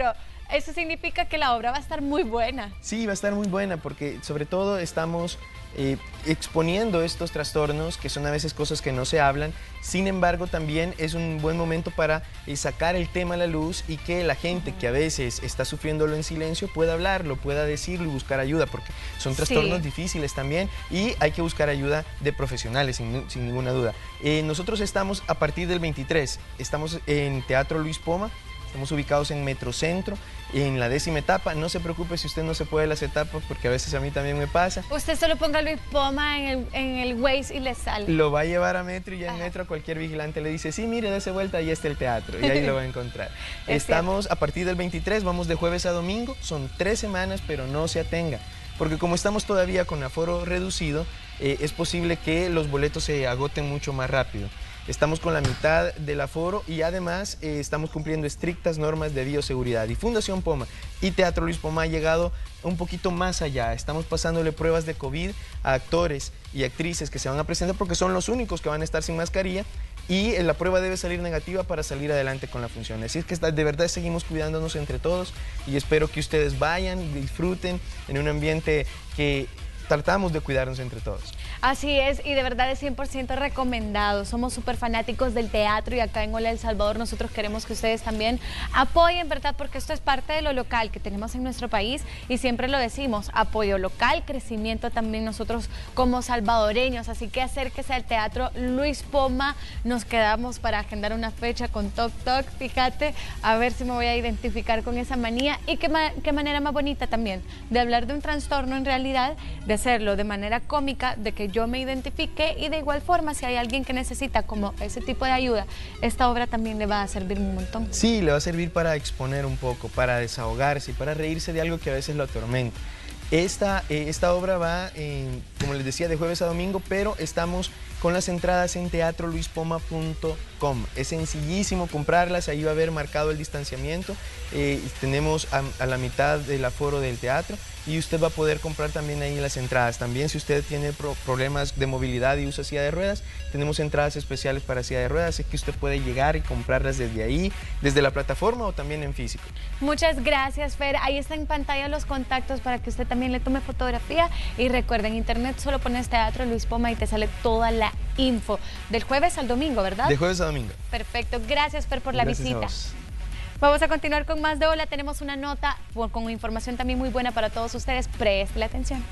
Eso significa que la obra va a estar muy buena. Sí, va a estar muy buena porque sobre todo estamos eh, exponiendo estos trastornos que son a veces cosas que no se hablan. Sin embargo, también es un buen momento para eh, sacar el tema a la luz y que la gente que a veces está sufriéndolo en silencio pueda hablarlo, pueda decirlo y buscar ayuda, porque son trastornos Sí. difíciles también y hay que buscar ayuda de profesionales, sin, sin ninguna duda. Eh, nosotros estamos a partir del veintitrés, estamos en Teatro Luis Poma. Estamos ubicados en Metrocentro, en la décima etapa. No se preocupe si usted no se puede las etapas, porque a veces a mí también me pasa. Usted solo ponga Luis Poma en el, en el Waze y le sale. Lo va a llevar a Metro y ya en Metro a cualquier vigilante le dice, sí, mire, dése vuelta, ahí está el teatro. Y ahí lo va a encontrar. Es Estamos a partir del veintitrés, vamos de jueves a domingo. Son tres semanas, pero no se atenga. Porque como estamos todavía con aforo reducido, eh, es posible que los boletos se agoten mucho más rápido. Estamos con la mitad del aforo y además eh, estamos cumpliendo estrictas normas de bioseguridad. Y Fundación Poma y Teatro Luis Poma ha llegado un poquito más allá. Estamos pasándole pruebas de COVID a actores y actrices que se van a presentar porque son los únicos que van a estar sin mascarilla y eh, la prueba debe salir negativa para salir adelante con la función. Así es que de verdad seguimos cuidándonos entre todos y espero que ustedes vayan, disfruten en un ambiente que tratamos de cuidarnos entre todos. Así es, y de verdad es cien por ciento recomendado. Somos súper fanáticos del teatro y acá en Hola El Salvador nosotros queremos que ustedes también apoyen, ¿verdad? Porque esto es parte de lo local que tenemos en nuestro país y siempre lo decimos, apoyo local, crecimiento también nosotros como salvadoreños. Así que acérquese al Teatro Luis Poma. Nos quedamos para agendar una fecha con Toc Toc, fíjate, a ver si me voy a identificar con esa manía y qué, ma qué manera más bonita también de hablar de un trastorno en realidad, de hacerlo de manera cómica, de que yo me identifique y de igual forma si hay alguien que necesita como ese tipo de ayuda, esta obra también le va a servir un montón. Sí, le va a servir para exponer un poco, para desahogarse, para reírse de algo que a veces lo atormenta. Esta, eh, esta obra va, en, como les decía, de jueves a domingo, pero estamos con las entradas en teatro luis poma punto com. Es sencillísimo comprarlas, ahí va a haber marcado el distanciamiento. Eh, tenemos a, a la mitad del aforo del teatro y usted va a poder comprar también ahí las entradas. También si usted tiene pro problemas de movilidad y usa silla de ruedas, tenemos entradas especiales para silla de ruedas, así que usted puede llegar y comprarlas desde ahí, desde la plataforma o también en físico. Muchas gracias, Fer. Ahí está en pantalla los contactos para que usted también le tome fotografía y recuerden, en internet solo pones Teatro Luis Poma y te sale toda la info. Del jueves al domingo, ¿verdad? De jueves a domingo. Perfecto. Gracias, Fer, por la Gracias a visita. vos. Vamos a continuar con más de Hola. Tenemos una nota con información también muy buena para todos ustedes. Presten atención.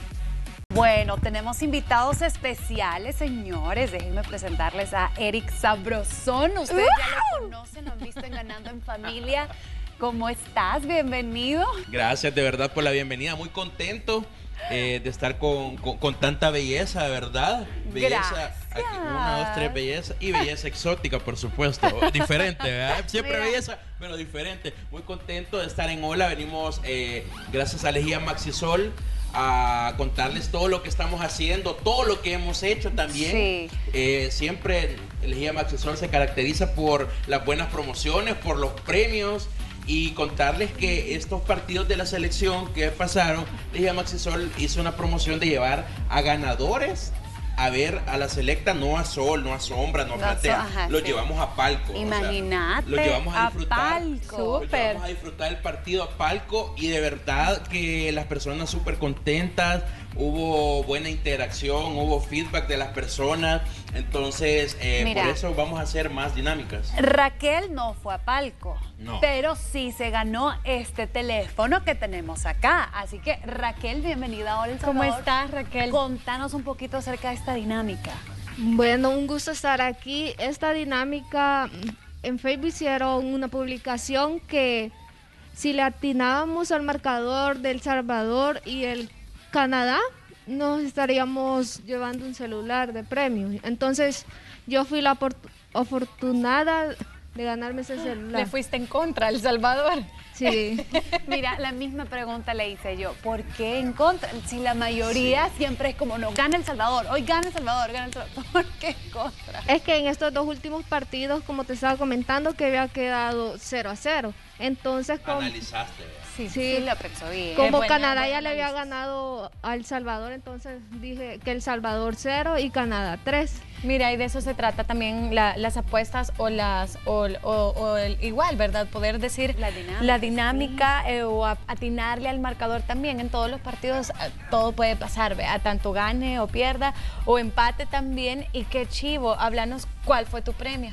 Bueno, tenemos invitados especiales, señores. Déjenme presentarles a Eric Sabrosón. Ustedes ya lo conocen, lo han visto en Ganando en Familia. ¿Cómo estás? Bienvenido. Gracias de verdad por la bienvenida. Muy contento eh, de estar con, con, con tanta belleza, de verdad. Belleza, aquí, una, dos, tres, belleza. Y belleza exótica, por supuesto. Diferente, ¿verdad? Siempre Mira. belleza, pero diferente. Muy contento de estar en Hola. Venimos, eh, gracias a Lejía Maxisol, a contarles todo lo que estamos haciendo, todo lo que hemos hecho también. Sí. Eh, siempre Lejía Maxisol se caracteriza por las buenas promociones, por los premios. Y contarles que estos partidos de la selección que pasaron, Lejía Maxisol hizo una promoción de llevar a ganadores a ver a la selecta, no a sol, no a sombra, no a No, platea. ajá, Los sí. llevamos a palco. o sea, Imagínate, los llevamos a a disfrutar. palco. Los Súper. llevamos a disfrutar el partido a palco y de verdad que las personas súper contentas. Hubo buena interacción, hubo feedback de las personas. Entonces, eh, Mira. por eso vamos a hacer más dinámicas. Raquel no fue a palco, No. pero sí se ganó este teléfono que tenemos acá. Así que, Raquel, bienvenida a Hola El ¿Cómo Salvador. estás, Raquel? Contanos un poquito acerca de esta dinámica. Bueno, un gusto estar aquí. Esta dinámica, en Facebook hicieron una publicación que si le atinábamos al marcador de El Salvador y el Canadá, nos estaríamos llevando un celular de premio. Entonces, yo fui la apor- afortunada de ganarme ese celular. Le fuiste en contra a El Salvador. Sí. Mira, la misma pregunta le hice yo. ¿Por qué en contra? Si la mayoría siempre es como, no, gana El Salvador, hoy gana El Salvador, gana El Salvador. ¿Por qué en contra? Es que en estos dos últimos partidos, como te estaba comentando, que había quedado cero a cero. Entonces, como, Analizaste. ¿verdad? Sí, Sí. sí, lo pensó bien. como Buena- Canadá buen ya le había análisis. ganado a El Salvador, entonces dije que El Salvador cero y Canadá tres. Mira, y de eso se trata también la- las apuestas o las o, o- o el, igual, ¿verdad? Poder decir La dinámica, la dinámica eh, o a- atinarle al marcador también. En todos los partidos eh, todo puede pasar, ¿vea? Tanto gane o pierda o empate también. Y qué chivo, háblanos cuál fue tu premio.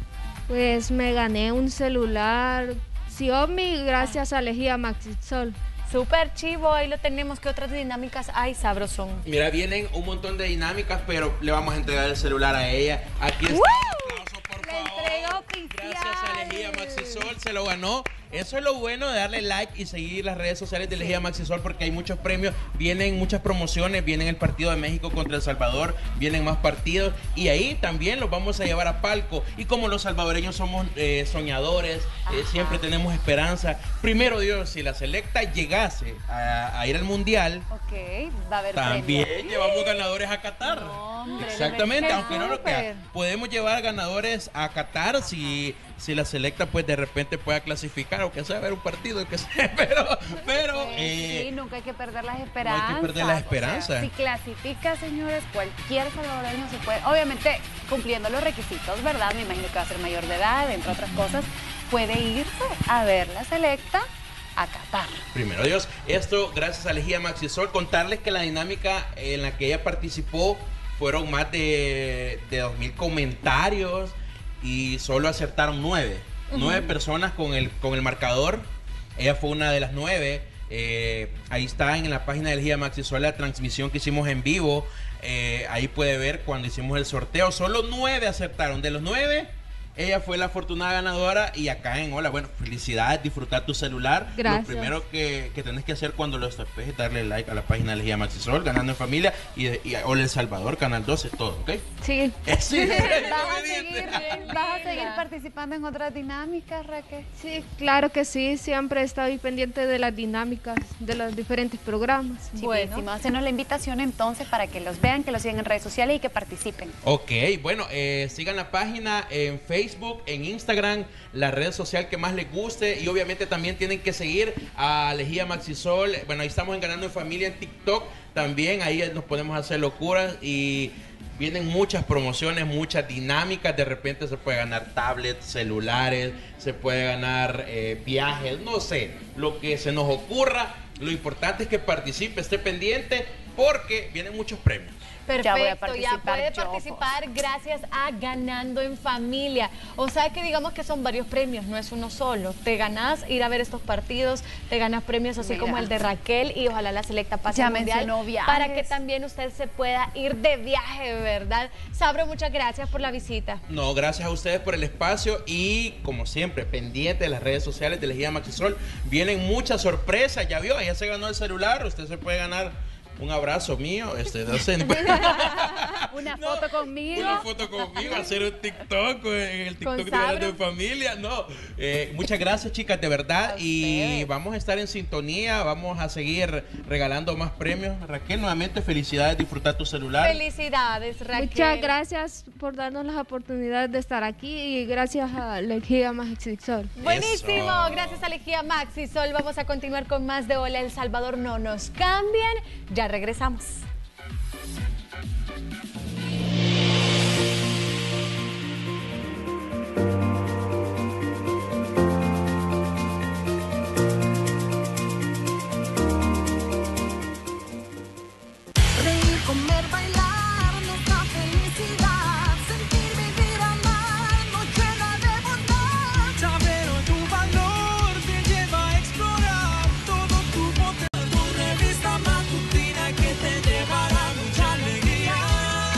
Pues me gané un celular Xiaomi gracias a Lejía Maxisol. Súper chivo, ahí lo tenemos. ¿Qué otras dinámicas hay, sabrosón? Mira, vienen un montón de dinámicas, pero le vamos a entregar el celular a ella. Aquí está. Un aplauso, por La favor. entrega oficial. Gracias a Lejía Maxisol, se lo ganó. Eso es lo bueno de darle like y seguir las redes sociales de Lejía Maxisol, porque hay muchos premios, vienen muchas promociones, vienen el partido de México contra El Salvador, vienen más partidos y ahí también los vamos a llevar a palco. Y como los salvadoreños somos eh, soñadores, eh, siempre tenemos esperanza. Primero Dios, si la selecta llegase a, a ir al Mundial, Ok, va a haber también premio. llevamos ganadores a Qatar. No, hombre, Exactamente, qué aunque no lo súper. crea. Podemos llevar ganadores a Qatar si, si la selecta pues de repente pueda clasificar, aunque sea ver un partido, que sea, pero, pero Pues eh, sí, nunca hay que perder las esperanzas. perder las O sea, esperanzas. si clasifica, señores, cualquier salvadoreño se puede, obviamente cumpliendo los requisitos, ¿verdad? Me imagino que va a ser mayor de edad, entre otras cosas, puede irse a ver la selecta a Qatar. primero Dios, esto gracias a Lejía Maxisol. Contarles que la dinámica en la que ella participó fueron más de, de dos mil comentarios y solo acertaron nueve. Nueve personas con el, con el marcador. Ella fue una de las nueve. Eh, ahí está en la página de Lejía Maxisol la transmisión que hicimos en vivo. Eh, ahí puede ver cuando hicimos el sorteo. Solo nueve acertaron. De los nueve, ella fue la afortunada ganadora. Y acá en Hola, bueno, felicidades, disfrutar tu celular. Gracias. Lo primero que, que tenés que hacer cuando lo estapes es darle like a la página de Lejía Maxisol, Ganando en Familia, y, y a Hola El Salvador, Canal doce, todo, ¿ok? Sí. Sí, ¿Vas a seguir, vas a seguir participando en otras dinámicas, Raquel? Sí, claro que sí, siempre estoy pendiente de las dinámicas de los diferentes programas. Buenísimo, hacenos la invitación entonces para que los vean, que los sigan en redes sociales y que participen. Ok, bueno, eh, sigan la página en Facebook, en Instagram, la red social que más les guste, y obviamente también tienen que seguir a Lejía Maxisol. Bueno, ahí estamos en Ganando en Familia en TikTok también, ahí nos podemos hacer locuras y vienen muchas promociones, muchas dinámicas. De repente se puede ganar tablets, celulares, se puede ganar eh, viajes, no sé, lo que se nos ocurra. Lo importante es que participe, esté pendiente, porque vienen muchos premios. Perfecto, Ya voy a ya participar puede yo, participar gracias a Ganando en Familia. O sea que digamos que son varios premios, no es uno solo. Te ganás ir a ver estos partidos, te ganas premios así Mira. como el de Raquel y ojalá la selecta pase Ya al mundial mencionó viajes. para que también usted se pueda ir de viaje, ¿verdad? Sabro, muchas gracias por la visita. No, gracias a ustedes por el espacio y como siempre, pendiente de las redes sociales de Lejía Maxisol. Vienen muchas sorpresas, ya vio, ya se ganó el celular, usted se puede ganar un abrazo mío, este, no sé, Una foto conmigo. una foto conmigo, hacer un TikTok en el TikTok de Ganando en Familia, no. Eh, muchas gracias, chicas, de verdad, y vamos a estar en sintonía, vamos a seguir regalando más premios. Raquel, nuevamente felicidades, disfrutar tu celular. Felicidades, Raquel. Muchas gracias por darnos la oportunidad de estar aquí y gracias a Lejía Maxisol. Buenísimo, Eso. gracias a Lejía Maxi Sol. Vamos a continuar con más de Hola El Salvador. No nos cambian, ya regresamos. Reír, comer, bailar nos da felicidad. Sentir, vivir, amar nos llena de bondad. Saber tu valor te lleva a explorar todo tu potencial. Tu revista matutina que te llevará mucha alegría.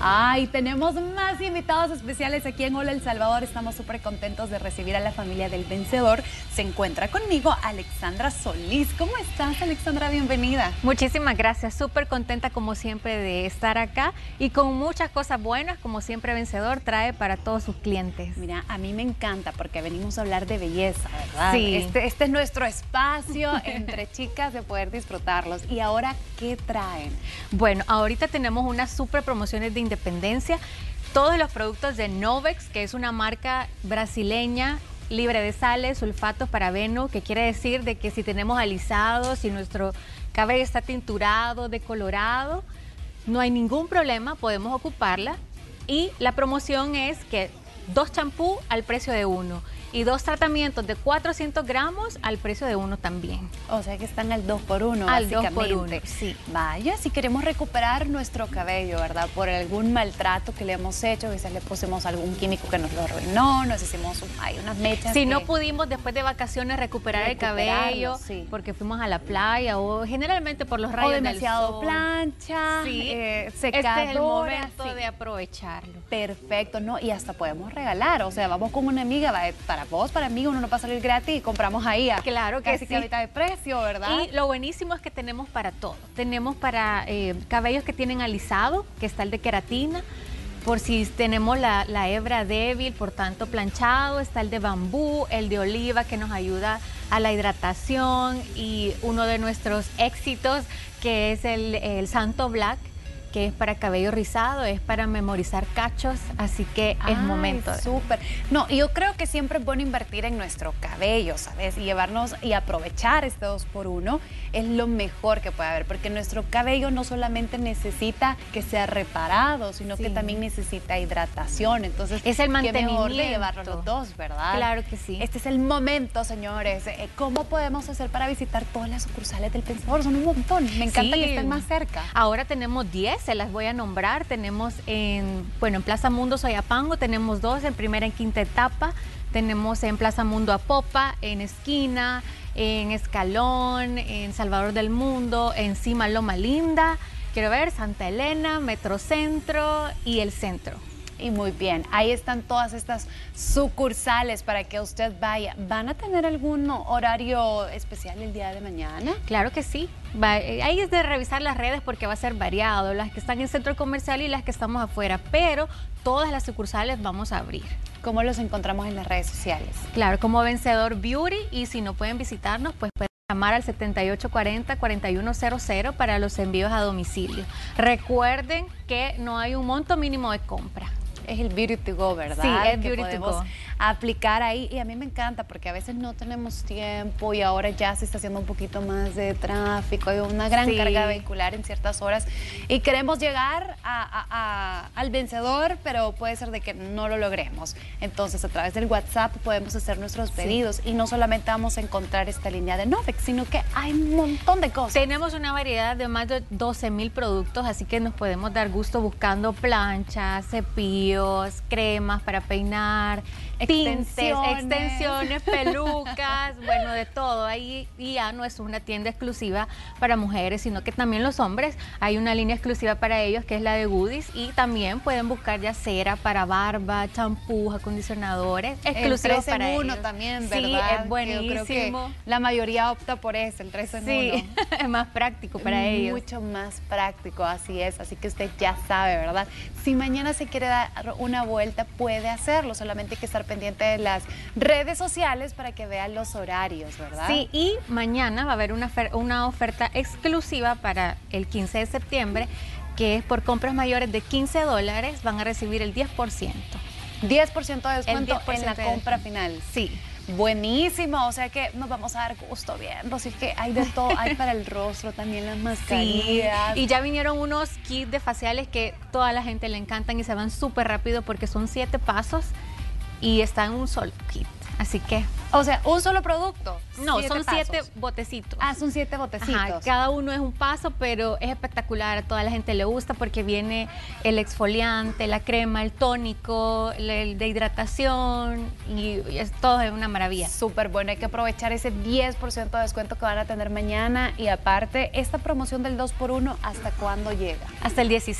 Ay, tenemos más invitados especiales aquí en Hola El Salvador. Estamos súper contentos de recibir a la familia del vencedor. Se encuentra conmigo Alexandra Solís. ¿Cómo estás, Alexandra? Bienvenida. Muchísimas gracias. Súper contenta como siempre de estar acá y con muchas cosas buenas, como siempre Vencedor trae para todos sus clientes. Mira, a mí me encanta porque venimos a hablar de belleza, ¿verdad? Sí. Este, este es nuestro espacio entre chicas de poder disfrutarlos. ¿Y ahora qué traen? Bueno, ahorita tenemos unas súper promociones de independencia. Todos los productos de Novex, que es una marca brasileña libre de sales, sulfatos, parabeno, que quiere decir de que si tenemos alisados, si nuestro cabello está tinturado, decolorado, no hay ningún problema, podemos ocuparla. Y la promoción es que dos champú al precio de uno y dos tratamientos de cuatrocientos gramos al precio de uno también. O sea que están al dos por uno, al básicamente. dos por uno, sí. Vaya, si queremos recuperar nuestro cabello, ¿verdad? Por algún maltrato que le hemos hecho, quizás le pusimos algún químico que nos lo arruinó, nos hicimos un, hay unas mechas. Si que... no pudimos después de vacaciones recuperar el cabello, sí. porque fuimos a la playa o generalmente por los rayos o demasiado del sol. plancha, Sí. eh, secadora. Este es el momento sí. de aprovecharlo. Perfecto, ¿no? Y hasta podemos regalar, o sea, vamos con una amiga, va, para vos, para mí, uno no va a salir gratis y compramos ahí a claro que casi sí. que a mitad de precio, ¿verdad? Y lo buenísimo es que tenemos para todo. Tenemos para eh, cabellos que tienen alisado, que está el de queratina, por si tenemos la, la hebra débil, por tanto planchado, está el de bambú, el de oliva que nos ayuda a la hidratación y uno de nuestros éxitos que es el, el Santo Black, que es para cabello rizado, es para memorizar cachos, así que es Ay, momento. De... Súper. No, yo creo que siempre es bueno invertir en nuestro cabello, ¿sabes? Y llevarnos y aprovechar este dos por uno es lo mejor que puede haber, porque nuestro cabello no solamente necesita que sea reparado, sino Sí. que también necesita hidratación. Entonces, Es el qué mejor de mantenimiento. llevarlos los dos, ¿verdad? Claro que sí. Este es el momento, señores. Eh, ¿Cómo podemos hacer para visitar todas las sucursales del Pensador? Son un montón. Me encanta Sí. que estén más cerca. Ahora tenemos diez, se las voy a nombrar. Tenemos en, bueno, en Plaza Mundo Soyapango, tenemos dos, en primera y quinta etapa. Tenemos en Plaza Mundo Apopa, en Esquina, en Escalón, en Salvador del Mundo, encima Loma Linda, quiero ver, Santa Elena, Metrocentro y el Centro. Y muy bien, ahí están todas estas sucursales para que usted vaya. ¿Van a tener algún horario especial el día de mañana? Claro que sí. Va, eh, ahí es de revisar las redes porque va a ser variado, las que están en el centro comercial y las que estamos afuera, pero todas las sucursales vamos a abrir. ¿Cómo los encontramos en las redes sociales? Claro, como Vencedor Beauty, y si no pueden visitarnos, pues pueden llamar al setenta y ocho cuarenta, cuarenta y uno cero cero para los envíos a domicilio. Recuerden que no hay un monto mínimo de compra. Es el Beauty to Go, ¿verdad? Sí, es que Beauty to podemos Go. aplicar ahí. Y a mí me encanta porque a veces no tenemos tiempo y ahora ya se está haciendo un poquito más de tráfico. Hay una gran Sí. carga vehicular en ciertas horas y queremos llegar a, a- a- al vencedor, pero puede ser de que no lo logremos. Entonces, a través del WhatsApp podemos hacer nuestros pedidos y no solamente vamos a encontrar esta línea de Novex, sino que hay un montón de cosas. Tenemos una variedad de más de doce mil productos, así que nos podemos dar gusto buscando planchas, cepillos, cremas para peinar, tintes, Extensiones. extensiones, pelucas, bueno, de todo. Ahí y ya no es una tienda exclusiva para mujeres, sino que también los hombres. Hay una línea exclusiva para ellos que es la de Goodies y también pueden buscar ya cera para barba, champús, acondicionadores, exclusivos el tres en para uno ellos. también, Sí, ¿verdad? es buenísimo. Que yo creo que la mayoría opta por ese, el tres en Sí, uno. es más práctico para ellos. Mucho más práctico, así es. Así que usted ya sabe, ¿verdad? Si mañana se quiere dar una vuelta, puede hacerlo. Solamente hay que estar pendiente de las redes sociales para que vean los horarios, ¿verdad? Sí, y mañana va a haber una, ofer- una oferta exclusiva para el quince de septiembre, que es por compras mayores de quince dólares, van a recibir el diez por ciento. diez por ciento de descuento diez por en la ciento de compra descuento. final. Sí. Buenísimo, o sea que nos vamos a dar gusto viendo, así que hay de todo, hay para el rostro también las Sí, mascarillas. y ya vinieron unos kits de faciales que toda la gente le encantan y se van súper rápido porque son siete pasos y está en un solo kit. Así que... O sea, un solo producto. No, siete son pasos. siete botecitos. Ah, son siete botecitos. Ajá, cada uno es un paso, pero es espectacular. A toda la gente le gusta porque viene el exfoliante, la crema, el tónico, el de hidratación y es todo es una maravilla. Súper bueno, hay que aprovechar ese diez por ciento de descuento que van a tener mañana y aparte, esta promoción del dos por uno, ¿hasta cuándo llega? Hasta el dieciséis.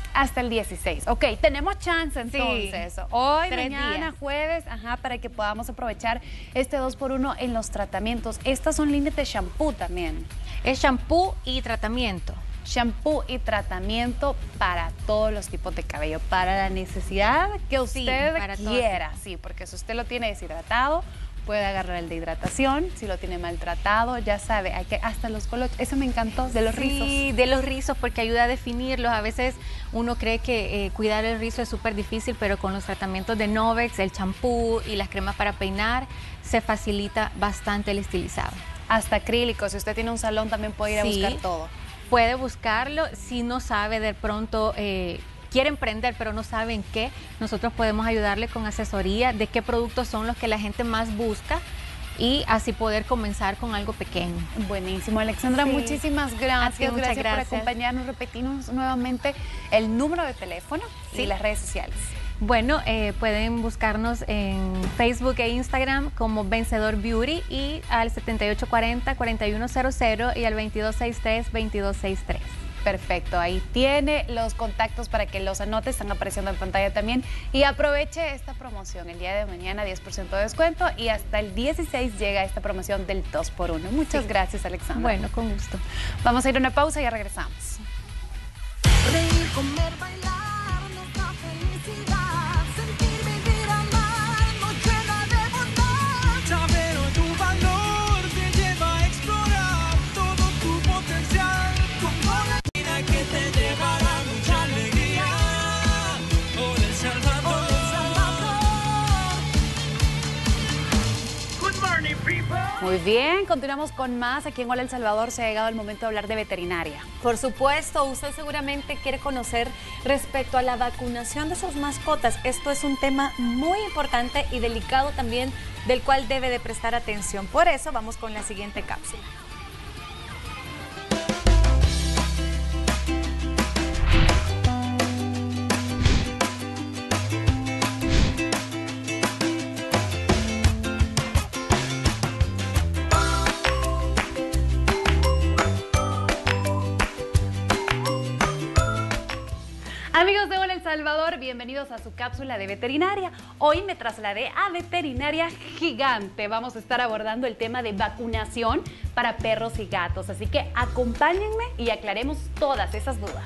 Hasta el dieciséis. Ok, tenemos chance entonces. Sí. Hoy, Tres mañana, días. jueves, ajá, para que podamos aprovechar este dos por uno en los tratamientos. Estas son líneas de shampoo también. Es shampoo y tratamiento. Shampoo y tratamiento para todos los tipos de cabello, para la necesidad que usted para todos. quiera. Sí, porque si usted lo tiene deshidratado, puede agarrar el de hidratación. Si lo tiene maltratado, ya sabe, hay que hasta los colochos. Eso me encantó, de los rizos. Sí, de los rizos, porque ayuda a definirlos. A veces uno cree que eh, cuidar el rizo es súper difícil, pero con los tratamientos de Novex, el champú y las cremas para peinar, se facilita bastante el estilizado. Hasta acrílicos. Si usted tiene un salón, también puede ir a Sí. buscar todo. Puede buscarlo. Si no sabe de pronto, eh, quiere emprender pero no sabe en qué, nosotros podemos ayudarle con asesoría de qué productos son los que la gente más busca y así poder comenzar con algo pequeño. Buenísimo, Alexandra, Sí. muchísimas gracias. Sí, muchas gracias, gracias. por acompañarnos. Repetimos nuevamente el número de teléfono Sí. y las redes sociales. Bueno, eh, pueden buscarnos en Facebook e Instagram como Vencedor Beauty y al setenta y ocho cuarenta, cuarenta y uno cero cero y al veintidós sesenta y tres, veintidós sesenta y tres. Perfecto, ahí tiene los contactos para que los anote, están apareciendo en pantalla también. Y aproveche esta promoción, el día de mañana diez por ciento de descuento y hasta el dieciséis llega esta promoción del dos por uno. Muchas Sí. gracias, Alexandra. Bueno, con gusto. Vamos a ir a una pausa y ya regresamos. Reír, comer, bailar, nos da felicidad. Sentir, vivir, amar, nos llena de bondad. Saber hoy tu valor te lleva a explorar todo tu potencial. Como la vida que te llevará mucha alegría. Hola El Salvador. Good morning, people. Muy bien, continuamos con más. Aquí en Hola El Salvador se ha llegado el momento de hablar de veterinaria. Por supuesto, usted seguramente quiere conocer respecto a la vacunación de sus mascotas. Esto es un tema muy importante y delicado también, del cual debe de prestar atención. Por eso vamos con la siguiente cápsula. Amigos de Hola El Salvador, bienvenidos a su cápsula de veterinaria. Hoy me trasladé a Veterinaria Gigante. Vamos a estar abordando el tema de vacunación para perros y gatos. Así que acompáñenme y aclaremos todas esas dudas.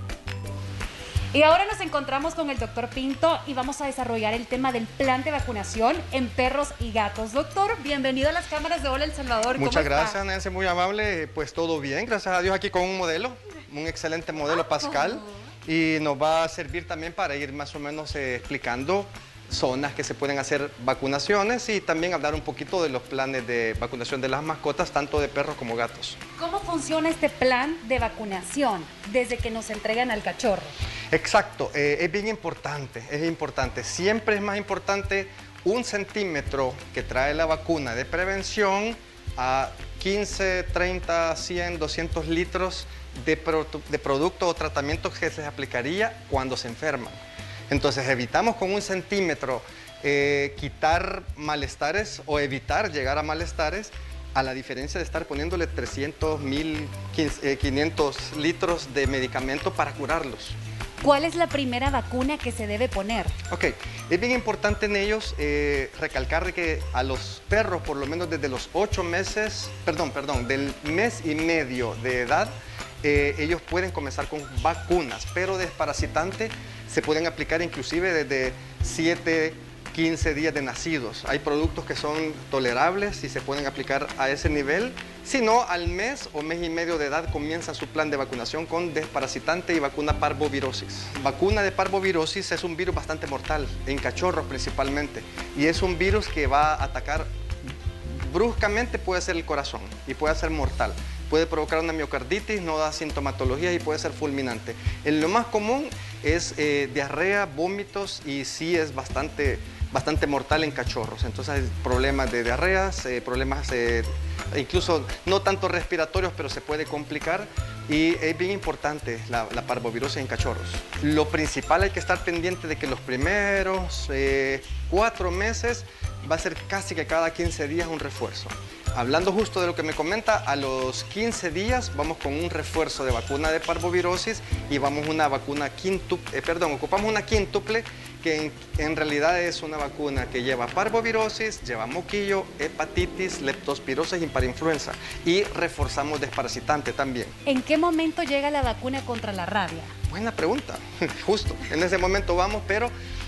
Y ahora nos encontramos con el doctor Pinto y vamos a desarrollar el tema del plan de vacunación en perros y gatos. Doctor, bienvenido a las cámaras de Hola El Salvador. ¿Cómo Muchas está? gracias, Nancy, muy amable. Pues todo bien, gracias a Dios, aquí con un modelo, un excelente modelo Pascal. Y nos va a servir también para ir más o menos eh, explicando zonas que se pueden hacer vacunaciones y también hablar un poquito de los planes de vacunación de las mascotas, tanto de perros como gatos. ¿Cómo funciona este plan de vacunación desde que nos entregan al cachorro? Exacto, eh, es bien importante, es importante. Siempre es más importante un centímetro que trae la vacuna de prevención a quince, treinta, cien, doscientos litros de, pro de producto o tratamiento que se les aplicaría cuando se enferman. Entonces evitamos con un centímetro eh, quitar malestares o evitar llegar a malestares, a la diferencia de estar poniéndole trescientos, mil, quinientos litros de medicamento para curarlos. ¿Cuál es la primera vacuna que se debe poner? Ok, es bien importante en ellos eh, recalcar de que a los perros, por lo menos desde los ocho meses, perdón, perdón, del mes y medio de edad, eh, ellos pueden comenzar con vacunas, pero desparasitante se pueden aplicar inclusive desde siete, quince días de nacidos. Hay productos que son tolerables y se pueden aplicar a ese nivel. Si no, al mes o mes y medio de edad comienza su plan de vacunación con desparasitante y vacuna parvovirosis. Vacuna de parvovirosis es un virus bastante mortal, en cachorros principalmente, y es un virus que va a atacar bruscamente, puede ser el corazón y puede ser mortal. Puede provocar una miocarditis, no da sintomatología y puede ser fulminante. En lo más común es eh, diarrea, vómitos y sí es bastante, bastante mortal en cachorros. Entonces hay problemas de diarreas, eh, problemas eh, incluso no tanto respiratorios, pero se puede complicar y es bien importante la, la parvovirosis en cachorros. Lo principal hay que estar pendiente de que los primeros eh, cuatro meses va a ser casi que cada quince días un refuerzo. Hablando justo de lo que me comenta, a los quince días vamos con un refuerzo de vacuna de parvovirosis y vamos una vacuna quíntuple, eh, perdón, ocupamos una quíntuple que en, en realidad es una vacuna que lleva parvovirosis, lleva moquillo, hepatitis, leptospirosis y parainfluenza y reforzamos desparasitante también. ¿En qué momento llega la vacuna contra la rabia? Buena pregunta, justo, en ese momento vamos, pero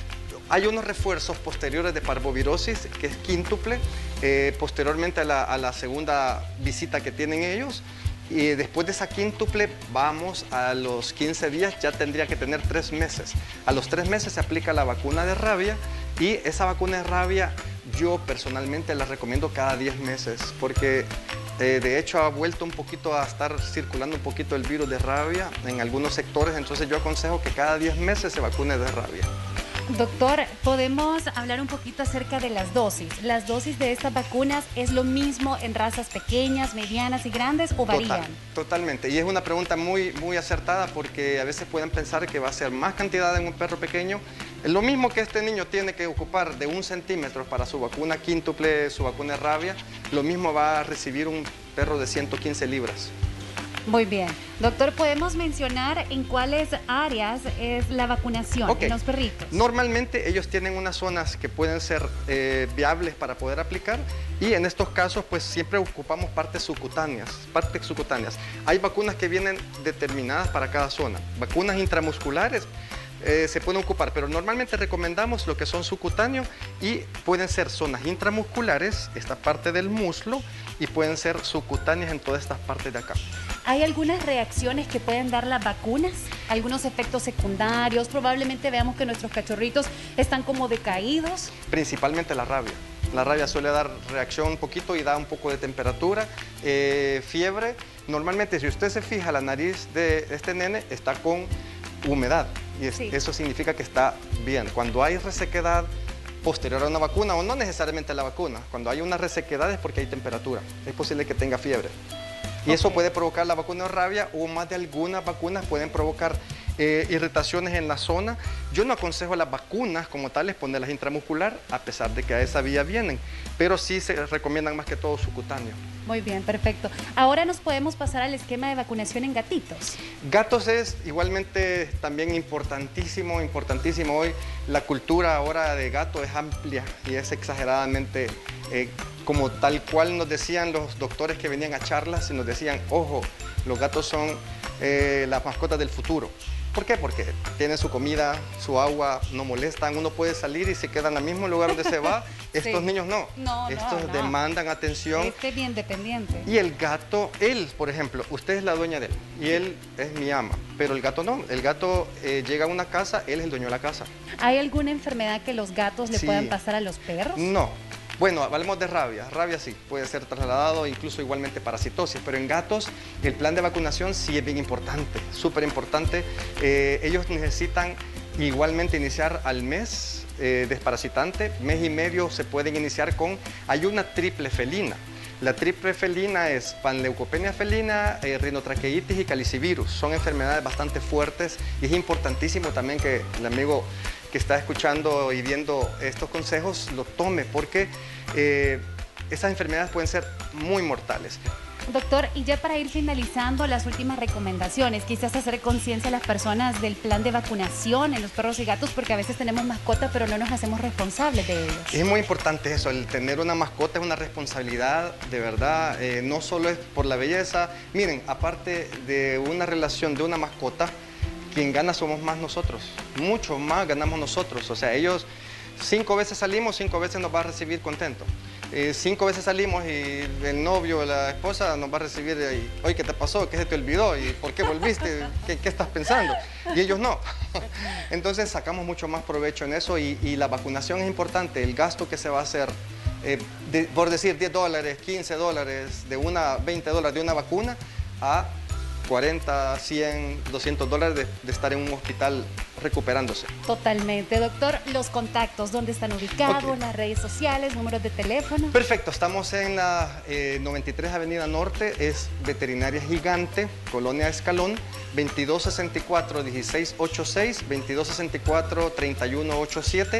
hay unos refuerzos posteriores de parvovirosis, que es quíntuple, eh, posteriormente a la, a la segunda visita que tienen ellos, y después de esa quíntuple vamos a los quince días, ya tendría que tener tres meses. A los tres meses se aplica la vacuna de rabia y esa vacuna de rabia yo personalmente la recomiendo cada diez meses, porque eh, de hecho ha vuelto un poquito a estar circulando un poquito el virus de rabia en algunos sectores, entonces yo aconsejo que cada diez meses se vacune de rabia. Doctor, ¿podemos hablar un poquito acerca de las dosis? ¿Las dosis de estas vacunas es lo mismo en razas pequeñas, medianas y grandes o varían? Total, totalmente, y es una pregunta muy, muy acertada porque a veces pueden pensar que va a ser más cantidad en un perro pequeño. Lo mismo que este niño tiene que ocupar de un centímetro para su vacuna quíntuple, su vacuna de rabia, lo mismo va a recibir un perro de ciento quince libras. Muy bien. Doctor, ¿podemos mencionar en cuáles áreas es la vacunación Okay. en los perritos? Normalmente ellos tienen unas zonas que pueden ser eh, viables para poder aplicar y en estos casos pues siempre ocupamos partes subcutáneas, partes subcutáneas. Hay vacunas que vienen determinadas para cada zona. Vacunas intramusculares eh, se pueden ocupar, pero normalmente recomendamos lo que son subcutáneos y pueden ser zonas intramusculares, esta parte del muslo, y pueden ser subcutáneas en todas estas partes de acá. ¿Hay algunas reacciones que pueden dar las vacunas? ¿Algunos efectos secundarios? Probablemente veamos que nuestros cachorritos están como decaídos. Principalmente la rabia. La rabia suele dar reacción un poquito y da un poco de temperatura, eh, fiebre. Normalmente, si usted se fija, la nariz de este nene está con humedad y es, Sí. eso significa que está bien. Cuando hay resequedad posterior a una vacuna, o no necesariamente a la vacuna, cuando hay una resequedad es porque hay temperatura. Es posible que tenga fiebre. Y eso puede provocar la vacuna de rabia o más de algunas vacunas pueden provocar eh, irritaciones en la zona. Yo no aconsejo las vacunas como tales ponerlas intramuscular, a pesar de que a esa vía vienen, pero sí se recomiendan más que todo subcutáneo. Muy bien, perfecto. Ahora nos podemos pasar al esquema de vacunación en gatitos. Gatos es igualmente también importantísimo, importantísimo. Hoy la cultura ahora de gato es amplia y es exageradamente, eh, como tal cual nos decían los doctores que venían a charlas y nos decían, ojo, los gatos son eh, las mascotas del futuro. ¿Por qué? Porque tienen su comida, su agua, no molestan, uno puede salir y se quedan al mismo lugar donde se va. Estos Sí. niños no. No, no, Estos no. demandan atención. Este bien dependiente. Y el gato, él, por ejemplo, usted es la dueña de él y él es mi ama, pero el gato no. El gato eh, llega a una casa, él es el dueño de la casa. ¿Hay alguna enfermedad que los gatos le Sí. puedan pasar a los perros? No. Bueno, hablemos de rabia. Rabia sí, puede ser trasladado, incluso igualmente parasitosis, pero en gatos el plan de vacunación sí es bien importante, súper importante. Eh, ellos necesitan igualmente iniciar al mes eh, desparasitante, mes y medio se pueden iniciar con, hay una triple felina. La triple felina es panleucopenia felina, eh, rinotraqueitis y calicivirus. Son enfermedades bastante fuertes y es importantísimo también que el amigo que está escuchando y viendo estos consejos lo tome porque eh, esas enfermedades pueden ser muy mortales. Doctor, y ya para ir finalizando las últimas recomendaciones, quizás hacer conciencia a las personas del plan de vacunación en los perros y gatos, porque a veces tenemos mascota pero no nos hacemos responsables de ellos. Es muy importante eso, el tener una mascota es una responsabilidad, de verdad, eh, no solo es por la belleza. Miren, aparte de una relación de una mascota, quien gana somos más nosotros, mucho más ganamos nosotros. O sea, ellos cinco veces salimos, cinco veces nos va a recibir contento. Eh, cinco veces salimos y el novio, la esposa nos va a recibir y, oye, ¿qué te pasó? ¿Qué se te olvidó? ¿Y por qué volviste? ¿Qué, qué estás pensando? Y ellos no. Entonces sacamos mucho más provecho en eso y, y la vacunación es importante. El gasto que se va a hacer, eh, de, por decir diez dólares, quince dólares, de una, veinte dólares de una vacuna a cuarenta, cien, doscientos dólares de, de estar en un hospital recuperándose. Totalmente. Doctor, los contactos, ¿dónde están ubicados? Ok. Las redes sociales, números de teléfono. Perfecto, estamos en la eh, noventa y tres Avenida Norte, es Veterinaria Gigante, Colonia Escalón, veintidós sesenta y cuatro, dieciséis ochenta y seis, veintidós sesenta y cuatro, treinta y uno ochenta y siete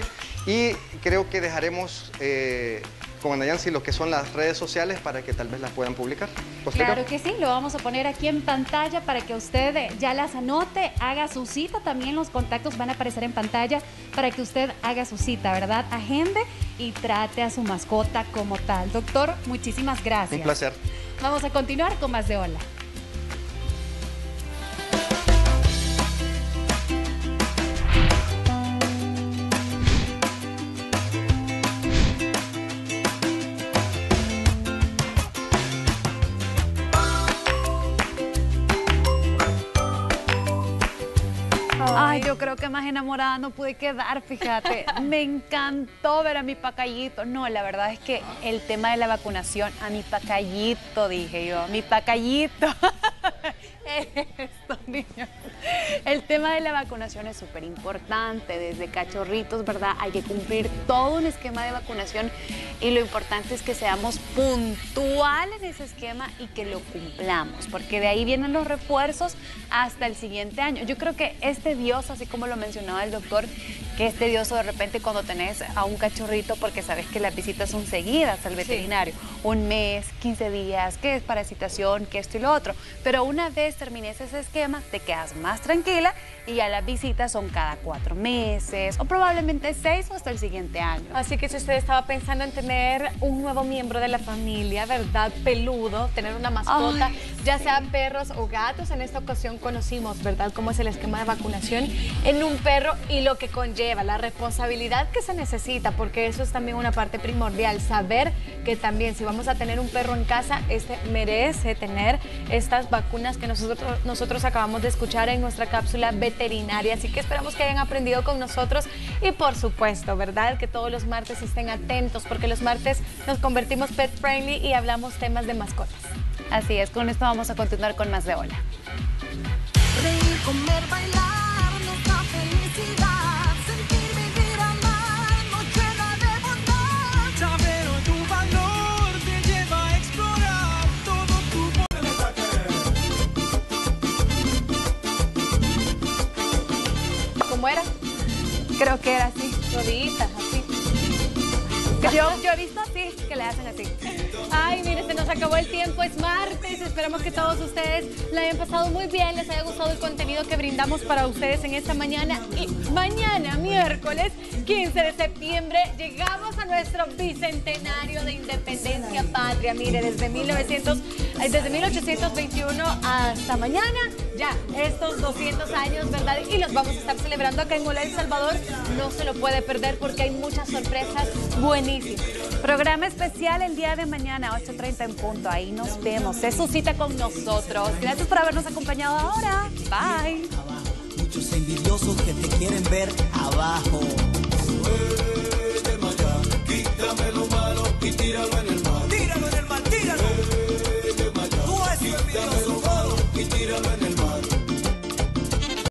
Y creo que dejaremos eh, con Ana Yancy lo que son las redes sociales para que tal vez las puedan publicar. ¿Posterior? Claro que sí, lo vamos a poner aquí en pantalla para que usted eh, ya las anote, haga su cita. También los contactos van a aparecer en pantalla para que usted haga su cita, ¿verdad? Agende y trate a su mascota como tal. Doctor, muchísimas gracias. Un placer. Vamos a continuar con más de Hola. Ay, yo creo que más enamorada no pude quedar, fíjate. Me encantó ver a mi pacayito. No, la verdad es que el tema de la vacunación, a mi pacayito, dije yo, mi pacayito. Esto, niños. El tema de la vacunación es súper importante. Desde cachorritos, ¿verdad? Hay que cumplir todo un esquema de vacunación y lo importante es que seamos puntuales en ese esquema y que lo cumplamos, porque de ahí vienen los refuerzos hasta el siguiente año. Yo creo que es tedioso, así como lo mencionaba el doctor, que es tedioso de repente cuando tenés a un cachorrito porque sabes que las visitas son seguidas al veterinario. Sí. Un mes, quince días, que es parasitación, que esto y lo otro. Pero una vez termines ese esquema, te quedas más tranquila y ya las visitas son cada cuatro meses o probablemente seis o hasta el siguiente año. Así que si usted estaba pensando en tener un nuevo miembro de la familia, ¿verdad? Peludo, tener una mascota, Ay, ya sí. sean perros o gatos, en esta ocasión conocimos, ¿verdad? Cómo es el esquema de vacunación en un perro y lo que conlleva, la responsabilidad que se necesita, porque eso es también una parte primordial, saber que también si vamos a tener un perro en casa, este merece tener estas vacunas que nosotros, nosotros acabamos de escuchar en nuestra cápsula veterinaria, así que esperamos que hayan aprendido con nosotros y por supuesto, ¿verdad? Que todos los martes estén atentos, porque los martes nos convertimos pet friendly y hablamos temas de mascotas. Así es, con esto vamos a continuar con más de Hola. Reír, comer, bailar, nos da felicidad. Sentir, vivir, amar, nos llena de bondad. Saber tu valor te lleva a explorar todo tu poder. ¿Cómo era? Creo que era así. Roditas, así. Yo, yo he visto así, que le hacen así. Ay, mire, se nos acabó el tiempo, es martes. Esperamos que todos ustedes la hayan pasado muy bien, les haya gustado el contenido que brindamos para ustedes en esta mañana. Y mañana, miércoles quince de septiembre, llegamos a nuestro bicentenario de independencia patria. Mire, desde, mil novecientos, desde mil ochocientos veintiuno hasta mañana, ya estos doscientos años, ¿verdad? Y los vamos a estar celebrando acá en Hola El Salvador. No se lo puede perder porque hay muchas sorpresas buenísimas. Programa especial el día de mañana, ocho treinta en punto. Ahí nos vemos. Es su cita con nosotros. Gracias por habernos acompañado ahora. Bye. Muchos envidiosos que te quieren ver abajo.